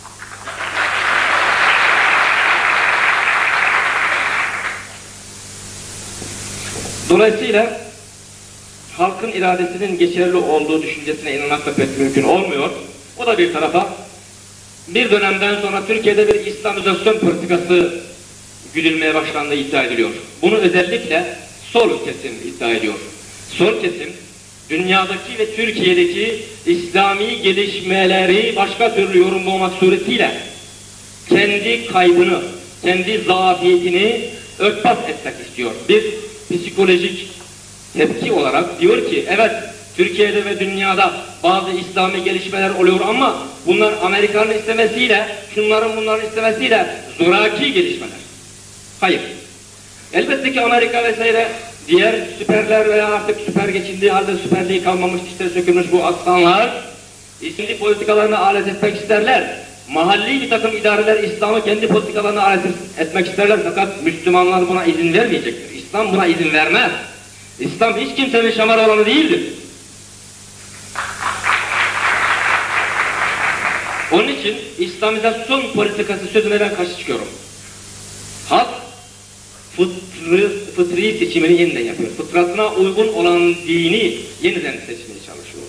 E: Dolayısıyla halkın iradesinin geçerli olduğu düşüncesine inanmak da pek mümkün olmuyor. O da bir tarafa. Bir dönemden sonra Türkiye'de bir İslamizasyon politikası güdülmeye başlandığı iddia ediliyor. Bunu özellikle sol kesim iddia ediyor. Sol kesim, dünyadaki ve Türkiye'deki İslami gelişmeleri başka türlü yorumlamak suretiyle kendi kaybını, kendi zafiyetini örtbas etmek istiyor. Bir psikolojik tepki olarak diyor ki, evet Türkiye'de ve dünyada bazı İslami gelişmeler oluyor ama bunlar Amerika'nın istemesiyle, şunların bunların istemesiyle zoraki gelişmeler. Hayır. Elbette ki Amerika vesaire diğer süperler veya artık süper geçildiği halde süperliği kalmamış, dişleri sökülmüş bu aslanlar İslam'ı politikalarına alet etmek isterler. Mahalli bir takım idareler İslam'ı kendi politikalarına alet etmek isterler fakat Müslümanlar buna izin vermeyecektir. İslam buna izin vermez. İslam hiç kimsenin şamar alanı değildir. Onun için İslamizasyon politikası sözüne ben karşı çıkıyorum. Halk fıtri, fıtri seçimini yeniden yapıyor. Fıtratına uygun olan dini yeniden seçmeye çalışıyor.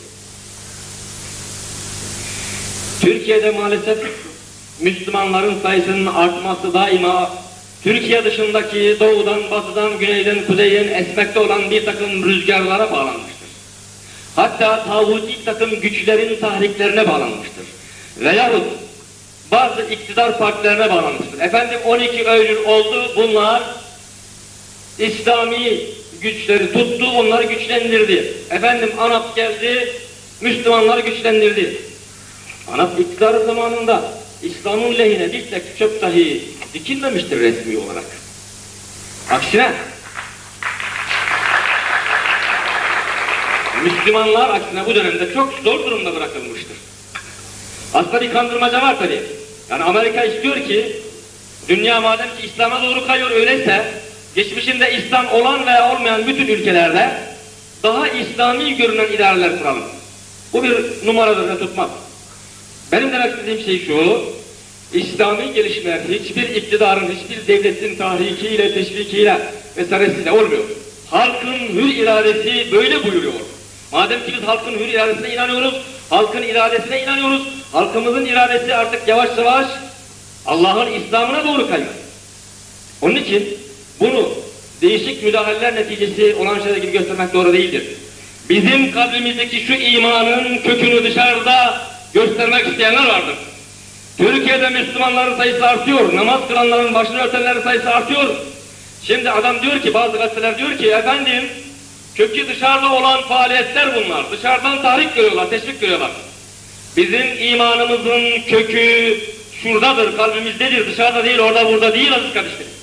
E: Türkiye'de maalesef Müslümanların sayısının artması daima Türkiye dışındaki doğudan, batıdan, güneyden, kuzeyden esmekte olan bir takım rüzgarlara bağlanmıştır. Hatta tağuti takım güçlerin tahriklerine bağlanmıştır. Veyahut bazı iktidar partilerine bağlanmıştır. Efendim on iki Eylül oldu, bunlar İslami güçleri tuttu, onları güçlendirdi. Efendim ANAP geldi, Müslümanları güçlendirdi. ANAP iktidarı zamanında İslam'ın lehine bir tek çöp dahi dikilmemiştir resmi olarak. Aksine Müslümanlar aksine bu dönemde çok zor durumda bırakılmıştır. Aslında bir kandırmaca var tabii. Yani Amerika istiyor ki dünya madem ki İslam'a doğru kayıyor öyleyse geçmişinde İslam olan veya olmayan bütün ülkelerde daha İslami görünen idareler kuralım. Bu bir numaradır ve tutmaz. Benim demek istediğim şey şu, İslami gelişmeler hiçbir iktidarın, hiçbir devletin tahrikiyle, teşvikiyle vesairesiyle olmuyor. Halkın hür iradesi böyle buyuruyor. Madem ki biz halkın hür iradesine inanıyoruz, halkın iradesine inanıyoruz, halkımızın iradesi artık yavaş yavaş Allah'ın İslam'ına doğru kayıyor. Onun için bunu değişik müdahaleler neticesi olan şeyler gibi göstermek doğru değildir. Bizim kalbimizdeki şu imanın kökünü dışarıda göstermek isteyenler vardır. Türkiye'de Müslümanların sayısı artıyor, namaz kılanların başını örtenlerin sayısı artıyor. Şimdi adam diyor ki, bazı gazeteler diyor ki, efendim kökü dışarıda olan faaliyetler bunlar. Dışarıdan tahrik görüyorlar, teşvik görüyorlar. Bizim imanımızın kökü şuradadır, kalbimizdedir, dışarıda değil, orada burada değil aziz kardeşlerim.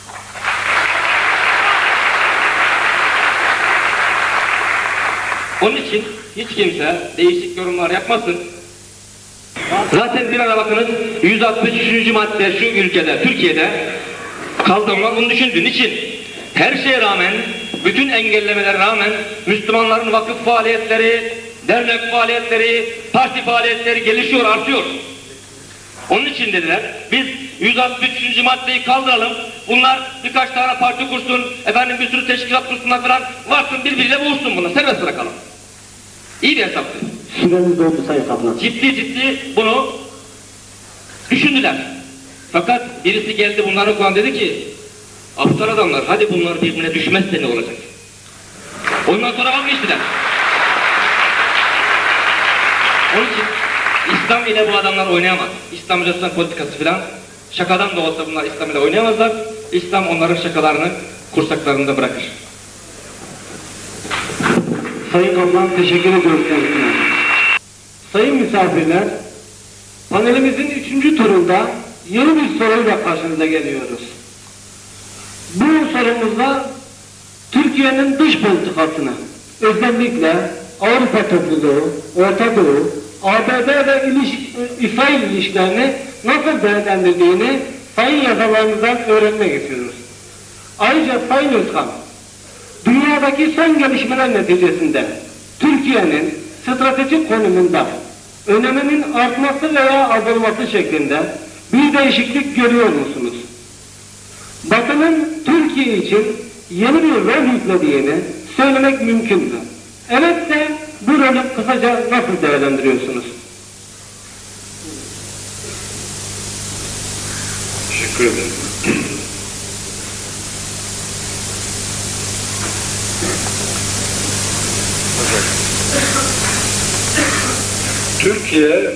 E: Onun için hiç kimse değişik yorumlar yapmasın. Zaten bir ara bakınız yüz altmış üçüncü madde şu ülkede, Türkiye'de kaldırmak bunu düşündü. Niçin? Her şeye rağmen, bütün engellemelere rağmen Müslümanların vakıf faaliyetleri, dernek faaliyetleri, parti faaliyetleri gelişiyor, artıyor. Onun için dediler, biz yüz altmış üçüncü maddeyi kaldıralım, bunlar birkaç tane parti kursun, efendim bir sürü teşkilat kursunlar falan, varsın birbiriyle boğuşsun bunlar, serbest bırakalım. İyi bir hesaptı.
A: Süremiz doldu Sayın Kaplan.
E: Ciddi ciddi bunu düşündüler. Fakat birisi geldi bunların kulağına dedi ki, aptal adamlar, hadi bunlar birbirine düşmezse ne olacak? Ondan sonra vazgeçtiler. Onun için İslam ile bu adamlar oynayamaz. İslam Hocası'nın politikası filan, şakadan da olsa bunlar İslam ile oynayamazlar. İslam onların şakalarını kursaklarında bırakır.
A: Sayın Kaplan, teşekkür ediyoruz kendisine. Sayın misafirler, panelimizin üçüncü turunda yeni bir soruyla karşınıza geliyoruz. Bu sorumuzda Türkiye'nin dış politikasını, özellikle Avrupa topluluğu, Orta Doğu, A B D ve iliş, İsrail ilişkilerini nasıl değerlendirdiğini sayın yazarlarımızdan öğrenmek istiyoruz. Ayrıca Sayın Özkan, dünyadaki son gelişmeler neticesinde Türkiye'nin stratejik konumunda öneminin artması veya azalması şeklinde bir değişiklik görüyor musunuz? Batı'nın Türkiye için yeni bir rol yüklediğini söylemek mümkün mü? Evet, bu rolü kısaca nasıl değerlendiriyorsunuz?
B: Teşekkür ederim. Türkiye,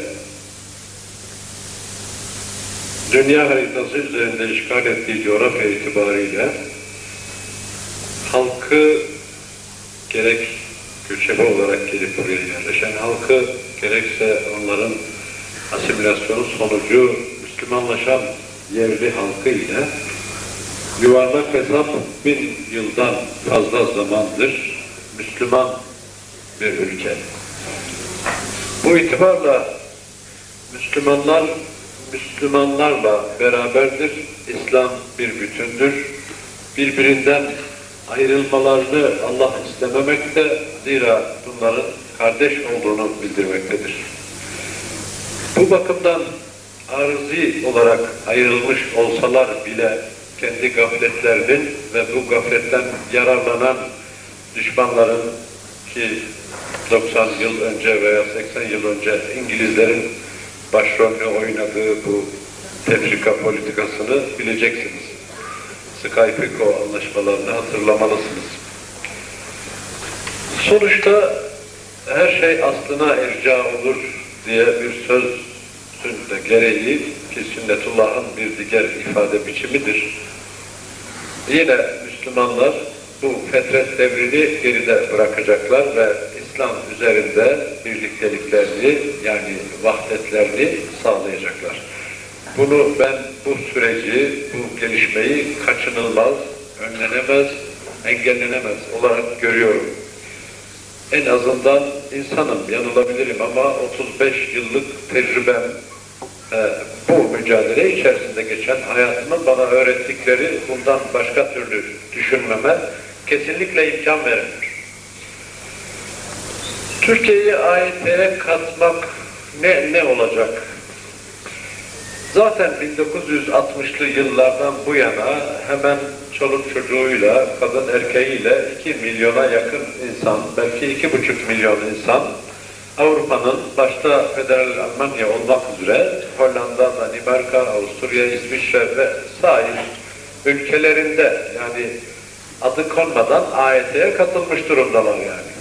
B: dünya haritası üzerinde işgal ettiği coğrafya itibariyle halkı gerek göçebe olarak gelip buraya yerleşen halkı, gerekse onların asimilasyonu sonucu Müslümanlaşan yerli halkı ile yuvarlak hesap bin yıldan fazla zamandır Müslüman bir ülke. Bu itibarla Müslümanlar, Müslümanlarla beraberdir. İslam bir bütündür. Birbirinden ayrılmalarını Allah istememekte, zira bunların kardeş olduğunu bildirmektedir. Bu bakımdan arızi olarak ayrılmış olsalar bile kendi gafletlerinin ve bu gafletten yararlanan düşmanların, ki doksan yıl önce veya seksen yıl önce İngilizlerin başrolünü oynadığı bu tefrika politikasını bileceksiniz. Skype-Picot anlaşmalarını hatırlamalısınız. Sonuçta her şey aslına erca olur diye bir sözün de gereği, ki sünnetullah'ın bir diğer ifade biçimidir. Yine Müslümanlar bu fetret devrini geride bırakacaklar ve İslam üzerinde birlikteliklerini yani vahdetlerini sağlayacaklar. Bunu ben bu süreci, bu gelişmeyi kaçınılmaz, önlenemez, engellenemez olarak görüyorum. En azından insanım, yanılabilirim ama otuz beş yıllık tecrübem e, bu mücadele içerisinde geçen hayatımın bana öğrettikleri bundan başka türlü düşünmeme kesinlikle imkan verilmiyor. Türkiye'yi A Y T'ye katmak ne, ne olacak? Zaten bin dokuz yüz altmışlı yıllardan bu yana hemen çoluk çocuğuyla, kadın erkeğiyle iki milyona yakın insan, belki iki buçuk milyon insan Avrupa'nın başta Federal Almanya olmak üzere Hollanda, Danimarka, Avusturya, İsviçre ve sair ülkelerinde yani adı konmadan A Y T'ye katılmış durumdalar yani.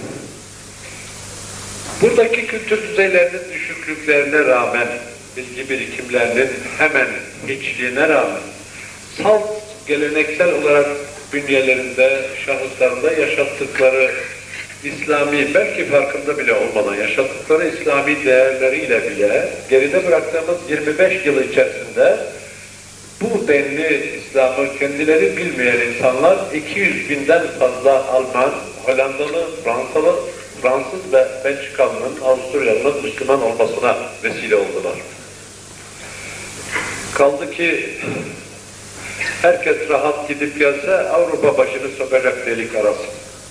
B: Buradaki kültür düzeylerinin düşüklüklerine rağmen, bilgi birikimlerinin hemen hiçliğine rağmen salt geleneksel olarak bünyelerinde, şahıslarında yaşattıkları İslami, belki farkında bile olmadan yaşattıkları İslami değerleriyle bile geride bıraktığımız yirmi beş yıl içerisinde bu denli İslam'ı kendileri bilmeyen insanlar iki yüz binden fazla Alman, Hollandalı, Fransalı, Fransız ve Belçikalı'nın, Avusturyalı'nın Müslüman olmasına vesile oldular. Kaldı ki herkes rahat gidip gelse Avrupa başını sokacak delik arası.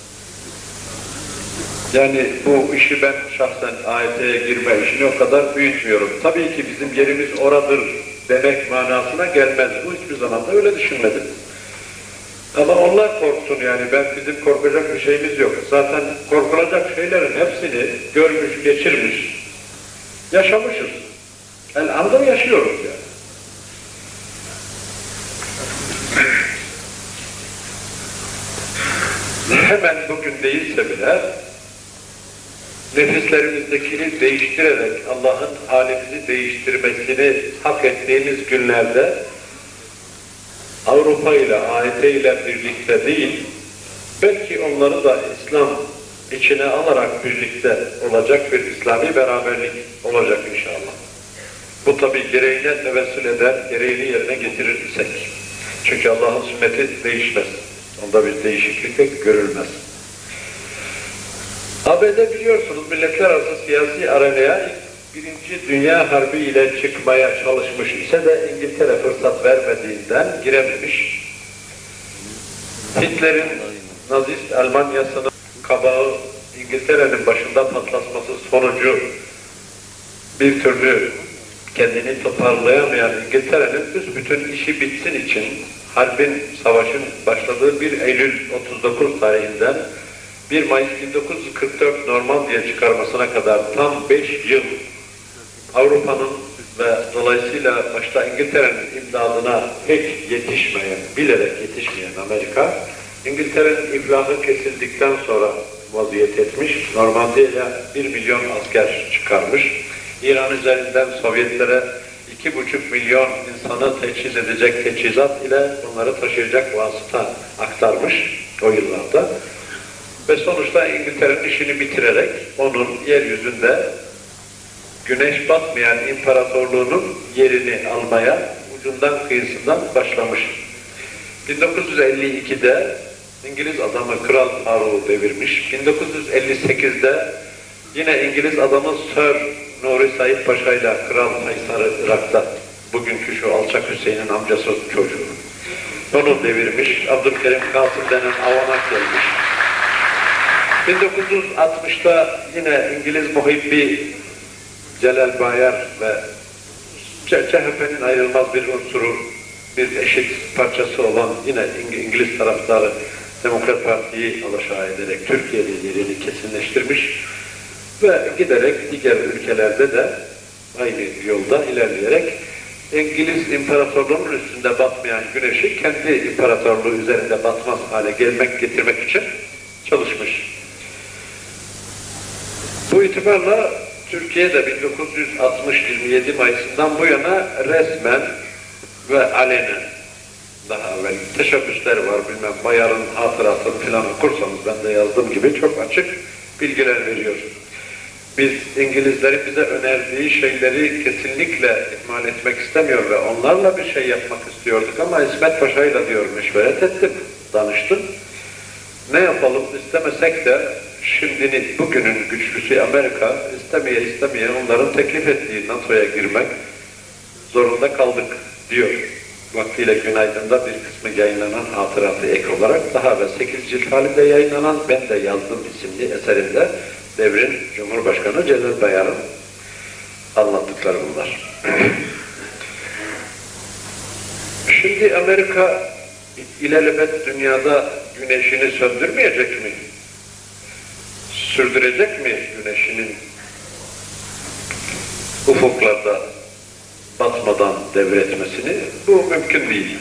B: Yani bu işi ben şahsen A Y T'ye girme işini o kadar büyütmüyorum. Tabii ki bizim yerimiz oradır demek manasına gelmez. Bu hiçbir zaman da öyle düşünmedim. Ama onlar korksun yani, ben bizim korkacak bir şeyimiz yok. Zaten korkulacak şeylerin hepsini görmüş, geçirmiş, yaşamışız. Yani anda yaşıyoruz yani. Hemen bugün değilse bile nefislerimizdekini değiştirerek Allah'ın halimizi değiştirmesini hak ettiğimiz günlerde Avrupa ile, A Y T ile birlikte değil, belki onları da İslam içine alarak birlikte olacak bir İslami beraberlik olacak inşallah. Bu tabi gereğine tevessül eder, gereğini yerine getirir isek. Çünkü Allah'ın sünneti değişmez. Onda bir değişiklik de görülmez. A B D biliyorsunuz milletler arası siyasi arenaya Birinci Dünya Harbi ile çıkmaya çalışmış ise de İngiltere fırsat vermediğinden girememiş. Hitler'in Nazist Almanya'sının kabağı İngiltere'nin başında patlatması sonucu bir türlü kendini toparlayamayan İngiltere'nin büsbütün işi bitsin için harbin, savaşın başladığı bir Eylül otuz dokuz tarihinden bir Mayıs bin dokuz yüz kırk dört Normandiya çıkarmasına kadar tam beş yıl Avrupa'nın ve dolayısıyla başta İngiltere'nin imdadına pek yetişmeyen, bilerek yetişmeyen Amerika, İngiltere'nin iflahı kesildikten sonra vaziyet etmiş, Normandiya'ya bir milyon asker çıkarmış, İran üzerinden Sovyetlere iki buçuk milyon insanı teçhiz edecek teçhizat ile onları taşıyacak vasıta aktarmış o yıllarda. Ve sonuçta İngiltere'nin işini bitirerek onun yeryüzünde güneş batmayan imparatorluğunun yerini almaya ucundan kıyısından başlamış. bin dokuz yüz elli ikide İngiliz adamı Kral Faruk'u devirmiş. bin dokuz yüz elli sekizde yine İngiliz adamı Sir Nuri Said Paşa ile Kral Faysar'ı Irak'ta, bugünkü şu Alçak Hüseyin'in amcası çocuğu, onu devirmiş. Abdülkerim Kasım denen avanak gelmiş. bin dokuz yüz altmışta yine İngiliz muhibbi Celal Bayar ve C H P'nin ayrılmaz bir unsuru, bir eşit parçası olan yine İngiliz taraftarı Demokrat Parti'yi alaşağı ederek Türkiye'de yerini kesinleştirmiş ve giderek diğer ülkelerde de aynı yolda ilerleyerek İngiliz imparatorluğunun üstünde batmayan güneşi kendi imparatorluğu üzerinde batmaz hale gelmek, getirmek için çalışmış. Bu itibarla Türkiye'de bin dokuz yüz altmış yirmi yedi Mayıs'ından bu yana resmen ve alenen daha evvel teşebbüsleri var, bilmem Bayar'ın hatıratını filan okursanız ben de yazdığım gibi çok açık bilgiler veriyor. Biz İngilizlerin bize önerdiği şeyleri kesinlikle ihmal etmek istemiyor ve onlarla bir şey yapmak istiyorduk ama İsmet Paşa'yla diyor meşveret ettim, danıştım. Ne yapalım istemesek de şimdinin, bugünün güçlüsü Amerika istemeye istemeye onların teklif ettiği NATO'ya girmek zorunda kaldık diyor. Vaktiyle Günaydın'da bir kısmı yayınlanan hatıratı ek olarak daha ve sekiz cilt halinde yayınlanan Ben de Yazdım isimli eserinde devrin Cumhurbaşkanı Celal Bayar'ın anlattıkları bunlar. Şimdi Amerika ilelebet dünyada güneşini söndürmeyecek mi? Sürdürecek mi güneşinin ufuklarda batmadan devretmesini? Bu mümkün değil.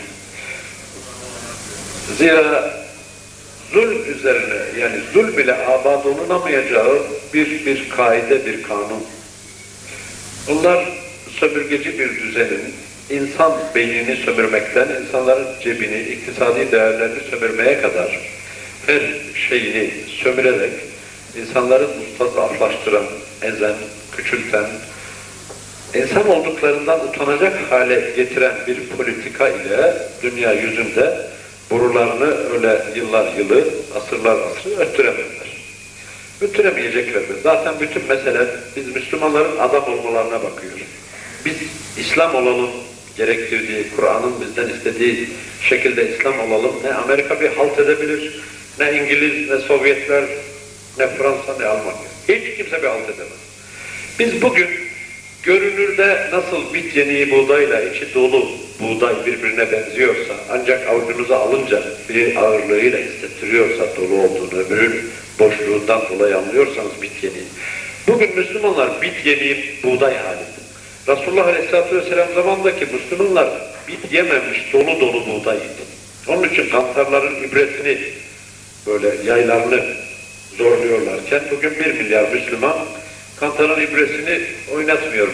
B: Zira zulm üzerine, yani zulm ile abad olunamayacağı bir, bir kaide, bir kanun. Bunlar sömürgeci bir düzenin, insan beynini sömürmekten, insanların cebini, iktisadi değerlerini sömürmeye kadar her şeyini sömürerek, insanları mustazaflaştıran, ezen, küçülten, insan olduklarından utanacak hale getiren bir politika ile dünya yüzünde borularını öyle yıllar yılı, asırlar asrı öttüremezler. Öttüremeyecekler de. Zaten bütün mesele biz Müslümanların adam olmalarına bakıyor. Biz İslam olalım gerektirdiği, Kur'an'ın bizden istediği şekilde İslam olalım. Ne Amerika bir halt edebilir, ne İngiliz, ne Sovyetler, ne Fransa, ne Almanya. Hiç kimse bir halt edemez. Biz bugün görünürde nasıl bit yeniği buğdayla içi dolu buğday birbirine benziyorsa, ancak avucunuza alınca bir ağırlığıyla hissettiriyorsa dolu olduğunu, öbürün boşluğundan dolayı anlıyorsanız bit yeniği. Bugün Müslümanlar bit yeniği buğday halinde. Resulullah Aleyhisselatü Vesselam zamandaki Müslümanlar bit yememiş dolu dolu buğday. Onun için kantarların ibretini, böyle yaylarını zorluyorlarken bugün bir milyar Müslüman kantarın ibresini oynatmıyor.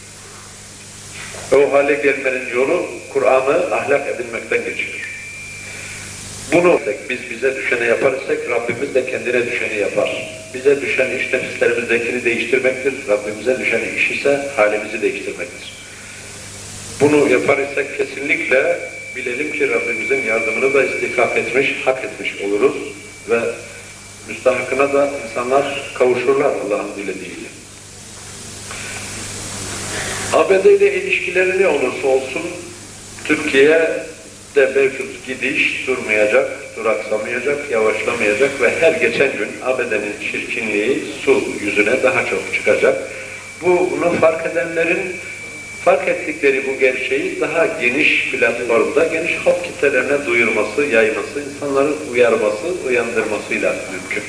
B: O hale gelmenin yolu Kur'an'ı ahlak edinmekten geçiyor. Bunu biz bize düşeni yaparsak Rabbimiz de kendine düşeni yapar. Bize düşen iş nefislerimizdekini değiştirmektir. Rabbimize düşen iş ise halimizi değiştirmektir. Bunu yaparsak kesinlikle bilelim ki Rabbimizin yardımını da istihkak etmiş, hak etmiş oluruz ve müstahakına da insanlar kavuşurlar Allah'ın dilediğiyle. A B D ile ilişkileri ne olursa olsun Türkiye'de mevcut gidiş durmayacak, duraksamayacak, yavaşlamayacak ve her geçen gün A B D'nin çirkinliği su yüzüne daha çok çıkacak. Bunu fark edenlerin fark ettikleri bu gerçeği daha geniş platformda, geniş halk kitlelerine duyurması, yayması, insanların uyarması, uyandırmasıyla mümkün.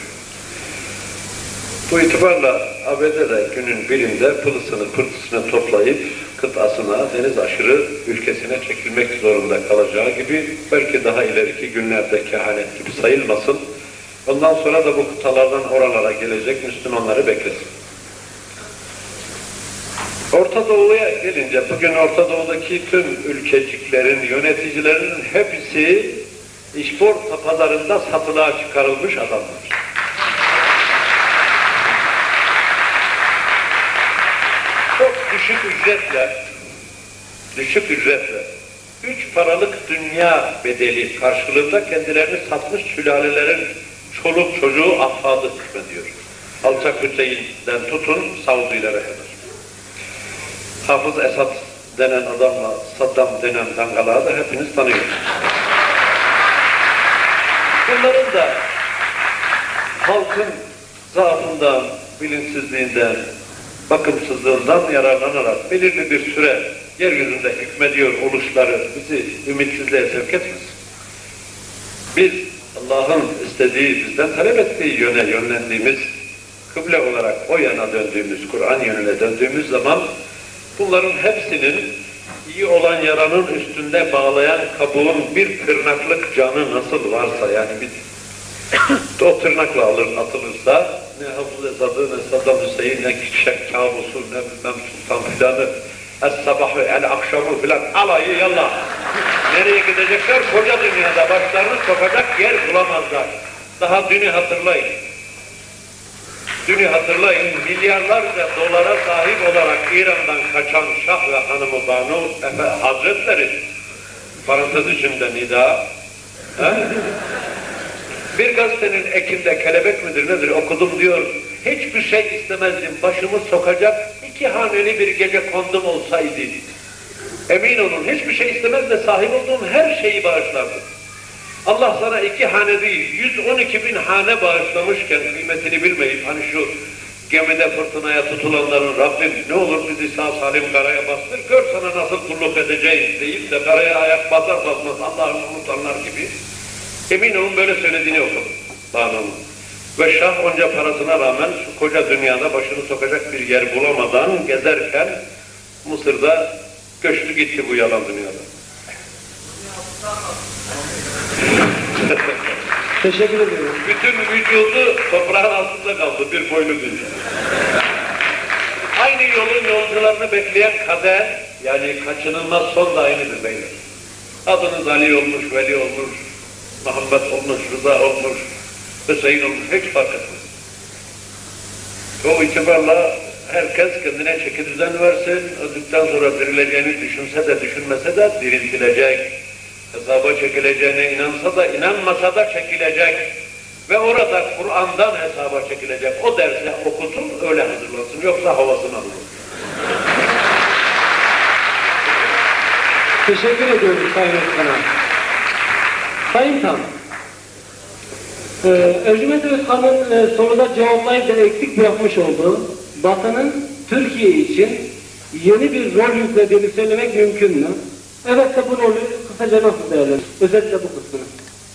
B: Bu itibarla A B D'de günün birinde pılısını pırtısını toplayıp kıtasına, deniz aşırı ülkesine çekilmek zorunda kalacağı gibi belki daha ileriki günlerde kehanet gibi sayılmasın. Ondan sonra da bu kıtalardan oralara gelecek Müslümanları beklesin. Orta Doğu'ya gelince bugün Orta Doğu'daki tüm ülkeciklerin, yöneticilerinin hepsi işporta pazarında satılığa çıkarılmış adamlar. Çok düşük ücretle, düşük ücretle, üç paralık dünya bedeli karşılığında kendilerini satmış sülalelerin çoluk çocuğu ahfadı hükmediyor. Alçak Hüseyin'den tutun Saudilere kadar. Hafız Esad denen adamla Saddam denen dangalağı da hepiniz tanıyorsunuz. Bunların da halkın zaafından, bilinçsizliğinden, bakımsızlığından yararlanarak belirli bir süre yeryüzünde hükmediyor oluşları bizi ümitsizliğe sevk etmez. Biz Allah'ın istediği, bizden talep ettiği yöne yönlendiğimiz, kıble olarak o yana döndüğümüz, Kur'an yönüne döndüğümüz zaman bunların hepsinin iyi olan yaranın üstünde bağlayan kabuğun bir tırnaklık canı nasıl varsa, yani bir o tırnakla alır, atılırsa ne Hafız Esad'ı, ne Saddam Hüseyin, ne Şek Kabusu, ne bilmem Sultan filanı, Es-sabahı, el-akşamı filan alayı yallah. Nereye gidecekler? Koca dünyada başlarını sokacak yer bulamazlar. Daha dünü hatırlayın. Dünü hatırlayın, milyarlarca dolara sahip olarak İran'dan kaçan Şah ve Hanım-ı Banu Efe Hazretleri, parantez içinde nida, bir gazetenin ekinde kelebek midir nedir okudum diyor, hiçbir şey istemezdim, başımı sokacak iki haneli bir gece kondum olsaydı. Emin olun hiçbir şey istemez de sahip olduğum her şeyi bağışlardım. Allah sana iki hane değil, yüz on iki bin hane bağışlamışken kıymetini bilmeyip hani şu gemide fırtınaya tutulanların Rabbim ne olur bizi sağ salim karaya bastır, gör sana nasıl kulluk edeceğiz deyip de karaya ayak basar basmaz Allah'ını unutanlar gibi. Emin olun böyle söylediğini okudum Banu'nun. Ve Şah onca parasına rağmen şu koca dünyada başını sokacak bir yer bulamadan gezerken Mısır'da göçtü gitti bu yalan dünyada.
A: Teşekkür ederim.
B: Bütün vücudu toprağın altında kaldı, bir boylu düz. Aynı yolun yolcularını bekleyen kader, yani kaçınılmaz son da aynıdır beyler. Adınız Ali olmuş, Veli olmuş, Muhammed olmuş, Rıza olmuş, Hüseyin olmuş, hiç fark etmez. O itibarla herkes kendine çeki düzen versin, öldükten sonra dirileceğini düşünse de düşünmese de diriltilecek. Hesaba çekileceğine inansa da inanmasa da çekilecek. Ve orada Kur'an'dan hesaba çekilecek. O dersi okutun, öyle hazırlansın. Yoksa havasını alın.
A: Teşekkür ediyorum Sayın Özkan'a. Sayın Tan, ee, Ercüment Özkan'ın e, soruda cevaplayıp da eksik bırakmış olduğu Batı'nın Türkiye için yeni bir rol yüklediğini söylemek mümkün mü? Evet de bu rolü kısaca nasıl değerlendirir? Özellikle bu kısmını.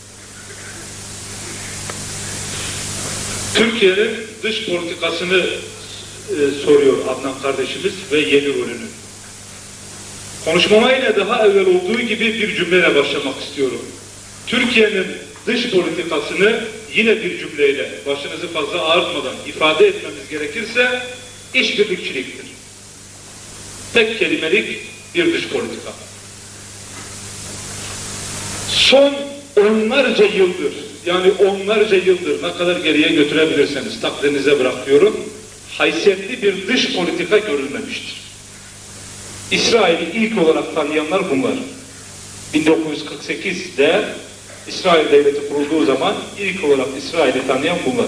C: Türkiye'nin dış politikasını e, soruyor Adnan kardeşimiz ve yeni rolünü. Konuşmama yine daha evvel olduğu gibi bir cümleyle başlamak istiyorum. Türkiye'nin dış politikasını yine bir cümleyle başınızı fazla ağırtmadan ifade etmemiz gerekirse işbirlikçiliktir. Tek kelimelik bir dış politika. Son onlarca yıldır, yani onlarca yıldır ne kadar geriye götürebilirseniz takdirinize bırakıyorum, haysiyetli bir dış politika görülmemiştir. İsrail'i ilk olarak tanıyanlar bunlar. bin dokuz yüz kırk sekiz'de İsrail Devleti kurulduğu zaman ilk olarak İsrail'i tanıyan bunlar.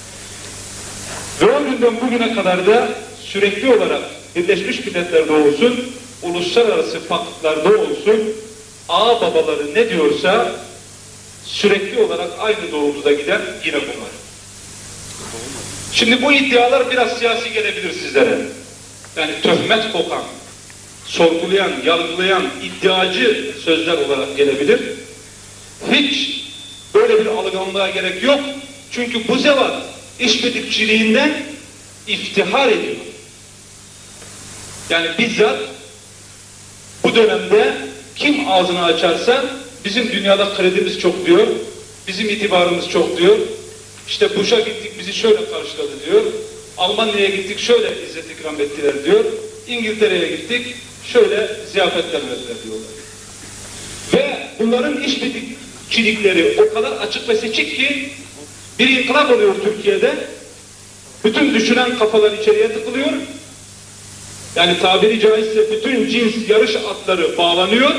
C: Ve o günden bugüne kadar da sürekli olarak Birleşmiş Milletler'de olsun, uluslararası paktlarda olsun, ağ babaları ne diyorsa sürekli olarak aynı doğrultuda giden yine bunlar. Şimdi bu iddialar biraz siyasi gelebilir sizlere. Yani töhmet kokan, sorgulayan, yargılayan, iddiacı sözler olarak gelebilir. Hiç böyle bir algılanmaya gerek yok. Çünkü bu zevat işbirlikçiliğinden iftihar ediyor. Yani bizzat bu dönemde kim ağzını açarsa bizim dünyada kredimiz çok diyor, bizim itibarımız çok diyor, işte Bush'a gittik bizi şöyle karşıladı diyor, Almanya'ya gittik şöyle izzet ikram ettiler diyor, İngiltere'ye gittik şöyle ziyafetler verdiler diyorlar. Ve bunların işbirlikçilikleri o kadar açık ve seçik ki bir inkılap oluyor Türkiye'de, bütün düşünen kafalar içeriye tıkılıyor, yani tabiri caizse bütün cins yarış atları bağlanıyor.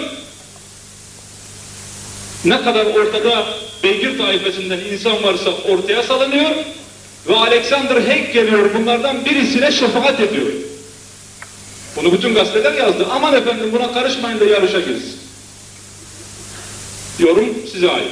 C: Ne kadar ortada beygir taifesinden insan varsa ortaya salınıyor ve Alexander Haig geliyor bunlardan birisine şefaat ediyor. Bunu bütün gazeteler yazdı. Aman efendim buna karışmayın da yarışa girsin. Yorum size ait.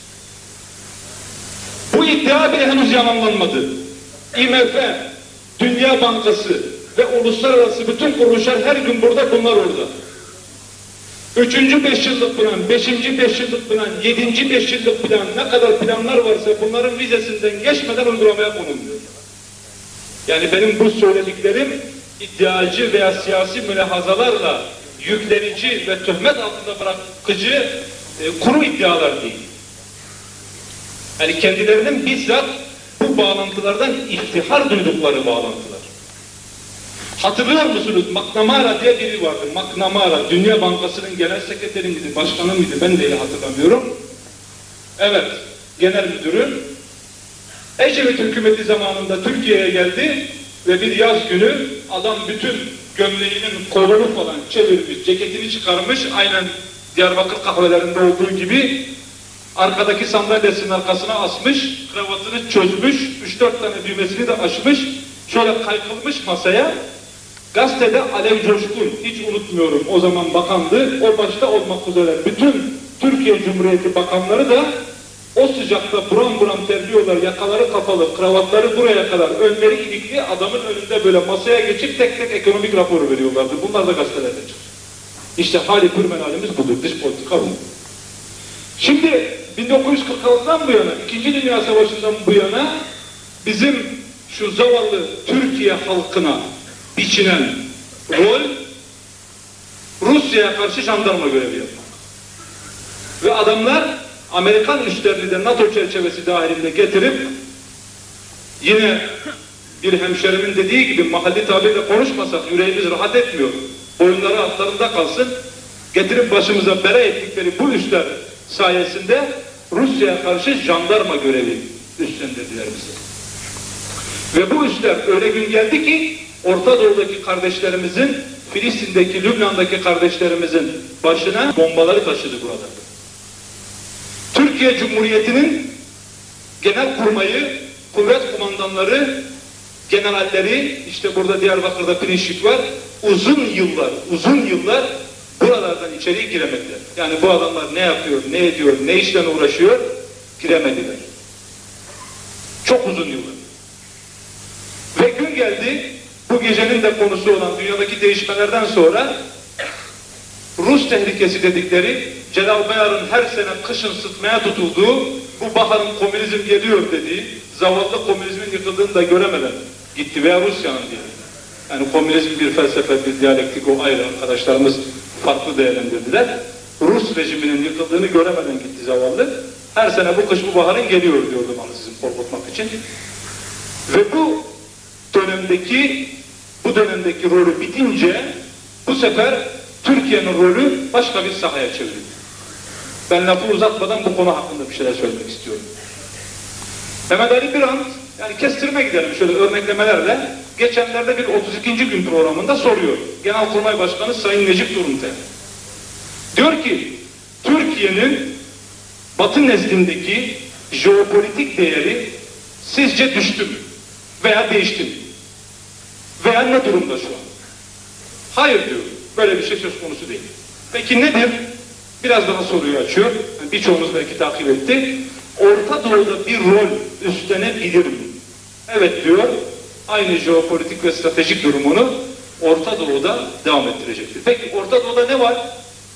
C: Bu iddia bile henüz yalanlanmadı. I M F, Dünya Bankası ve uluslararası bütün kuruluşlar her gün burada, bunlar orada. Üçüncü beş yıllık plan, beşinci beş yıllık plan, yedinci beş yıllık plan, ne kadar planlar varsa bunların vizesinden geçmeden uygulamaya konuluyor. Yani benim bu söylediklerim iddiacı veya siyasi mülahazalarla yüklenici ve töhmet altında bırakıcı e, kuru iddialar değil. Yani kendilerinin bizzat bu bağlantılardan iftihar duydukları bağlantılar. Hatırlıyor musunuz? McNamara diye biri vardı. McNamara, Dünya Bankası'nın genel sekreteri miydi, başkanı mıydı? Ben de iyi hatırlamıyorum. Evet, genel müdürü. Ecevit hükümeti zamanında Türkiye'ye geldi ve bir yaz günü adam bütün gömleğinin kolunu falan çevirmiş, ceketini çıkarmış, aynen Diyarbakır kahvelerinde olduğu gibi arkadaki sandalyesinin arkasına asmış, kravatını çözmüş, üç dört tane düğmesini de açmış, şöyle kaykılmış masaya. Gazetede Alev Coşkun, hiç unutmuyorum, o zaman bakandı, o başta olmak üzere bütün Türkiye Cumhuriyeti bakanları da o sıcakta buram buram terliyorlar, yakaları kapalı, kravatları buraya kadar, önleri ilikli, adamın önünde böyle masaya geçip tek tek ekonomik raporu veriyorlardı. Bunlar da gazetelerde çıktı. İşte hali pürmen halimiz budur, dış politika bu. Şimdi bin dokuz yüz kırk altıdan bu yana, İkinci Dünya Savaşı'ndan bu yana bizim şu zavallı Türkiye halkına biçilen rol Rusya'ya karşı jandarma görevi yapmak. Ve adamlar Amerikan üslerini de NATO çerçevesi dahilinde getirip yine bir hemşerimin dediği gibi mahalli tabirle konuşmasak yüreğimiz rahat etmiyor. Boyunları altlarında kalsın. Getirip başımıza bere ettikleri bu üsler sayesinde Rusya'ya karşı jandarma görevi üstlendirdiler bize. Ve bu üsler öyle gün geldi ki Orta Doğu'daki kardeşlerimizin, Filistin'deki, Lübnan'daki kardeşlerimizin başına bombaları taşıdı burada. Türkiye Cumhuriyeti'nin genelkurmayı, kuvvet kumandanları, generalleri, işte burada Diyarbakır'da Pirinçlik var, uzun yıllar, uzun yıllar buralardan içeriye giremediler. Yani bu adamlar ne yapıyor, ne ediyor, ne işle uğraşıyor, giremediler. Çok uzun yıllar. Ve gün geldi, bu gecenin de konusu olan dünyadaki değişmelerden sonra Rus tehlikesi dedikleri, Celal Bayar'ın her sene kışın sıtmaya tutulduğu, bu baharın komünizm geliyor dediği, zavallı komünizmin yıkıldığını da göremeden gitti veya Rusya'nın diye. Yani komünizm bir felsefe, bir diyalektik, o ayrı, arkadaşlarımız farklı değerlendirdiler. Rus rejiminin yıkıldığını göremeden gitti zavallı. Her sene bu kış bu baharın geliyor diyordu bana sizin korkutmak için. Ve bu dönemdeki bu dönemdeki rolü bitince bu sefer Türkiye'nin rolü başka bir sahaya çevrildi. Ben lafı uzatmadan bu konu hakkında bir şeyler söylemek istiyorum. Mehmet Ali Birant, yani kestirme gidelim şöyle örneklemelerle, geçenlerde bir otuz ikinci gün programında soruyor. Genelkurmay Başkanı Sayın Necip Durunte'ye. Diyor ki, Türkiye'nin Batı nezdindeki jeopolitik değeri sizce düştü mü? Veya değişti mi? Veya ne durumda şu an? Hayır diyor. Böyle bir şey söz konusu değil. Peki nedir? Biraz daha soruyu açıyor. Yani birçoğumuz belki takip etti. Orta Doğu'da bir rol üstlenebilir mi? Evet diyor. Aynı jeopolitik ve stratejik durumunu Orta Doğu'da devam ettirecektir. Peki Orta Doğu'da ne var?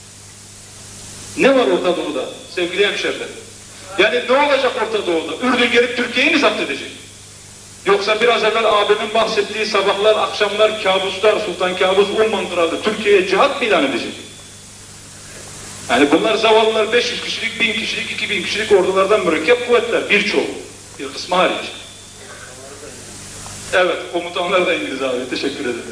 C: Ne var Orta Doğu'da sevgili hemşehriler? Yani ne olacak Orta Doğu'da? Ürdün gelip Türkiye'yi mi zapt edecek? Yoksa biraz evvel abimin bahsettiği sabahlar, akşamlar, kabuslar, Sultan Kabus, Umman Kralı Türkiye'ye cihat mı ilan edecek? Yani bunlar zavallılar beş yüz kişilik, bin kişilik, iki bin kişilik ordulardan mürekkep kuvvetler, birçoğu, bir kısmı hariç. Evet, komutanlar da İngiliz abi, teşekkür ederim.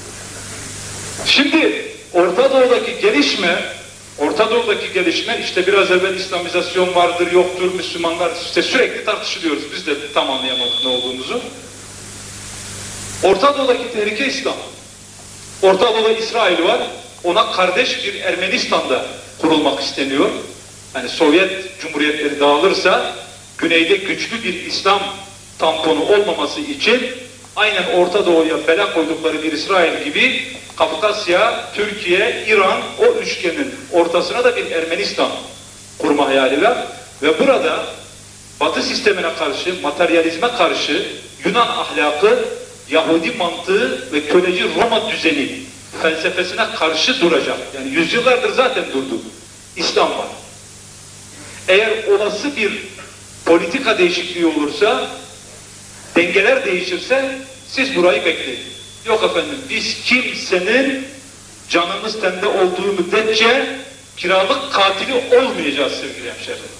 C: Şimdi Orta Doğu'daki gelişme, Orta Doğu'daki gelişme, işte biraz evvel İslamizasyon vardır, yoktur, Müslümanlar, işte sürekli tartışılıyoruz, biz de tam anlayamadık ne olduğumuzu. Orta Doğu'daki tehlike İslam. Orta Doğu'da İsrail var, ona kardeş bir Ermenistan'da kurulmak isteniyor. Yani Sovyet Cumhuriyetleri dağılırsa, güneyde güçlü bir İslam tamponu olmaması için, aynen Orta Doğu'ya bela koydukları bir İsrail gibi, Kafkasya, Türkiye, İran, o üçgenin ortasına da bir Ermenistan kurma hayali var. Ve burada Batı sistemine karşı, materyalizme karşı Yunan ahlakı, Yahudi mantığı ve köleci Roma düzeni felsefesine karşı duracak. Yani yüzyıllardır zaten durdu. İslam var. Eğer olası bir politika değişikliği olursa, dengeler değişirse siz burayı bekleyin. Yok efendim, biz kimsenin canımız tende olduğu müddetçe kiralık katili olmayacağız sevgili hemşehrilerim.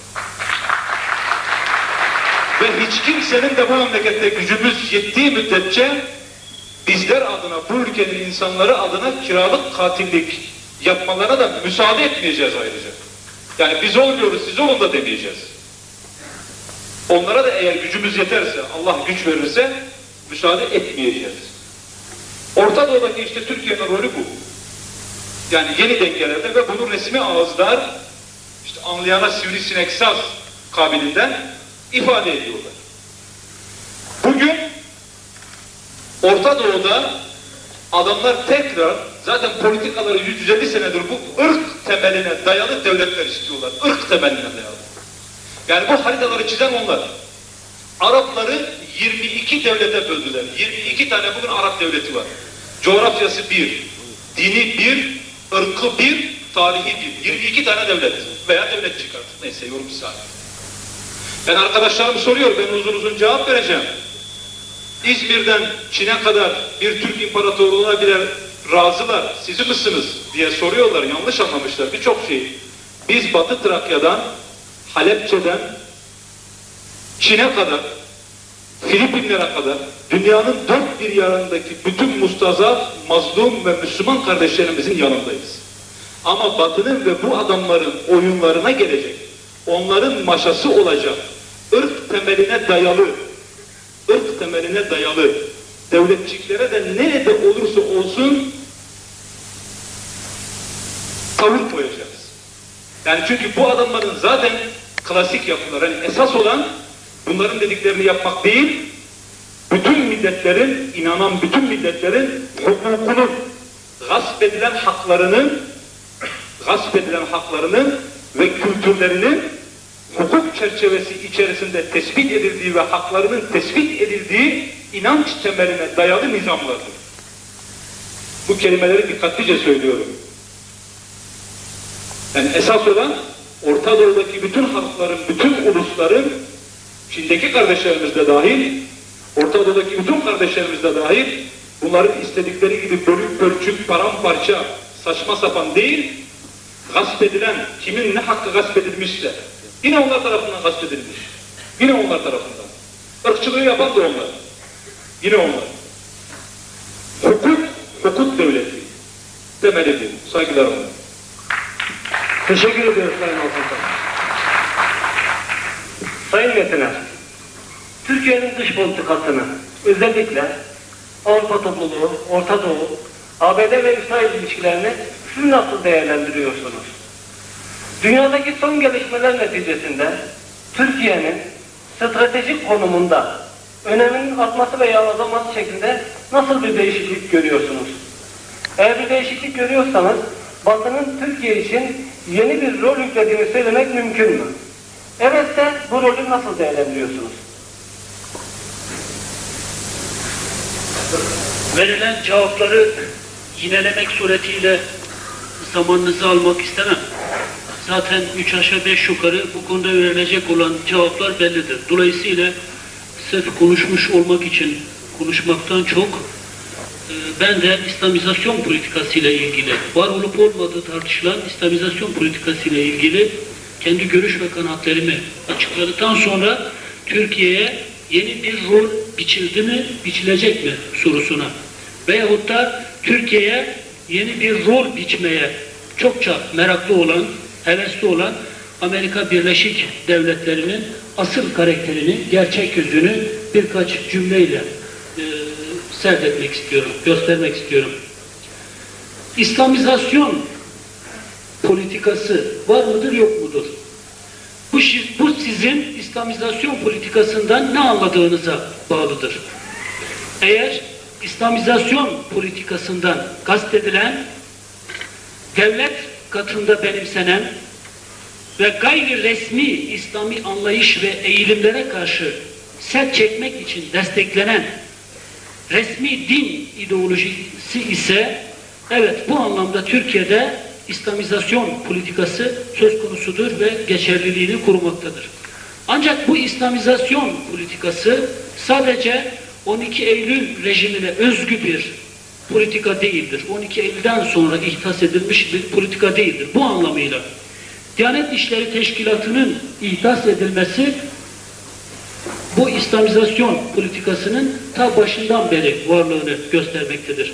C: Ve hiç kimsenin de bu memlekette gücümüz yettiği müddetçe bizler adına, bu ülkenin insanları adına kiralık katillik yapmalarına da müsaade etmeyeceğiz ayrıca. Yani biz olmuyoruz, siz olun da demeyeceğiz. Onlara da eğer gücümüz yeterse, Allah güç verirse müsaade etmeyeceğiz. Orta Doğu'daki işte Türkiye'nin rolü bu. Yani yeni dengelerde ve bunu resmi ağızlar işte anlayana sivrisinek saz kabilinden ifade ediyorlar. Bugün Orta Doğu'da adamlar tekrar zaten politikaları yüz elli senedir bu ırk temeline dayalı devletler istiyorlar. Irk temeline dayalı. Yani bu haritaları çizen onlar. Arapları yirmi iki devlete böldüler. yirmi iki tane bugün Arap devleti var. Coğrafyası bir, dini bir, ırkı bir, tarihi bir. yirmi iki tane devlet veya devlet çıkarttık. Neyse yorum bir saniye. Ben arkadaşlarım soruyor, ben uzun uzun cevap vereceğim. İzmir'den Çin'e kadar bir Türk imparatorluğuna birer razılar, siz misiniz diye soruyorlar, yanlış anlamışlar birçok şeyi. Biz Batı Trakya'dan, Halepçe'den, Çin'e kadar, Filipinlere kadar, dünyanın dört bir yanındaki bütün mustazaf, mazlum ve Müslüman kardeşlerimizin yanındayız. Ama Batı'nın ve bu adamların oyunlarına gelecek, onların maşası olacak, ırk temeline dayalı, ırk temeline dayalı devletçiklere de nerede olursa olsun tavır koyacağız. Yani çünkü bu adamların zaten klasik yapılar, hani esas olan bunların dediklerini yapmak değil, bütün milletlerin, inanan bütün milletlerin hukukunun, gasp edilen haklarının, gasp edilen haklarının ve kültürlerinin hukuk çerçevesi içerisinde tespit edildiği ve haklarının tespit edildiği inanç temeline dayalı nizamlardır. Bu kelimeleri dikkatlice söylüyorum. Yani esas olan Orta Doğu'daki bütün halkların, bütün ulusların, Çin'deki kardeşlerimiz de dahil, Orta Doğu'daki bütün kardeşlerimiz de dahil, bunların istedikleri gibi bölük pörçük, paramparça, saçma sapan değil, gasp edilen, kimin ne hakkı gasp edilmişse, yine onlar tarafından gasp edilmiş. Yine onlar tarafından. Irkçılığı yapan da onlar. Yine onlar. Hukuk, hukuk devleti demelidir. Saygılarımla.
A: Teşekkür ediyoruz Sayın Altıntay. Sayın Metiner, Türkiye'nin dış politikasını özellikle Avrupa topluluğu, Orta Doğu, A B D ve İsrail ilişkilerini siz nasıl değerlendiriyorsunuz? Dünyadaki son gelişmeler neticesinde Türkiye'nin stratejik konumunda öneminin artması veya azalması şeklinde nasıl bir değişiklik görüyorsunuz? Eğer bir değişiklik görüyorsanız Batı'nın Türkiye için yeni bir rol yüklediğini söylemek mümkün mü? Evetse bu rolü nasıl değerlendiriyorsunuz?
D: Verilen cevapları yinelemek suretiyle zamanınızı almak istemem. Zaten üç aşağı beş yukarı bu konuda verilecek olan cevaplar bellidir. Dolayısıyla sırf konuşmuş olmak için konuşmaktan çok e, ben de İslamizasyon politikası ile ilgili, var olup olmadığı tartışılan İslamizasyon politikası ile ilgili kendi görüş ve kanaatlerimi açıkladıktan sonra Türkiye'ye yeni bir rol biçildi mi, biçilecek mi sorusuna veyahut da Türkiye'ye yeni bir rol biçmeye çokça meraklı olan, hevesli olan Amerika Birleşik Devletleri'nin asıl karakterini, gerçek yüzünü birkaç cümleyle e, serdetmek istiyorum, göstermek istiyorum. İslamizasyon politikası var mıdır, yok mudur? Bu, bu sizin İslamizasyon politikasından ne anladığınıza bağlıdır. Eğer İslamizasyon politikasından kastedilen devlet katında benimsenen ve gayri resmi İslami anlayış ve eğilimlere karşı set çekmek için desteklenen resmi din ideolojisi ise evet bu anlamda Türkiye'de İslamizasyon politikası söz konusudur ve geçerliliğini korumaktadır. Ancak bu İslamizasyon politikası sadece on iki Eylül rejimine özgü bir politika değildir. on iki Eylül'den sonra ihdas edilmiş bir politika değildir. Bu anlamıyla Diyanet İşleri Teşkilatı'nın ihdas edilmesi bu İslamizasyon politikasının ta başından beri varlığını göstermektedir.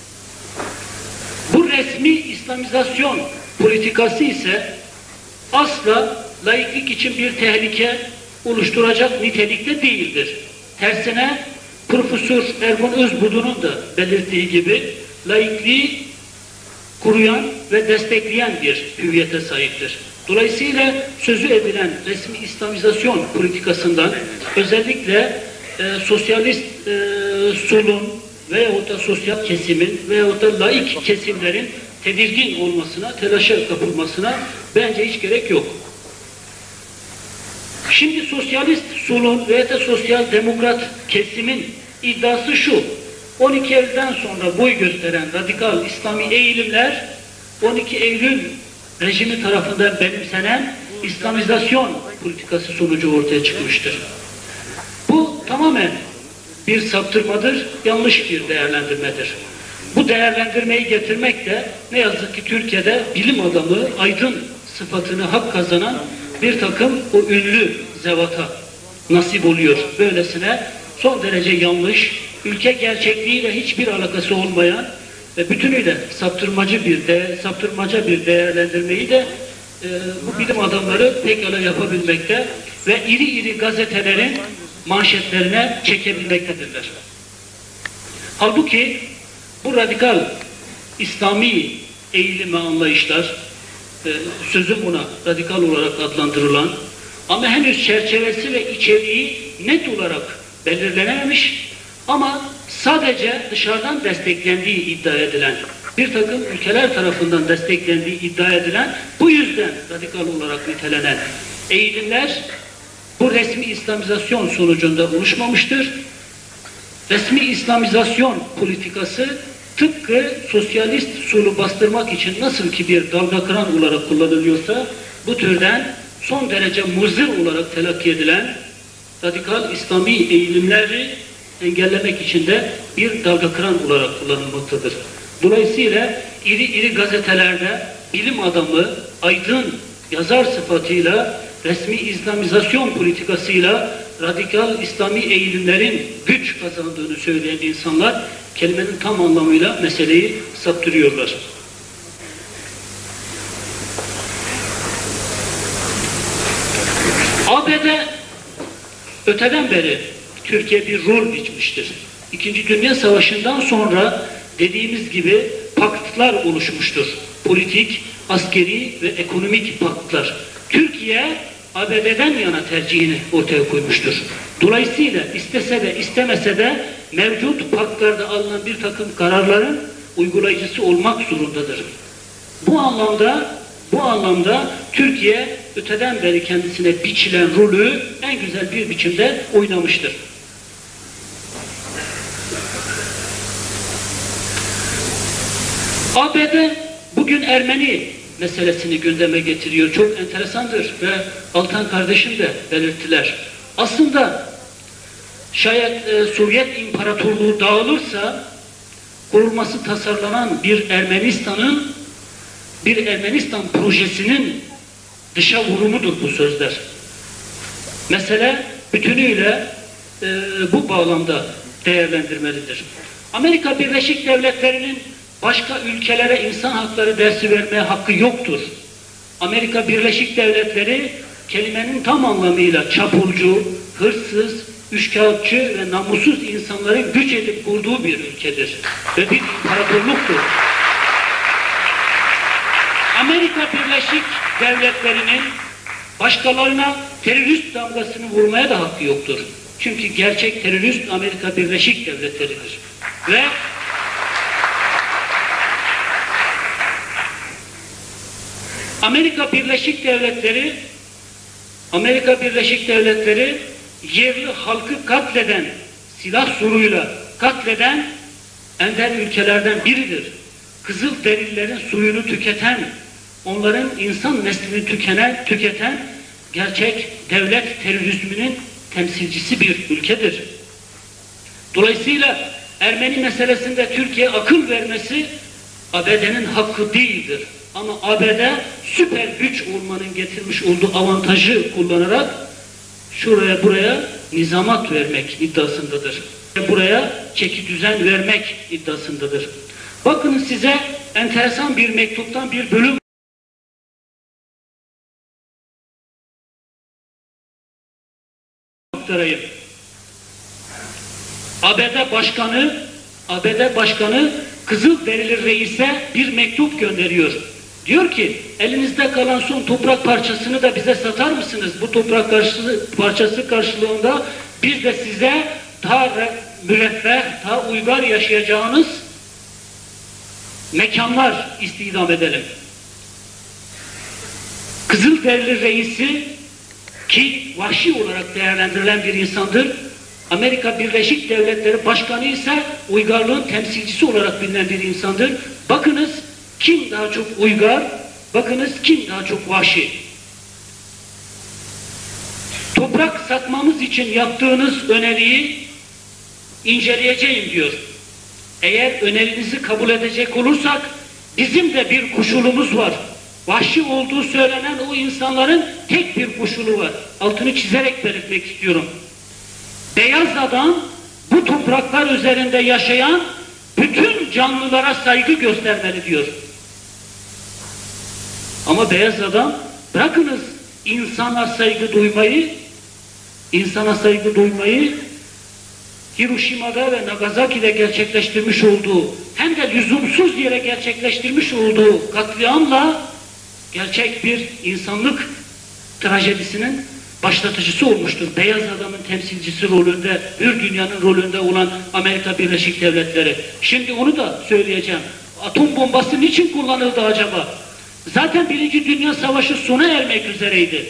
D: Bu resmi İslamizasyon politikası ise asla laiklik için bir tehlike oluşturacak nitelikte değildir. Tersine Profesör Ergun Özbudu'nun da belirttiği gibi laikliği kuruyan ve destekleyen bir hüviyete sahiptir. Dolayısıyla sözü edilen resmi İslamizasyon politikasından özellikle e, sosyalist e, solun veyahut da sosyal kesimin veyahut da laik kesimlerin tedirgin olmasına, telaşa kapılmasına bence hiç gerek yok. Şimdi sosyalist solun veya da sosyal demokrat kesimin iddiası şu: on iki Eylül'den sonra boy gösteren radikal İslami eğilimler on iki Eylül rejimi tarafından benimsenen İslamizasyon politikası sonucu ortaya çıkmıştır. Bu tamamen bir saptırmadır, yanlış bir değerlendirmedir. Bu değerlendirmeyi getirmek de ne yazık ki Türkiye'de bilim adamı, aydın sıfatını hak kazanan bir takım o ünlü zevata nasip oluyor. Böylesine son derece yanlış, ülke gerçekliğiyle hiçbir alakası olmayan ve bütünüyle saptırmacı bir de saptırmaca bir değerlendirmeyi de e, bu bilim adamları pekala yapabilmekte ve iri iri gazetelerin manşetlerine çekebilmektedirler. Halbuki bu radikal İslami eğilim ve anlayışlar, e, sözüm buna radikal olarak adlandırılan ama henüz çerçevesi ve içeriği net olarak belirlenememiş ama sadece dışarıdan desteklendiği iddia edilen, bir takım ülkeler tarafından desteklendiği iddia edilen, bu yüzden radikal olarak nitelenen eğilimler bu resmi İslamizasyon sonucunda oluşmamıştır. Resmi İslamizasyon politikası tıpkı sosyalist solu bastırmak için nasıl ki bir dalgakıran olarak kullanılıyorsa, bu türden son derece muzır olarak telakki edilen radikal İslami eğilimleri engellemek için de bir dalgakıran olarak kullanılmaktadır. Dolayısıyla iri iri gazetelerde bilim adamı, aydın yazar sıfatıyla resmi İslamizasyon politikasıyla radikal İslami eğilimlerin güç kazandığını söyleyen insanlar kelimenin tam anlamıyla meseleyi saptırıyorlar. A B D öteden beri Türkiye bir rol biçmiştir. İkinci Dünya Savaşı'ndan sonra dediğimiz gibi paktlar oluşmuştur. Politik, askeri ve ekonomik paktlar. Türkiye A B D'den yana tercihini ortaya koymuştur. Dolayısıyla istese de istemese de mevcut paktlarda alınan bir takım kararların uygulayıcısı olmak zorundadır. Bu anlamda bu anlamda Türkiye öteden beri kendisine biçilen rolü en güzel bir biçimde oynamıştır. A B D bugün Ermeni meselesini gündeme getiriyor. Çok enteresandır ve Altan kardeşim de belirttiler. Aslında şayet e, Sovyet İmparatorluğu dağılırsa kurulması tasarlanan bir Ermenistan'ın bir Ermenistan projesinin dışa vurumudur bu sözler. Mesele bütünüyle e, bu bağlamda değerlendirmelidir. Amerika Birleşik Devletleri'nin başka ülkelere insan hakları dersi vermeye hakkı yoktur. Amerika Birleşik Devletleri kelimenin tam anlamıyla çapulcu, hırsız, üçkağıtçı ve namussuz insanların güç edip kurduğu bir ülkedir. Ve bir imparatorluktur. Amerika Birleşik Devletleri'nin başkalarına terörist damgasını vurmaya da hakkı yoktur. Çünkü gerçek terörist Amerika Birleşik Devletleri'dir. Ve Amerika Birleşik Devletleri Amerika Birleşik Devletleri yerli halkı katleden, silah soruyla katleden ender ülkelerden biridir. Kızılderililerin suyunu tüketen, onların insan neslini tükenen, tüketen gerçek devlet terörizminin temsilcisi bir ülkedir. Dolayısıyla Ermeni meselesinde Türkiye akıl vermesi A B D'nin hakkı değildir. Ama A B D süper güç olmanın getirmiş olduğu avantajı kullanarak şuraya buraya nizamat vermek iddiasındadır. Buraya çeki düzen vermek iddiasındadır. Bakın size enteresan bir mektuptan bir bölüm aktarayım. A B D Başkanı A B D Başkanı Kızılderili reise bir mektup gönderiyor. Diyor ki, elinizde kalan son toprak parçasını da bize satar mısınız? Bu toprak parçası karşılığında biz de size daha müreffeh, daha uygar yaşayacağınız mekanlar istihdam edelim. Kızılderili reisi, ki vahşi olarak değerlendirilen bir insandır, Amerika Birleşik Devletleri Başkanı ise uygarlığın temsilcisi olarak bilinen bir insandır. Bakınız kim daha çok uygar, bakınız kim daha çok vahşi. Toprak satmamız için yaptığınız öneriyi inceleyeceğim diyor. Eğer önerinizi kabul edecek olursak bizim de bir koşulumuz var. Vahşi olduğu söylenen o insanların tek bir koşulu var. Altını çizerek belirtmek istiyorum. Beyaz adam bu topraklar üzerinde yaşayan bütün canlılara saygı göstermeli diyor. Ama beyaz adam bırakınız insana saygı duymayı, insana saygı duymayı Hiroşima'da ve Nagasaki'de gerçekleştirmiş olduğu, hem de lüzumsuz yere gerçekleştirmiş olduğu katliamla gerçek bir insanlık trajedisinin başlatıcısı olmuştur. Beyaz adamın temsilcisi rolünde, hür dünyanın rolünde olan Amerika Birleşik Devletleri. Şimdi onu da söyleyeceğim. Atom bombası niçin kullanıldı acaba? Zaten Birinci Dünya Savaşı sona ermek üzereydi.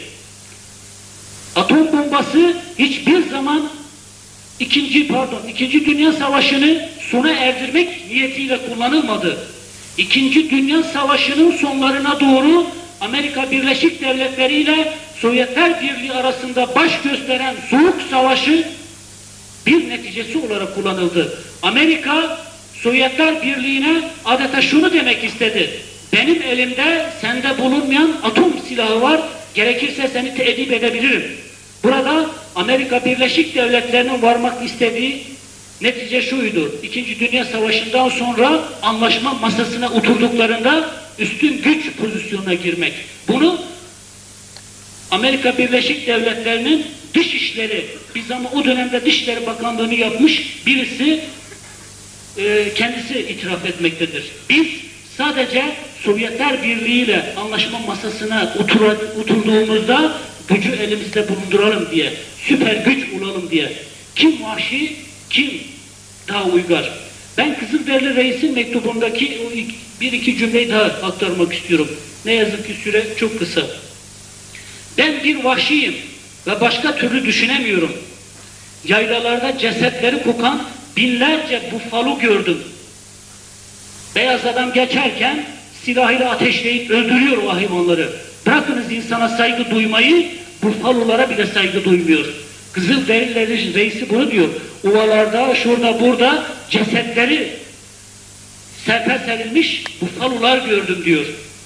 D: Atom bombası hiçbir zaman ikinci pardon ikinci Dünya Savaşı'nı sona erdirmek niyetiyle kullanılmadı. İkinci Dünya Savaşı'nın sonlarına doğru Amerika Birleşik Devletleri ile Sovyetler Birliği arasında baş gösteren Soğuk Savaşı bir neticesi olarak kullanıldı. Amerika Sovyetler Birliği'ne adeta şunu demek istedi: benim elimde sende bulunmayan atom silahı var, gerekirse seni teedip edebilirim. Burada Amerika Birleşik Devletleri'nin varmak istediği netice şuydu: İkinci Dünya Savaşı'ndan sonra anlaşma masasına oturduklarında üstün güç pozisyonuna girmek. Bunu Amerika Birleşik Devletleri'nin Dışişleri, biz ama o dönemde Dışişleri Bakanlığı'nı yapmış birisi e, kendisi itiraf etmektedir. Biz sadece Sovyetler Birliği ile anlaşma masasına otur, oturduğumuzda gücü elimizde bulunduralım diye, süper güç olalım diye. Kim vahşi, kim daha uygar? Ben Kızılderili Reis'in mektubundaki bir iki cümleyi daha aktarmak istiyorum. Ne yazık ki süre çok kısa. Ben bir vahşiyim ve başka türlü düşünemiyorum. Yaylalarda cesetleri kokan binlerce bufalo gördüm. Beyaz adam geçerken silahıyla ateşleyip öldürüyor o hayvanları. Bırakınız insana saygı duymayı, bufalolara bile saygı duymuyor. Kızılderili Reisi bunu diyor. Ovalarda, şurada, burada cesetleri serpeserilmiş bufalolar gördüm diyor.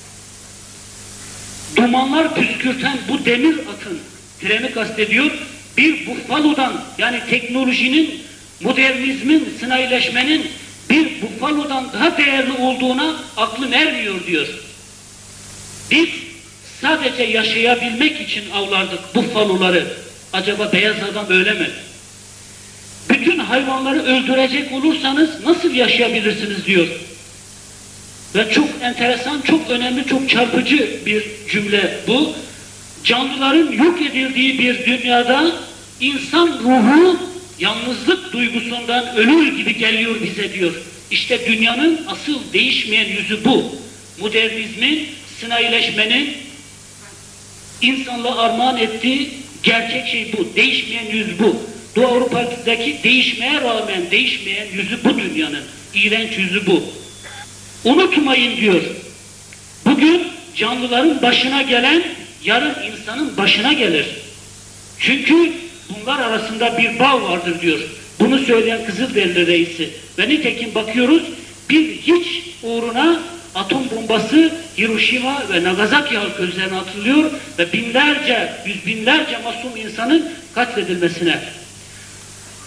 D: Dumanlar püskürten bu demir atın, treni kastediyor, bir bufalodan, yani teknolojinin, modernizmin, sanayileşmenin bir bufalodan daha değerli olduğuna aklım ermiyor diyor. Biz sadece yaşayabilmek için avlardık bufaloları. Acaba beyaz adam öyle mi? Bütün hayvanları öldürecek olursanız nasıl yaşayabilirsiniz diyor. Ve çok enteresan, çok önemli, çok çarpıcı bir cümle bu. Canlıların yok edildiği bir dünyada insan ruhu yalnızlık duygusundan ölür gibi geliyor bize diyor. İşte dünyanın asıl değişmeyen yüzü bu. Modernizmin, sanayileşmenin insanlığa armağan ettiği gerçek şey bu. Değişmeyen yüz bu. Doğu Avrupa'daki değişmeye rağmen değişmeyen yüzü bu dünyanın. İğrenç yüzü bu. Unutmayın diyor. Bugün canlıların başına gelen yarın insanın başına gelir. Çünkü bunlar arasında bir bağ vardır diyor. Bunu söyleyen Kızılderili Reisi. Ve nitekim bakıyoruz bir hiç uğruna atom bombası Hiroşima ve Nagasaki halkı üzerine atılıyor ve binlerce, yüz binlerce masum insanın katledilmesine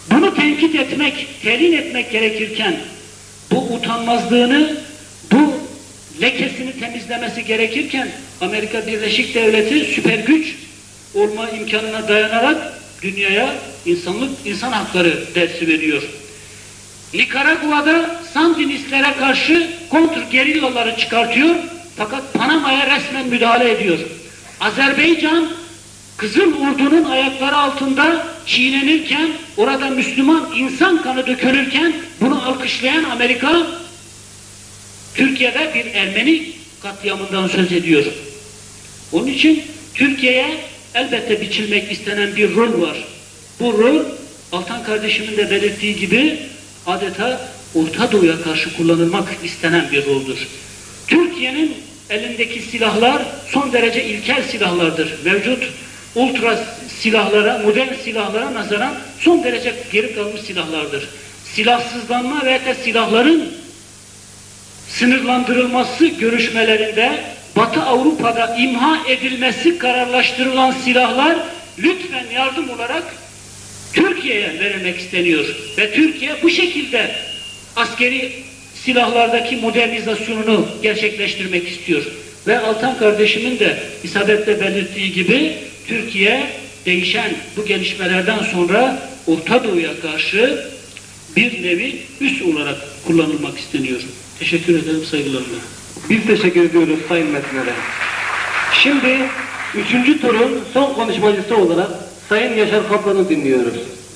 D: bunu tenkit etmek, telin etmek gerekirken, bu utanmazlığını, bu lekesini temizlemesi gerekirken, Amerika Birleşik Devleti süper güç olma imkanına dayanarak dünyaya insanlık, insan hakları dersi veriyor. Nikaragua'da Sandinistlere karşı kontrgerillaları çıkartıyor, fakat Panama'ya resmen müdahale ediyor. Azerbaycan, Kızıl Ordu'nun ayakları altında çiğnenirken, orada Müslüman insan kanı dökülürken bunu alkışlayan Amerika, Türkiye'de bir Ermeni katliamından söz ediyor. Onun için Türkiye'ye elbette biçilmek istenen bir rol var. Bu rol, Altan kardeşimin de belirttiği gibi, adeta Orta Doğu'ya karşı kullanılmak istenen bir roldür. Türkiye'nin elindeki silahlar son derece ilkel silahlardır. Mevcut ultra silahlara, modern silahlara nazaran son derece geri kalmış silahlardır. Silahsızlanma ve de silahların sınırlandırılması görüşmelerinde Batı Avrupa'da imha edilmesi kararlaştırılan silahlar lütfen yardım olarak Türkiye'ye verilmek isteniyor. Ve Türkiye bu şekilde askeri silahlardaki modernizasyonunu gerçekleştirmek istiyor. Ve Altan kardeşimin de isabetle belirttiği gibi Türkiye değişen bu gelişmelerden sonra Orta Doğu'ya karşı bir nevi üs olarak kullanılmak isteniyor. Teşekkür ederim, saygılarımla.
A: Biz teşekkür ediyoruz Sayın Metnere. Şimdi üçüncü turun son konuşmacısı olarak Sayın Yaşar Kaplan'ı dinliyoruz.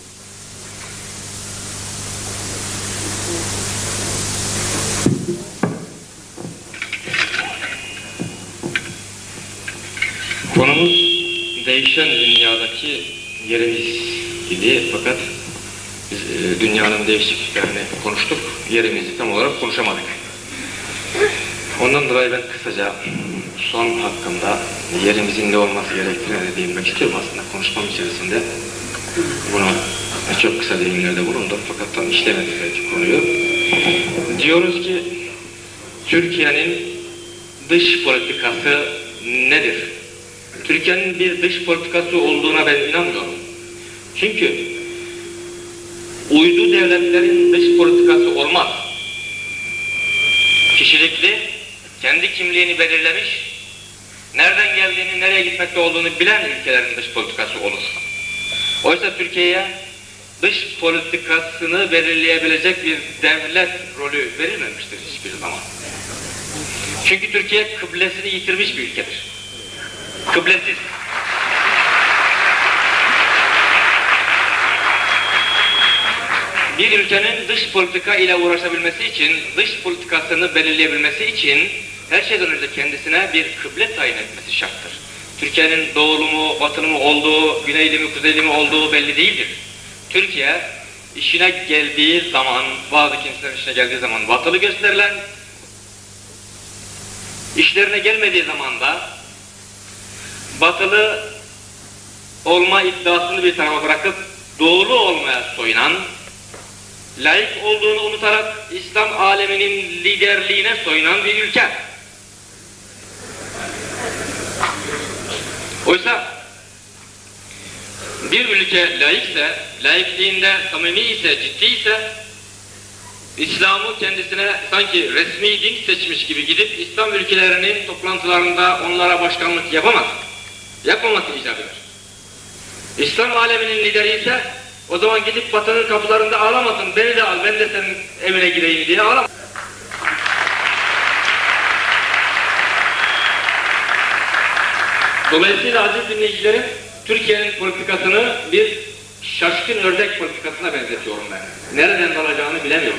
E: Konumuz değişen dünyadaki yerimiz gibi, fakat biz e, dünyanın değişikliklerini konuştuk, yerimizi tam olarak konuşamadık. Ondan dolayı ben kısaca son hakkında yerimizin ne olması gerektiğine değinmek istiyorum aslında. Konuşmam içerisinde bunu çok kısa değinlerde bulundum, fakat tam işlemedik belki konuyu. Diyoruz ki Türkiye'nin dış politikası nedir? Türkiye'nin bir dış politikası olduğuna ben inanmıyorum. Çünkü uydu devletlerin dış politikası olmaz. Kişilikli, kendi kimliğini belirlemiş, nereden geldiğini, nereye gitmekte olduğunu bilen ülkelerin dış politikası olur. Oysa Türkiye'ye dış politikasını belirleyebilecek bir devlet rolü verilmemiştir hiçbir zaman. Çünkü Türkiye kıblesini yitirmiş bir ülkedir. Kıblesiz. Bir ülkenin dış politika ile uğraşabilmesi için, dış politikasını belirleyebilmesi için her şeyden önce kendisine bir kıble tayin etmesi şarttır. Türkiye'nin doğulu mu, batılı mı olduğu, güneyli mi, kuzeyli mi olduğu belli değildir. Türkiye işine geldiği zaman, bazı kimselerin işine geldiği zaman batılı gösterilen, işlerine gelmediği zaman da batılı olma iddiasını bir tarafa bırakıp doğulu olmaya soyunan, laik olduğunu unutarak İslam aleminin liderliğine soyunan bir ülke. Oysa bir ülke laikse, laikliğinde samimi ise, ciddi ise, İslam'ı kendisine sanki resmi din seçmiş gibi gidip İslam ülkelerinin toplantılarında onlara başkanlık yapamaz. Yapmaması icap eder. İslam aleminin lideri ise o zaman gidip Batı'nın kapılarında ağlamasın, beni de al, ben de senin evine gireyim diye ağlamasın. Dolayısıyla aziz dinleyicilerim, Türkiye'nin politikasını bir şaşkın ördek politikasına benzetiyorum ben. Nereden alacağını bilemiyorum.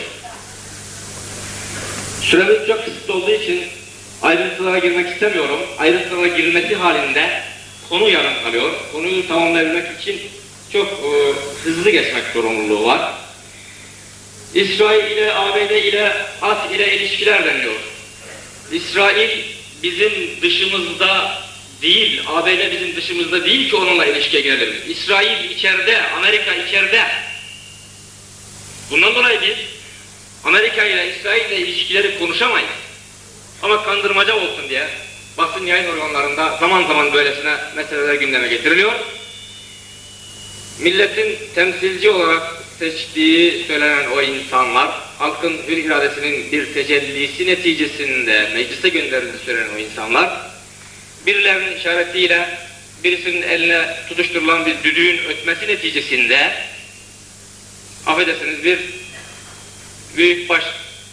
E: Süremiz çok kısıtlı olduğu için ayrıntılara girmek istemiyorum. Ayrıntılara girilmesi halinde konu yarım kalıyor. Konuyu tamamlayabilmek için çok e, hızlı geçmek zorunluluğu var. İsrail ile, A B D ile, A S ile ilişkiler deniyor. İsrail bizim dışımızda değil, A B D bizim dışımızda değil ki onunla ilişkiye girelim. İsrail içeride, Amerika içeride. Bundan dolayı biz Amerika ile, İsrail ile ilişkileri konuşamayız. Ama kandırmaca olsun diye basın yayın organlarında zaman zaman böylesine meseleler gündeme getiriliyor. Milletin temsilci olarak seçtiği söylenen o insanlar, halkın hür iradesinin bir tecellisi neticesinde meclise gönderildiği söylenen o insanlar, birilerinin işaretiyle birisinin eline tutuşturulan bir düdüğün ötmesi neticesinde, affedersiniz, bir büyükbaş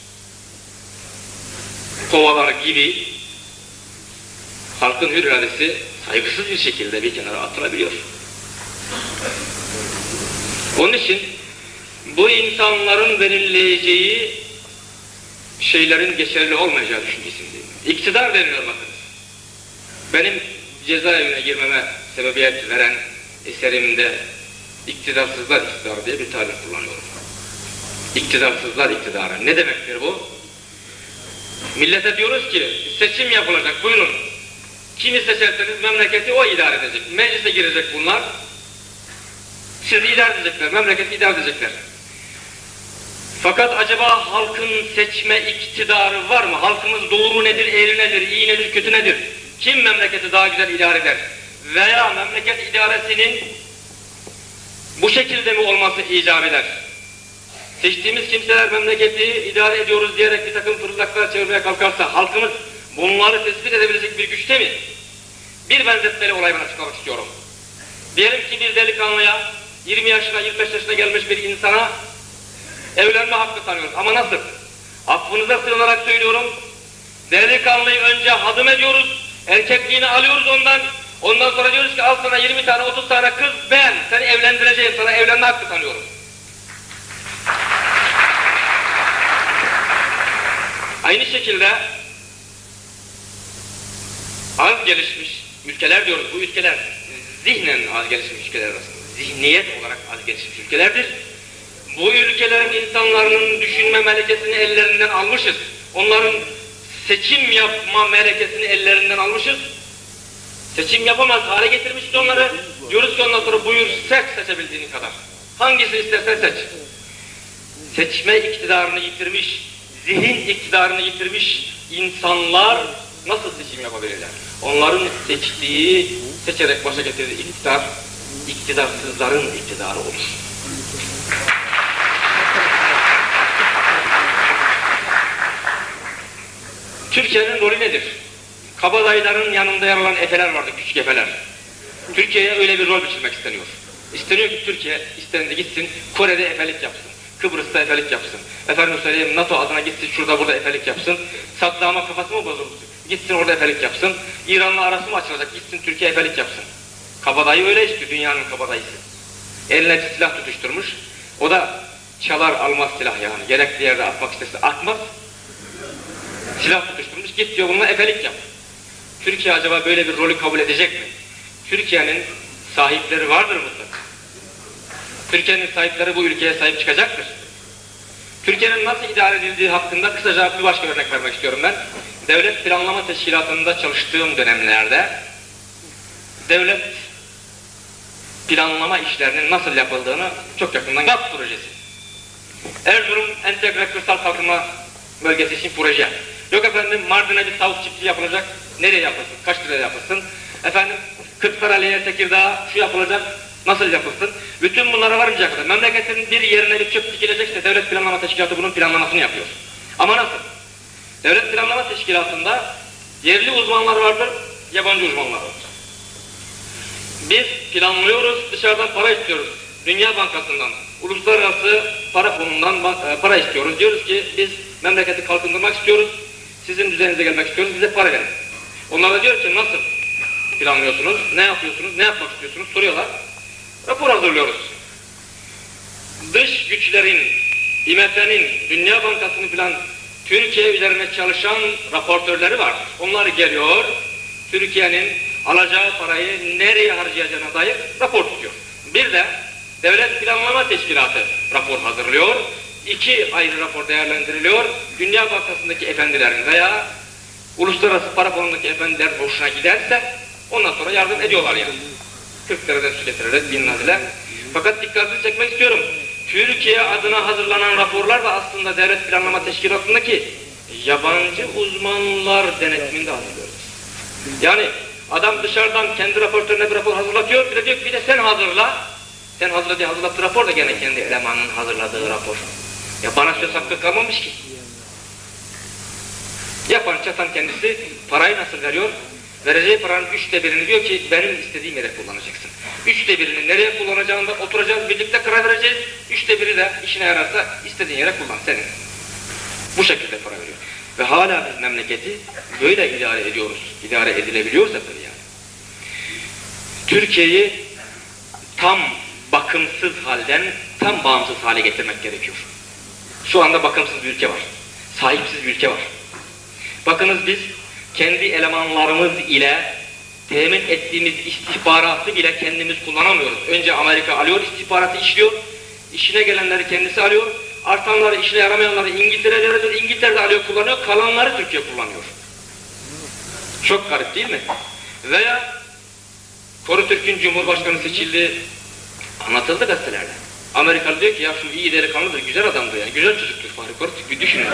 E: kovalar gibi halkın hür iradesi saygısız bir şekilde bir kenara atılabiliyor. Onun için bu insanların belirleyeceği şeylerin geçerli olmayacağı düşüncesindeyim. İktidar deniyor bakınız. Benim cezaevine girmeme sebebiyet veren eserimde iktidarsızlar iktidarı diye bir tabir kullanıyorum. İktidarsızlar iktidarı. Ne demektir bu? Millete diyoruz ki seçim yapılacak, buyurun. Kimi seçerseniz memleketi o idare edecek. Meclise girecek bunlar. Sizi idare edecekler, memleketi idare edecekler. Fakat acaba halkın seçme iktidarı var mı? Halkımız doğru nedir, eğri nedir, iyi nedir, kötü nedir? Kim memleketi daha güzel idare eder? Veya memleket idaresinin bu şekilde mi olması icap eder? Seçtiğimiz kimseler memleketi idare ediyoruz diyerek bir takım fırıldaklar çevirmeye kalkarsa halkımız bunları tespit edebilecek bir güçte mi? Bir benzetmeli olay ben açıklamak istiyorum. Diyelim ki bir delikanlıya yirmi yaşına, yirmi beş yaşına gelmiş bir insana evlenme hakkı tanıyoruz. Ama nasıl? Affınıza sığınarak söylüyorum. Delikanlıyı önce hadım ediyoruz, erkekliğini alıyoruz ondan. Ondan sonra diyoruz ki al sana yirmi tane, otuz tane kız, ben seni evlendireceğim, sana evlenme hakkı tanıyorum. Aynı şekilde az gelişmiş ülkeler diyoruz. Bu ülkeler zihnen az gelişmiş ülkeler arasında. Zihniyet olarak az gelişmiş ülkelerdir. Bu ülkelerin insanların düşünme melekesini ellerinden almışız. Onların seçim yapma melekesini ellerinden almışız. Seçim yapamaz hale getirmişiz onları. Diyoruz ki ondan sonra buyur seç seçebildiğin kadar. Hangisini istersen seç. Seçme iktidarını yitirmiş, zihin iktidarını yitirmiş insanlar nasıl seçim yapabilirler? Onların seçtiği, seçerek başa getirdiği iktidar, iktidarsızların iktidarı olur. Türkiye'nin rolü nedir? Kabadayıların yanında yer alan efeler vardı, küçük efeler. Türkiye'ye öyle bir rol biçilmek isteniyor. İsteniyor ki Türkiye, istendi gitsin, Kore'de efelik yapsın, Kıbrıs'ta efelik yapsın. Efendim söyleyeyim, NATO adına gitsin, şurada burada efelik yapsın. Saddam'a kafası mı bozuldu? Gitsin orada efelik yapsın. İran'la arası mı açılacak? Gitsin Türkiye efelik yapsın. Kabadayı öyle istiyor, dünyanın kabadayısı. Eline silah tutuşturmuş. O da çalar almaz silah yani. Gerekli yerde atmak istese atmaz. Silah tutuşturmuş, git diyor bununla efelik yap. Türkiye acaba böyle bir rolü kabul edecek mi? Türkiye'nin sahipleri vardır mutlaka. Türkiye'nin sahipleri bu ülkeye sahip çıkacaktır. Türkiye'nin nasıl idare edildiği hakkında kısaca bir başka örnek vermek istiyorum ben. Devlet Planlama Teşkilatı'nda çalıştığım dönemlerde devlet planlama işlerinin nasıl yapıldığını çok yakından G A P projesi. Erzurum Entegre Kırsal Kalkınma Bölgesi için proje. Yok efendim Mardin'e bir tavuk çiftliği yapılacak. Nereye yapılsın? Kaç liraya yapılsın? Efendim Kırklareli'ye, Tekirdağ'a şu yapılacak. Nasıl yapılsın? Bütün bunlara varıncaya kadar memleketin bir yerine bir çöp dikilecekse Devlet Planlama Teşkilatı bunun planlamasını yapıyor. Ama nasıl? Devlet Planlama Teşkilatı'nda yerli uzmanlar vardır, yabancı uzmanlar vardır. Biz planlıyoruz, dışarıdan para istiyoruz. Dünya Bankası'ndan, uluslararası para fonundan para istiyoruz. Diyoruz ki biz memleketi kalkındırmak istiyoruz, sizin düzeninize gelmek istiyoruz, bize para verin. Onlar da diyor ki nasıl planlıyorsunuz, ne yapıyorsunuz, ne yapmak istiyorsunuz soruyorlar. Rapor hazırlıyoruz. Dış güçlerin, I M F'nin, Dünya Bankası'nın falan Türkiye üzerine çalışan raportörleri var. Onlar geliyor, Türkiye'nin alacağı parayı nereye harcayacağına dair rapor tutuyor. Bir de Devlet Planlama Teşkilatı rapor hazırlıyor. İki ayrı rapor değerlendiriliyor. Dünya Bankası'ndaki efendilerin veya Uluslararası Para Fonu'ndaki efendiler boşuna giderse ondan sonra yardım ediyorlar yani. kırk liradan su getirerek, dinlediler. Fakat dikkatini çekmek istiyorum. Türkiye adına hazırlanan raporlar da aslında Devlet Planlama Teşkilatı'ndaki yabancı uzmanlar denetiminde hazırlıyoruz. Yani adam dışarıdan kendi raportörüne bir rapor hazırlatıyor, bir de diyor ki bir de sen hazırla. Sen hazırladığın hazırladığı rapor da gene kendi elemanının hazırladığı rapor. Ya bana söz hakkı kalmamış ki. Yapan çatan kendisi parayı nasıl veriyor? Vereceği paranın üçte birini diyor ki benim istediğim yere kullanacaksın. Üçte birini nereye kullanacağını da oturacağız, birlikte karar vereceğiz. Üçte biri de işine yararsa istediğin yere kullan senin. Bu şekilde para veriyor. Ve hala biz memleketi böyle idare ediyoruz. İdare edilebiliyorsa tabii yani. Türkiye'yi tam bakımsız halden tam bağımsız hale getirmek gerekiyor. Şu anda bakımsız bir ülke var. Sahipsiz bir ülke var. Bakınız biz kendi elemanlarımız ile temin ettiğimiz istihbaratı bile kendimiz kullanamıyoruz. Önce Amerika alıyor, istihbaratı işliyor. İşine gelenleri kendisi alıyor. Artanları, işine yaramayanları İngiltere'de alıyor. İngiltere'de alıyor, kullanıyor. Kalanları Türkiye kullanıyor. Çok garip değil mi? Veya Korutürk'ün Cumhurbaşkanı seçildiği anlatıldı gazetelerde. Amerikalı diyor ki ya şu iyi delikanlıdır, güzel adamdır yani. Güzel çocuktur Fahri Korutürk, bir düşünün.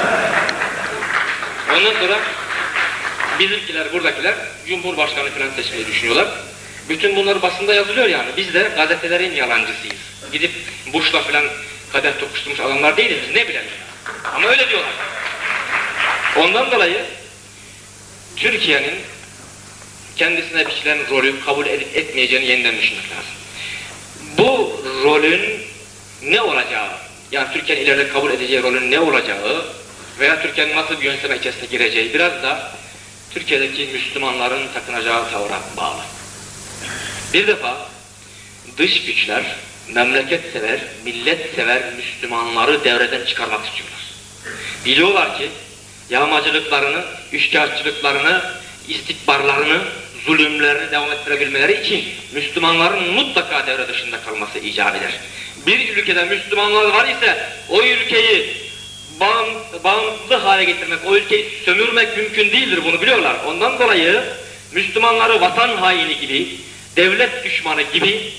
E: Ondan sonra bizimkiler, buradakiler Cumhurbaşkanı falan seçmeyi düşünüyorlar. Bütün bunlar basında yazılıyor yani. Biz de gazetelerin yalancısıyız. Gidip Bush'la falan kadeh tokuşturmuş adamlar değiliz biz, ne bilelim. Ama öyle diyorlar. Ondan dolayı Türkiye'nin kendisine biçilen rolü kabul edip etmeyeceğini yeniden düşünmek lazım. Bu rolün ne olacağı, yani Türkiye'nin ileride kabul edeceği rolün ne olacağı veya Türkiye'nin nasıl bir yönteme içerisine gireceği biraz da Türkiye'deki Müslümanların takınacağı tavra bağlı. Bir defa dış güçler, memleket sever, millet sever Müslümanları devreden çıkarmak istiyorlar. Biliyorlar ki yağmacılıklarını, üçkağıtçılıklarını, istikbarlarını, zulümlerini devam ettirebilmeleri için Müslümanların mutlaka devre dışında kalması icap eder. Bir ülkede Müslümanlar var ise o ülkeyi bağımsız hale getirmek, o ülkeyi sömürmek mümkün değildir, bunu biliyorlar. Ondan dolayı Müslümanları vatan haini gibi, devlet düşmanı gibi,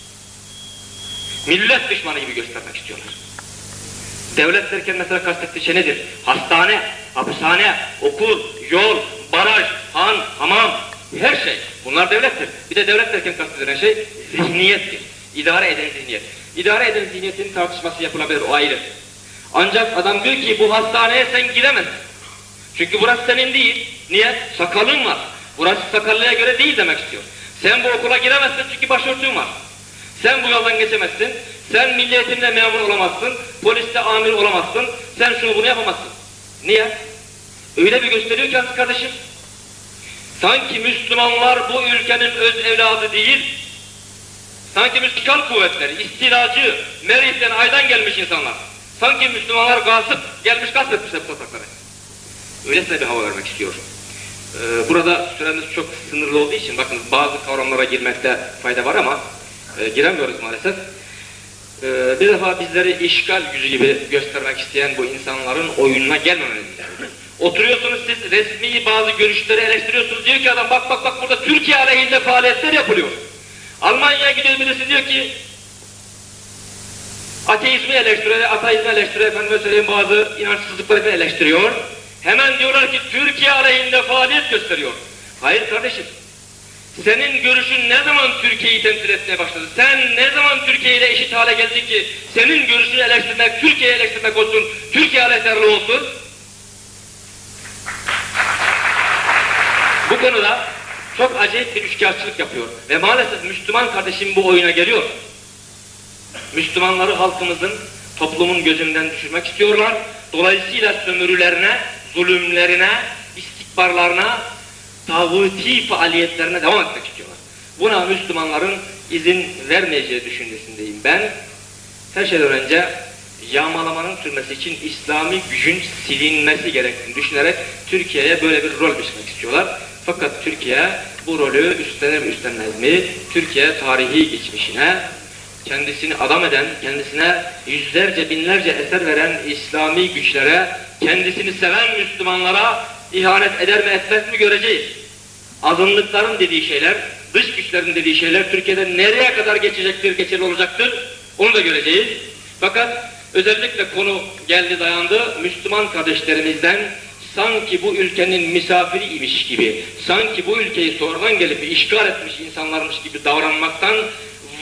E: millet düşmanı gibi göstermek istiyorlar. Devlet derken mesela kastettiği şey nedir? Hastane, hapishane, okul, yol, baraj, han, hamam, her şey. Bunlar devlettir. Bir de devlet derken kastedilen şey zihniyettir. İdare eden zihniyet. İdare eden zihniyetin tartışması yapılabilir, o ayrı. Ancak adam diyor ki bu hastaneye sen gidemezsin. Çünkü burası senin değil. Niye? Sakalın var. Burası sakallıya göre değil demek istiyor. Sen bu okula giremezsin çünkü başörtün var. Sen bu yoldan geçemezsin. Sen milli eğitimde memur olamazsın. Poliste amir olamazsın. Sen şunu bunu yapamazsın. Niye? Öyle bir gösteriyor ki aziz kardeşim. Sanki Müslümanlar bu ülkenin öz evladı değil. Sanki Müslüman kuvvetleri, istilacı, Merih'ten aydan gelmiş insanlar. Sanki Müslümanlar gasıp, gelmiş gasp etmişler bu toprakları. Öylesine bir hava vermek istiyor. Ee, burada süremiz çok sınırlı olduğu için bakın bazı kavramlara girmekte fayda var ama e, giremiyoruz maalesef. Ee, bir defa bizleri işgal gücü gibi göstermek isteyen bu insanların oyununa gelmemeniz lazım. Oturuyorsunuz siz resmi bazı görüşleri eleştiriyorsunuz, diyor ki adam bak bak bak burada Türkiye aleyhinde faaliyetler yapılıyor. Almanya'ya gidiyor birisi diyor ki ateizmi eleştiriyor, ateizmi eleştiriyor, efendime söyleyeyim bazı inançsızlıkları eleştiriyor. Hemen diyorlar ki Türkiye aleyhinde faaliyet gösteriyor. Hayır kardeşim, senin görüşün ne zaman Türkiye'yi temsil etmeye başladı? Sen ne zaman Türkiye ile eşit hale geldin ki senin görüşünü eleştirmek, Türkiye'yi eleştirmek olsun, Türkiye aleyhtarlığı olsun? Bu konuda çok acayip bir üçkağıtçılık yapıyor ve maalesef Müslüman kardeşim bu oyuna geliyor. Müslümanları halkımızın, toplumun gözünden düşürmek istiyorlar. Dolayısıyla sömürülerine, zulümlerine, istikbarlarına, tağuti faaliyetlerine devam etmek istiyorlar. Buna Müslümanların izin vermeyeceği düşüncesindeyim ben. Her şeyden önce yağmalamanın sürmesi için İslami gücün silinmesi gerektiğini düşünerek Türkiye'ye böyle bir rol biçmek istiyorlar. Fakat Türkiye bu rolü üstlenir mi üstlenmez mi? Türkiye tarihi geçmişine, kendisini adam eden, kendisine yüzlerce binlerce eser veren İslami güçlere, kendisini seven Müslümanlara ihanet eder mi etmez mi göreceğiz. Azınlıkların dediği şeyler, dış güçlerin dediği şeyler Türkiye'de nereye kadar geçecektir, geçerli olacaktır onu da göreceğiz. Fakat özellikle konu geldi dayandı Müslüman kardeşlerimizden sanki bu ülkenin misafiriymiş gibi, sanki bu ülkeyi sonradan gelip işgal etmiş insanlarmış gibi davranmaktan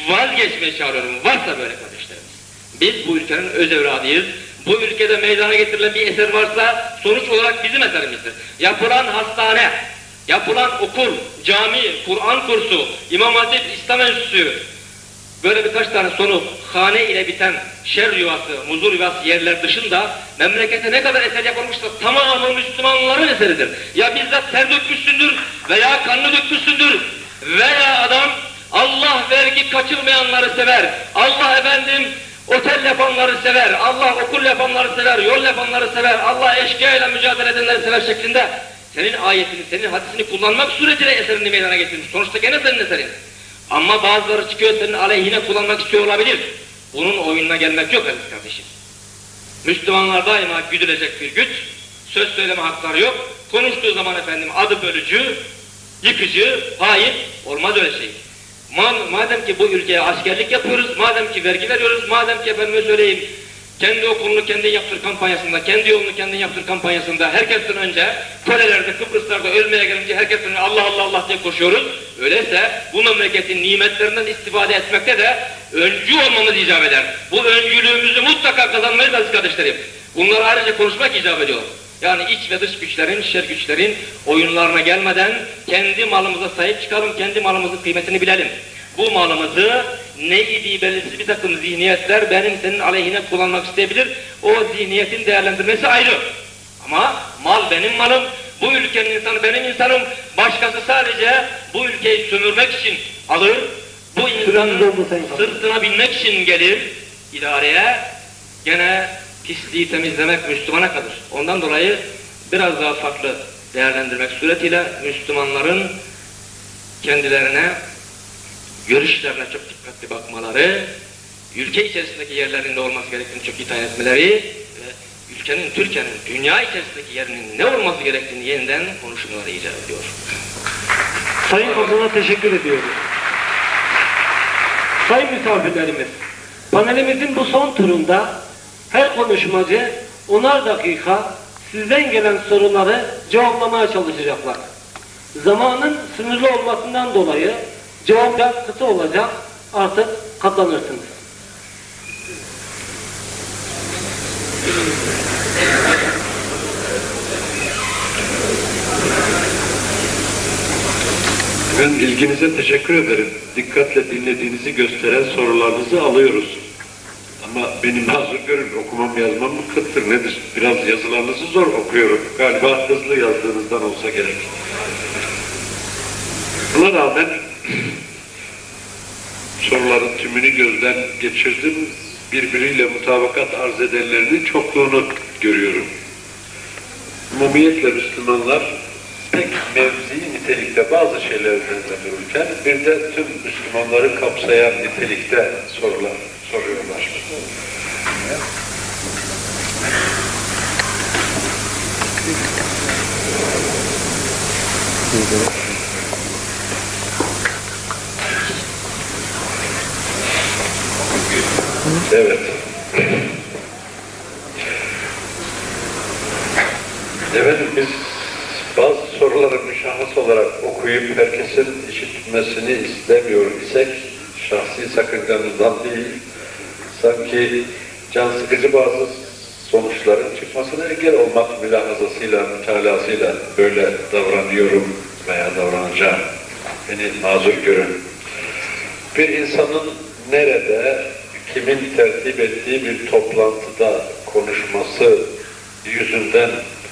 E: vazgeçmeye çağırıyorum. Varsa böyle kardeşlerimiz. Biz bu ülkenin öz evladıyız. Bu ülkede meydana getirilen bir eser varsa sonuç olarak bizim eserimizdir. Yapılan hastane, yapılan okul, cami, Kur'an kursu, İmam Hatip, İslam Enstitüsü, böyle birkaç tane sonu hane ile biten şer yuvası, muzur yuvası yerler dışında memlekete ne kadar eser yapılmışsa tamamı Müslümanların eseridir. Ya bizzat ter dökmüşsündür veya kanını dökmüşsündür veya adam Allah vergi kaçırmayanları sever, Allah efendim otel yapanları sever, Allah okul yapanları sever, yol yapanları sever, Allah eşkıyayla mücadele edenleri sever şeklinde senin ayetini, senin hadisini kullanmak suretiyle eserini meydana getirmiş. Sonuçta gene senin eserin. Ama bazıları çıkıyor senin aleyhine kullanmak istiyor olabilir. Bunun oyununa gelmek yok aziz kardeşim. Müslümanlar daima güdülecek bir güç, söz söyleme hakları yok. Konuştuğu zaman efendim adı bölücü, yıkıcı, hain, olmaz öyle şey. Madem ki bu ülkeye askerlik yapıyoruz, madem ki vergi veriyoruz, madem ki efendime söyleyeyim, kendi okulunu kendin yaptır kampanyasında, kendi yolunu kendin yaptır kampanyasında, herkesten önce Korelerde, Kıbrıslarda ölmeye gelince herkesten önce Allah Allah Allah diye koşuyoruz. Öyleyse bu memleketin nimetlerinden istifade etmekte de öncü olmamız icap eder. Bu öncülüğümüzü mutlaka kazanmayız aziz kardeşlerim. Bunları ayrıca konuşmak icap ediyor. Yani iç ve dış güçlerin, şer güçlerin oyunlarına gelmeden kendi malımıza sahip çıkalım, kendi malımızın kıymetini bilelim. Bu malımızı ne idi belirsiz bir takım zihniyetler benim senin aleyhine kullanmak isteyebilir. O zihniyetin değerlendirmesi ayrı. Ama mal benim malım, bu ülkenin insanı benim insanım. Başkası sadece bu ülkeyi sömürmek için alır, bu insanın sırtına binmek için gelir idareye. Gene pisliği temizlemek Müslümana kalır. Ondan dolayı biraz daha farklı değerlendirmek suretiyle Müslümanların kendilerine, görüşlerine çok dikkatli bakmaları, ülke içerisindeki yerlerinde olması gerektiğini çok iyi tayin etmeleri ve ülkenin, Türkiye'nin, dünya içerisindeki yerinin ne olması gerektiğini yeniden konuşmaları icap ediyor.
A: Sayın Hoca'na teşekkür ediyoruz. Sayın misafirlerimiz, panelimizin bu son turunda her konuşmacı onar dakika sizden gelen soruları cevaplamaya çalışacaklar. Zamanın sınırlı olmasından dolayı cevaplar kısa olacak, artık katlanırsınız.
B: Ben ilginize teşekkür ederim. Dikkatle dinlediğinizi gösteren sorularınızı alıyoruz. Ama beni mazur görün, okumam yazmam mı kıttır nedir? Biraz yazılarınızı zor okuyorum. Galiba hızlı yazdığınızdan olsa gerek. Buna rağmen soruların tümünü gözden geçirdim. Birbiriyle mutabakat arz edenlerinin çokluğunu görüyorum. Umumiyetle Müslümanlar pek mevzi nitelikte bazı şeyler üzerinde dururken bir de tüm Müslümanları kapsayan nitelikte sorular soruyorlar. Evet. Evet, biz bazı soruları müşahhas olarak okuyup herkesin işitmesini istemiyor isek, şahsi sakıncamızdan değil, sanki can sıkıcı bazı sonuçların çıkmasına engel olmak mülahazasıyla, mütalasıyla böyle davranıyorum veya davranacağım. Beni mazur görün. Bir insanın nerede, kimin tertip ettiği bir toplantıda konuşması yüzünden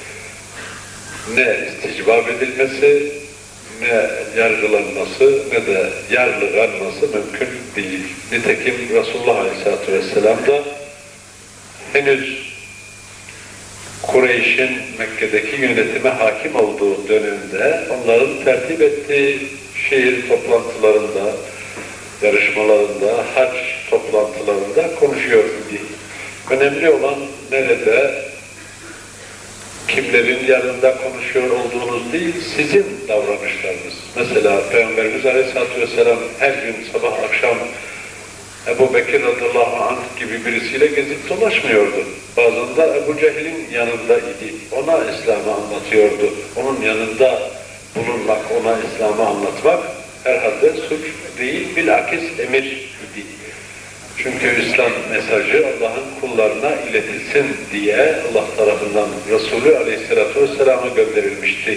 B: ne isticbab edilmesi, ne yargılanması, ne de yargılanması mümkün değil. Nitekim Resulullah Aleyhisselatü Vesselam da henüz Kureyş'in Mekke'deki yönetime hakim olduğu dönemde onların tertip ettiği şehir toplantılarında, yarışmalarında, hac toplantılarında konuşuyor idi. Önemli olan nerede, kimlerin yanında konuşuyor olduğunuz değil, sizin davranışlarınız. Mesela Peygamberimiz Aleyhisselatü Vesselam her gün sabah akşam Ebu Bekir radıyallahu anh gibi birisiyle gezip dolaşmıyordu. Bazen de Ebu Cehil'in yanında idi. Ona İslam'ı anlatıyordu. Onun yanında bulunmak, ona İslam'ı anlatmak herhalde suç değil, bilakis emir idi. Çünkü İslam mesajı Allah'ın kullarına iletilsin diye Allah tarafından Resulü Aleyhisselatü Vesselam'a gönderilmişti.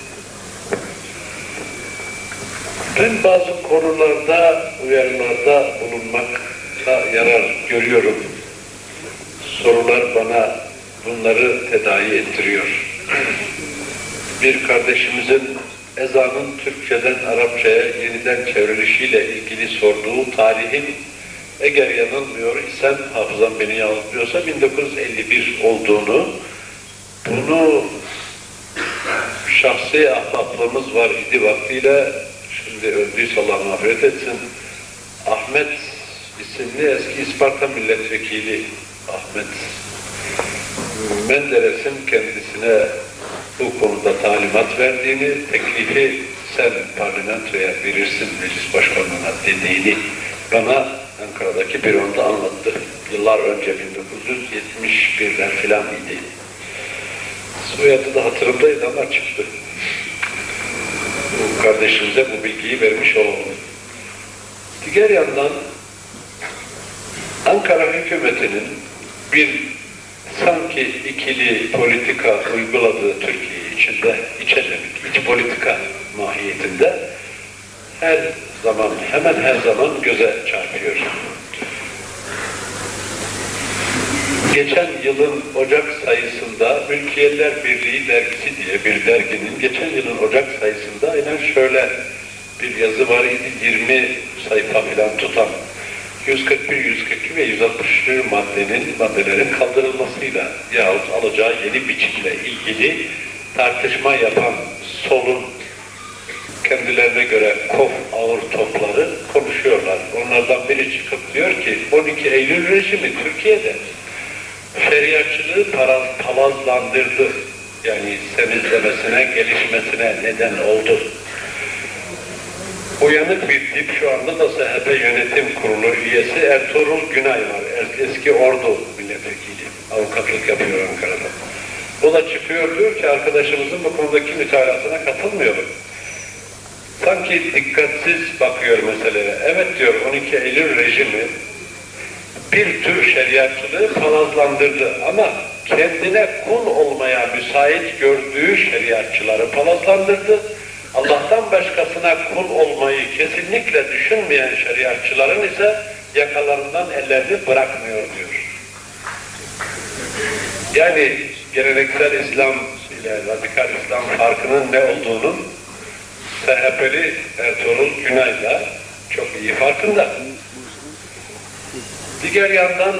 B: Ben bazı konularda, uyarılarda bulunmakta yarar görüyorum. Sorular bana bunları tedavi ettiriyor. Bir kardeşimizin ezanın Türkçeden Arapçaya yeniden çevrilişiyle ilgili sorduğu tarihin, eğer yanılmıyor isem, hafızam beni yanıltmıyorsa bin dokuz yüz elli bir olduğunu, bunu şahsi ahbaplığımız var idi vaktiyle, şimdi öldüyse Allah mağfiret etsin, Ahmet isimli eski İsparta milletvekili Ahmet Menderes'in kendisine bu konuda talimat verdiğini, teklifi sen parlamentoya verirsin meclis başkanına dediğini bana Ankara'daki büronda anlattı. Yıllar önce bin dokuz yüz yetmiş birler filan idi. Soyadı da hatırımdaydı ama çıktı. Bu kardeşimize bu bilgiyi vermiş olalım. Diğer yandan Ankara hükümetinin bir sanki ikili politika uyguladığı Türkiye içinde, içe dönük, iç politika mahiyetinde her zaman, hemen her zaman göze çarpıyor. Geçen yılın Ocak sayısında Mülkiyeliler Birliği dergisi diye bir derginin geçen yılın Ocak sayısında aynen şöyle bir yazı var idi, yirmi sayfa falan tutan. yüz kırk bir, yüz kırk iki ve yüz altmış maddenin, maddelerin kaldırılmasıyla yahut alacağı yeni biçimle ilgili tartışma yapan solun kendilerine göre kof ağır topları konuşuyorlar. Onlardan biri çıkıp diyor ki on iki Eylül rejimi Türkiye'de şeriatçılığı palazlandırdı. Yani temizlemesine, gelişmesine neden oldu. Uyanık bir tip şu anda da S H P Yönetim Kurulu üyesi Ertuğrul Günay var. Eski Ordu milletvekili. Avukatlık yapıyor Ankara'da. O da çıkıyor diyor ki arkadaşımızın bu konudaki mütalasına katılmıyorum. Sanki dikkatsiz bakıyor meseleye. Evet diyor on iki Eylül rejimi bir tür şeriatçılığı palazlandırdı ama kendine kul olmaya müsait gördüğü şeriatçıları palazlandırdı. Allah'tan başkasına kul olmayı kesinlikle düşünmeyen şeriatçıların ise yakalarından ellerini bırakmıyor diyor. Yani geleneksel İslam ile radikal İslam farkının ne olduğunun S H P'li Ertuğrul Günay'la çok iyi farkında. Diğer yandan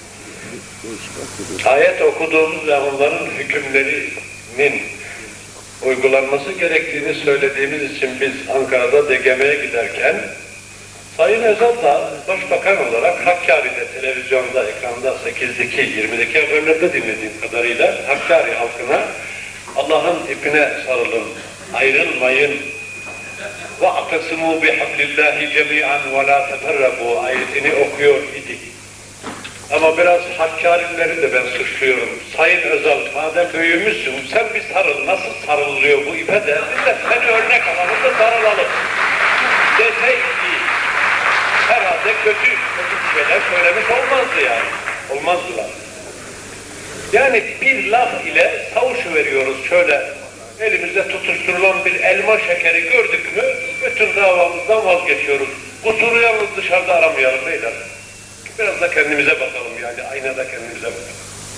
B: ayet okuduğumuz ve onların hükümlerinin uygulanması gerektiğini söylediğimiz için biz Ankara'da D G M'ye giderken Sayın Özal da Başbakan olarak Hakkari'de televizyonda, ekranda sekizdeki, yirmideki haberlerde dinlediğim kadarıyla Hakkari halkına Allah'ın ipine sarılın, ayrılmayın وَاَقْتَسِمُوا بِحَبْلِ اللّٰهِ جَمِيعًا وَلَا تَفَرَّقُوا ayetini okuyor idi. Ama biraz Hakkari'leri de ben suçluyorum. Sayın Özal, madem büyümüşsün, sen bir sarıl, nasıl sarılıyor bu ipe de, biz de seni örnek alalım da sarılalım. Deseydi, herhalde kötü, kötü şeyler söylemiş olmazdı yani. Olmazdılar. Yani bir laf ile savuşuveriyoruz şöyle, elimizde tutuşturulan bir elma şekeri gördük mü, bütün davamızdan vazgeçiyoruz. Kusuru yalnız dışarıda aramayalım beyler. Biraz da kendimize bakalım yani, aynada kendimize bakalım.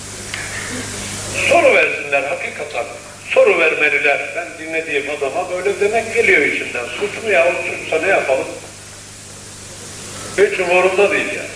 B: Soru versinler hakikaten. Soru vermeliler. Ben dinlediğim adama böyle demek geliyor içinden. Suç mu ya? Suçsa ne yapalım? Hiç umurumda değil yani.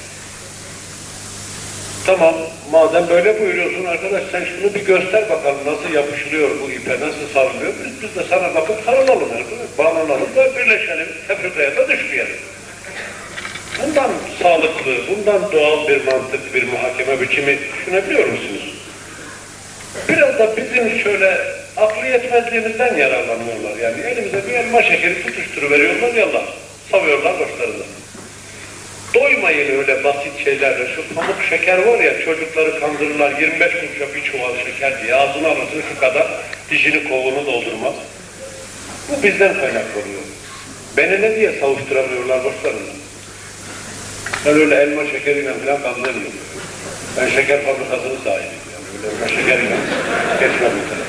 B: Tamam, madem böyle buyuruyorsun arkadaş, sen şunu bir göster bakalım nasıl yapışılıyor bu ipe, nasıl sarılıyor. Biz, biz de sana bakıp sarılalım arkadaş. Bağlanalım da birleşelim, tefrikaya da düşmeyelim. Bundan sağlıklı, bundan doğal bir mantık, bir muhakeme biçimi düşünebiliyor musunuz? Biraz da bizim şöyle aklı yetmezliğimizden yararlanıyorlar. Yani elimize bir elma şekeri tutuşturuveriyorlar yallah, savuyorlar başlarında. Doymayın öyle basit şeylerle. Şu pamuk şeker var ya, çocukları kandırırlar, yirmi beş kuruşa bir çuval şeker diye ağzına alırsın şu kadar, dişini kovunu doldurmaz. Bu bizden kaynaklanıyor. Beni ne diye savuşturamıyorlar dostlarım? Ben öyle elma şekeriyle falan kandırmıyorum. Ben şeker fabrikasının sahibiyim. Yani öyle elma şekeriyle geçmem mesela.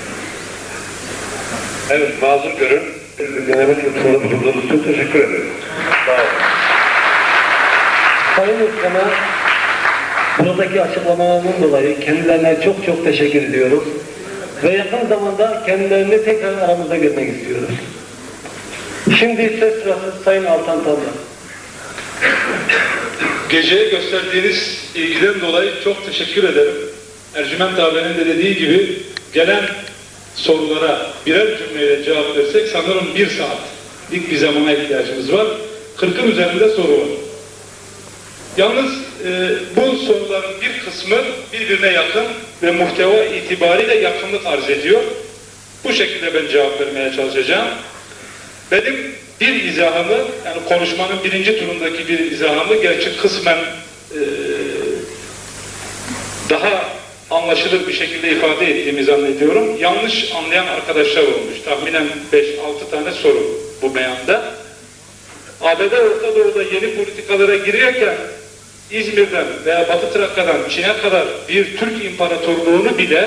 B: Evet, mazur görün. Genel Kültür'de bulunduğunuz için teşekkür ederim. Sağ olun.
A: Sayın Özkan'a buradaki açıklamalarından dolayı kendilerine çok çok teşekkür ediyoruz. Ve yakın zamanda kendilerini tekrar aramızda görmek istiyoruz. Şimdi söz sırası Sayın Altan Tanrı.
C: Geceye gösterdiğiniz ilgiden dolayı çok teşekkür ederim. Ercüment abinin de dediği gibi gelen sorulara birer cümleyle cevap versek sanırım bir saatlik bir zamana ihtiyacımız var. kırkın üzerinde soru var. Yalnız e, bu soruların bir kısmı birbirine yakın ve muhteva itibariyle yakınlık arz ediyor. Bu şekilde ben cevap vermeye çalışacağım. Benim bir izahımı, yani konuşmanın birinci turundaki bir izahımı gerçi kısmen e, daha anlaşılır bir şekilde ifade ettiğimi zannediyorum. Yanlış anlayan arkadaşlar olmuş. Tahminen beş altı tane soru bu beyanda. A B D Orta Doğu'da yeni politikalara giriyorken İzmir'den veya Batı Trakya'dan Çin'e kadar bir Türk İmparatorluğunu bile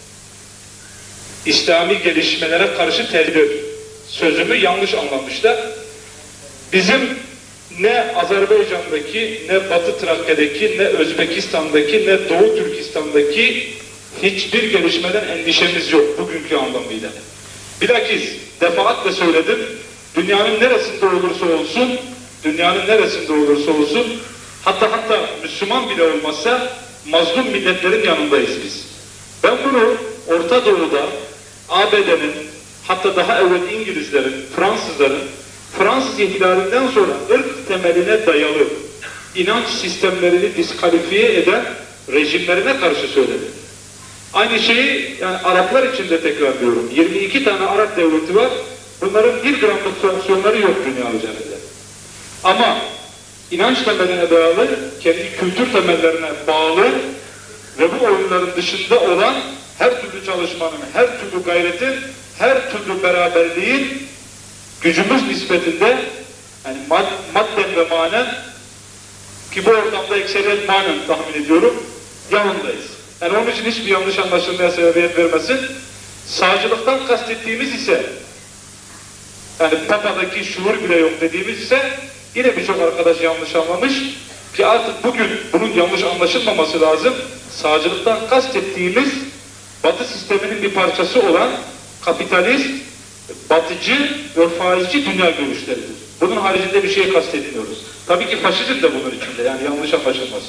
C: İslami gelişmelere karşı tehdit sözümü yanlış anlamışlar. Bizim ne Azerbaycan'daki, ne Batı Trakya'daki, ne Özbekistan'daki, ne Doğu Türkistan'daki hiçbir gelişmeden endişemiz yok bugünkü anlamıyla. Bilakis defaatle söyledim, dünyanın neresinde olursa olsun, dünyanın neresinde olursa olsun, hatta hatta Müslüman bile olmazsa mazlum milletlerin yanındayız biz. Ben bunu Orta Doğu'da A B D'nin, hatta daha evvel İngilizlerin, Fransızların, Fransız ihtilalinden sonra ırk temeline dayalı inanç sistemlerini diskalifiye eden rejimlerine karşı söyledim. Aynı şeyi yani Araplar için de tekrarlıyorum. yirmi iki tane Arap devleti var. Bunların bir gramlık fonksiyonları yok dünya üzerinde. Ama inanç temeline dayalı, kendi kültür temellerine bağlı ve bu oyunların dışında olan her türlü çalışmanın, her türlü gayretin, her türlü beraberliğin gücümüz nispetinde yani mad madden ve manen, ki bu ortamda ekseriyet manen tahmin ediyorum, yanındayız. Yani onun için hiçbir yanlış anlaşılmaya sebebiyet vermesin. Sağcılıktan kastettiğimiz ise, yani Papa'daki şuur bile yok dediğimiz ise yine birçok arkadaş yanlış anlamış ki artık bugün bunun yanlış anlaşılmaması lazım. Sağcılıktan kastettiğimiz Batı sisteminin bir parçası olan kapitalist, batıcı ve faizci dünya görüşleridir. Bunun haricinde bir şey kastetmiyoruz. Tabii ki faşizm de bunun içinde, yani yanlış anlaşılmasın.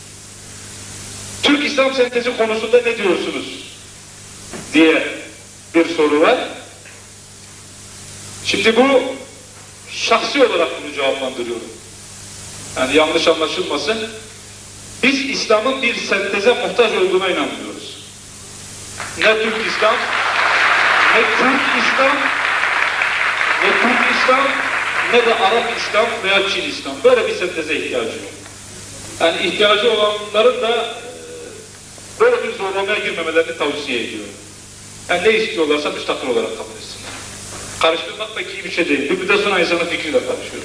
C: Türk İslam sentezi konusunda ne diyorsunuz diye bir soru var. Şimdi bu şahsi olarak bunu cevaplandırıyorum. Yani yanlış anlaşılmasın. Biz İslam'ın bir senteze muhtaç olduğuna inanmıyoruz. Ne Türk İslam, ne Türk İslam, ne Türk İslam, ne de Arap İslam veya Çin İslam. Böyle bir senteze ihtiyacı yok. Yani ihtiyacı olanların da böyle bir zorlamaya girmemelerini tavsiye ediyorum. Yani ne istiyorlarsa müstakil olarak kabul etsinler. Karıştırmak pek iyi bir şey değil. Bir müddet sonra insanın fikriyle karışıyor.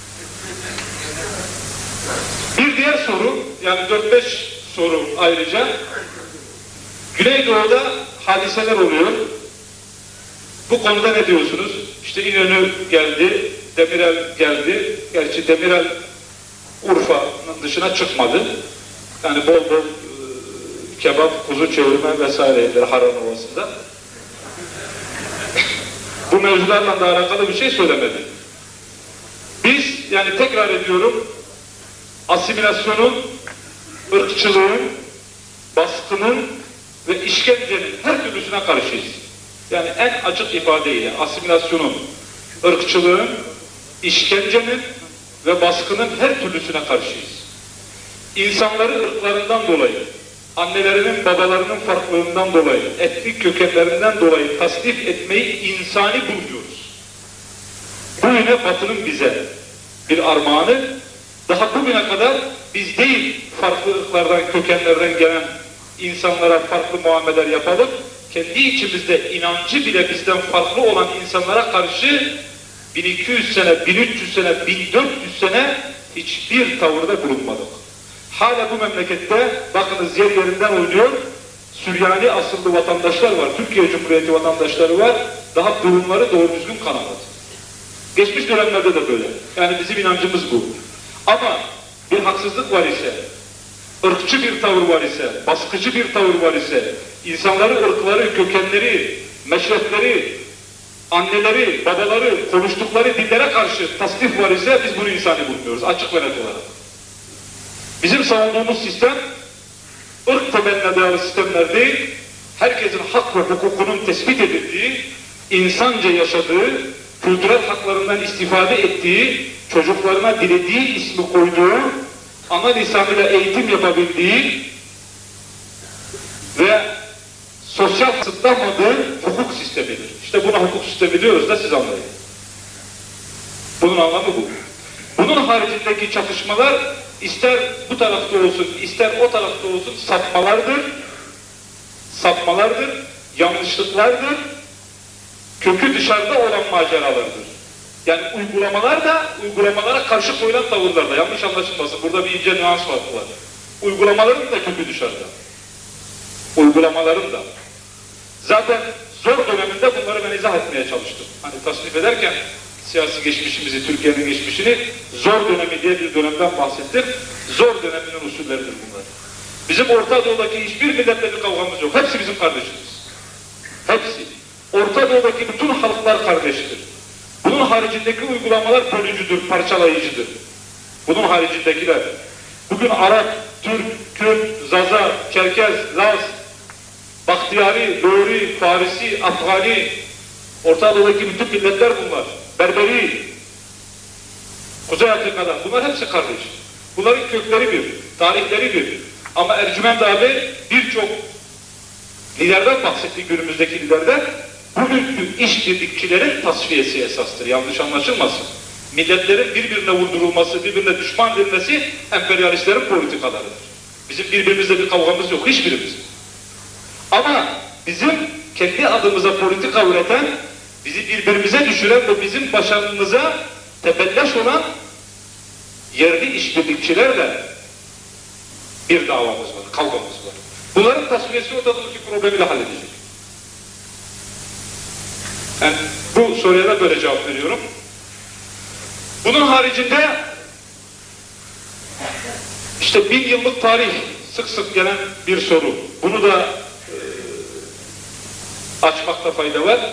C: Bir diğer soru, yani dört beş soru ayrıca, Güneydoğu'da hadiseler oluyor. Bu konuda ne diyorsunuz? İşte İnönü geldi, Demirel geldi. Gerçi Demirel Urfa'nın dışına çıkmadı. Yani bol bol e, kebap, kuzu çevirme vesaire Haran Ovası'nda. Bu mevzularla da alakalı bir şey söylemedi. Biz, yani tekrar ediyorum, asimilasyonun, ırkçılığın, baskının ve işkencenin her türlüsüne karşıyız. Yani en açık ifadeyle asimilasyonun, ırkçılığın, işkencenin ve baskının her türlüsüne karşıyız. İnsanları ırklarından dolayı, annelerinin, babalarının farklılığından dolayı, etnik kökenlerinden dolayı tasnif etmeyi insani buluyoruz. Bu yine Batı'nın bize bir armağanı. Daha bugüne kadar biz değil farklı ırklardan, kökenlerden gelen insanlara farklı muameleler yapalım. Kendi içimizde inancı bile bizden farklı olan insanlara karşı bin iki yüz sene, bin üç yüz sene, bin dört yüz sene hiçbir tavırda bulunmadık. Hala bu memlekette bakınız yer yerinden oynuyor, Süryani asıllı vatandaşlar var, Türkiye Cumhuriyeti vatandaşları var, daha durumları doğru düzgün kanamadı. Geçmiş dönemlerde de böyle. Yani bizim inancımız bu. Ama bir haksızlık var ise, ırkçı bir tavır var ise, baskıcı bir tavır var ise, insanların ırkları, kökenleri, meşrepleri, anneleri, babaları, konuştukları dillere karşı tasnif var ise biz bunu insani bulmuyoruz açık ve net olarak. Bizim savunduğumuz sistem ırk temeline dayalı sistemler değil, herkesin hak ve hukukunun tespit edildiği, insanca yaşadığı, kültürel haklarından istifade ettiği, çocuklarına dilediği ismi koyduğu, ana lisanıyla eğitim yapabildiği ve sosyal kısıtlamadığı hukuk sistemidir. İşte buna hukuk sistemi diyoruz da siz anlayın. Bunun anlamı bu. Bunun haricindeki çatışmalar ister bu tarafta olsun, ister o tarafta olsun sapmalardır, sapmalardır, yanlışlıklardır, kökü dışarıda olan maceralardır. Yani uygulamalar da, uygulamalara karşı koyulan tavırlar da, yanlış anlaşılmasın, burada bir ince nüans var. Uygulamaların da kökü dışarıda. Uygulamaların da. Zaten zor döneminde bunları ben izah etmeye çalıştım. Hani tasnif ederken siyasi geçmişimizi, Türkiye'nin geçmişini zor dönemi diye bir dönemden bahsettim. Zor döneminin usulleridir bunlar. Bizim Orta Doğu'daki hiçbir milletle bir kavgamız yok. Hepsi bizim kardeşimiz. Hepsi. Orta Doğu'daki bütün halklar kardeştir. Bunun haricindeki uygulamalar bölücüdür, parçalayıcıdır. Bunun haricindekiler. Bugün Arap, Türk, Kürt, Zaza, Çerkez, Laz, Bahtiyari, Doğri, Farisi, Afgani, Orta Doğu'daki bütün milletler bunlar. Berberi, Kuzey Afrika'dan, bunlar hepsi kardeş. Bunların kökleri bir, tarihleri bir. Ama Ercüment abi birçok liderden bahsetti, günümüzdeki liderden. Bugünkü işbirlikçilerin tasfiyesi esastır, yanlış anlaşılmasın. Milletlerin birbirine vurdurulması, birbirine düşman edilmesi emperyalistlerin politikalarıdır. Bizim birbirimizle bir kavgamız yok, hiçbirimiz. Ama bizim kendi adımıza politika üreten, bizi birbirimize düşüren ve bizim başarımıza tebelleş olan yerli işbirlikçilerle bir davamız var, kavgamız var. Bunların tasfiyesi ortadaki problemi de halledecek. Yani bu soruya da böyle cevap veriyorum. Bunun haricinde işte bin yıllık tarih sık sık gelen bir soru. Bunu da e, açmakta fayda var.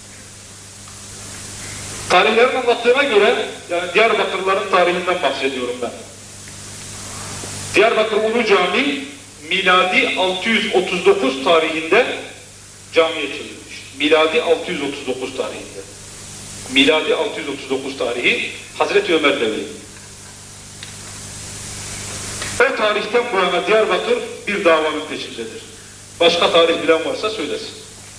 C: Tarihlerin anlattığına göre, yani Diyarbakırlıların tarihinden bahsediyorum ben. Diyarbakır Ulu Camii miladi altı yüz otuz dokuz tarihinde camiye çevrilmiş. Miladi altı yüz otuz dokuz tarihinde. Miladi altı yüz otuz dokuz tarihi Hazreti Ömer devri. O tarihten bu yana Diyarbakır bir davanın peşindedir. Başka tarih bilen varsa söylesin.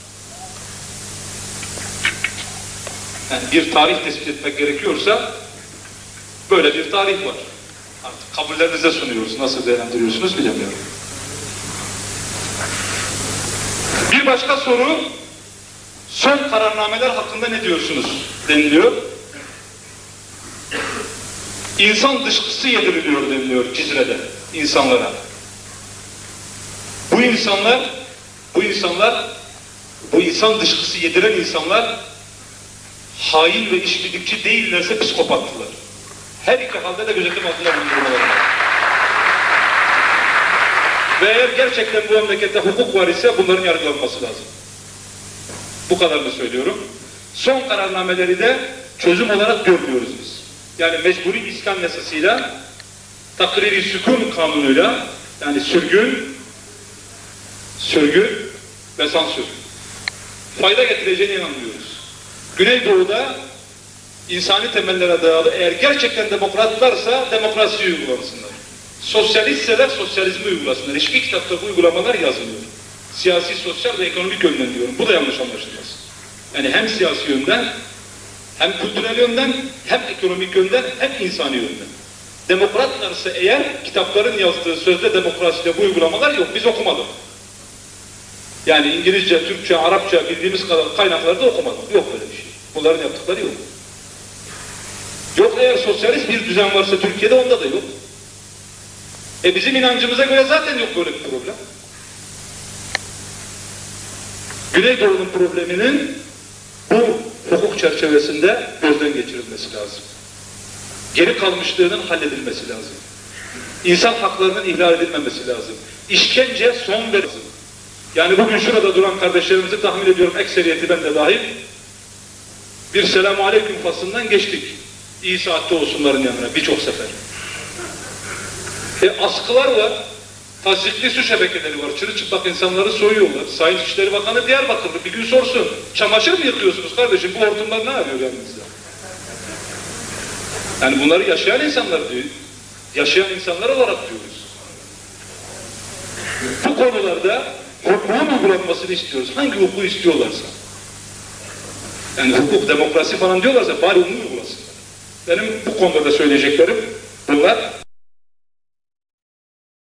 C: Yani bir tarih tespit etmek gerekiyorsa böyle bir tarih var. Artık kabullerinize sunuyoruz. Nasıl değerlendiriyorsunuz bilemiyorum. Bir başka soru, son kararnameler hakkında ne diyorsunuz deniliyor. İnsan dışkısı yediriliyor deniliyor Cizre'de insanlara. Bu insanlar, bu insanlar, bu insan dışkısı yediren insanlar hain ve işbirlikçi değillerse psikopattılar. Her iki halde de gözetim altında bulundurmaları var. Ve eğer gerçekten bu memlekette hukuk var ise bunların yargılanması lazım. Bu kadarını söylüyorum. Son kararnameleri de çözüm olarak görmüyoruz biz. Yani mecburi iskan yasasıyla, takriri sükun kanunuyla, yani sürgün, sürgün ve sansür fayda getireceğine inanmıyoruz. Güneydoğu'da insani temellere dayalı, eğer gerçekten demokratlarsa demokrasiyi uygulansınlar. Sosyalistseler sosyalizmi uygulasınlar. Hiçbir kitapta bu uygulamalar yazmıyor. Siyasi, sosyal ve ekonomik yönden diyorum. Bu da yanlış anlaşılmasın. Yani hem siyasi yönden, hem kültürel yönden, hem ekonomik yönden, hem insani yönden. Demokratlarsa eğer kitapların yazdığı sözde demokraside bu uygulamalar yok. Biz okumadık. Yani İngilizce, Türkçe, Arapça bildiğimiz kadar kaynaklarda okumadık. Yok böyle bir şey. Bunların yaptıkları yok. Yok, eğer sosyalist bir düzen varsa Türkiye'de onda da yok. E bizim inancımıza göre zaten yok böyle bir problem. Güneydoğu'nun probleminin bu hukuk çerçevesinde gözden geçirilmesi lazım. Geri kalmışlığının halledilmesi lazım. İnsan haklarının ihlal edilmemesi lazım. İşkence son verilmesi lazım. Yani bugün şurada duran kardeşlerimizi tahmin ediyorum, ekseriyeti ben de dahil, bir selamu aleyküm faslından geçtik. İyi saatte olsunların yanına birçok sefer. E askılar var, tazikli su şebekeleri var, çırılçıplak insanları soyuyorlar. Sayın İçişleri Bakanı Diyarbakırlı bir gün sorsun, çamaşır mı yıkıyorsunuz kardeşim, bu hortumlar ne yapıyor yanınızda? Yani bunları yaşayan insanlar diyor, yaşayan insanlar olarak diyoruz. Bu konularda hukukun uygulanmasını istiyoruz. Hangi hukuku istiyorlarsa. Yani hukuk, demokrasi falan diyorlarsa bari onu uygulasınlar. Benim bu konuda da söyleyeceklerim bunlar.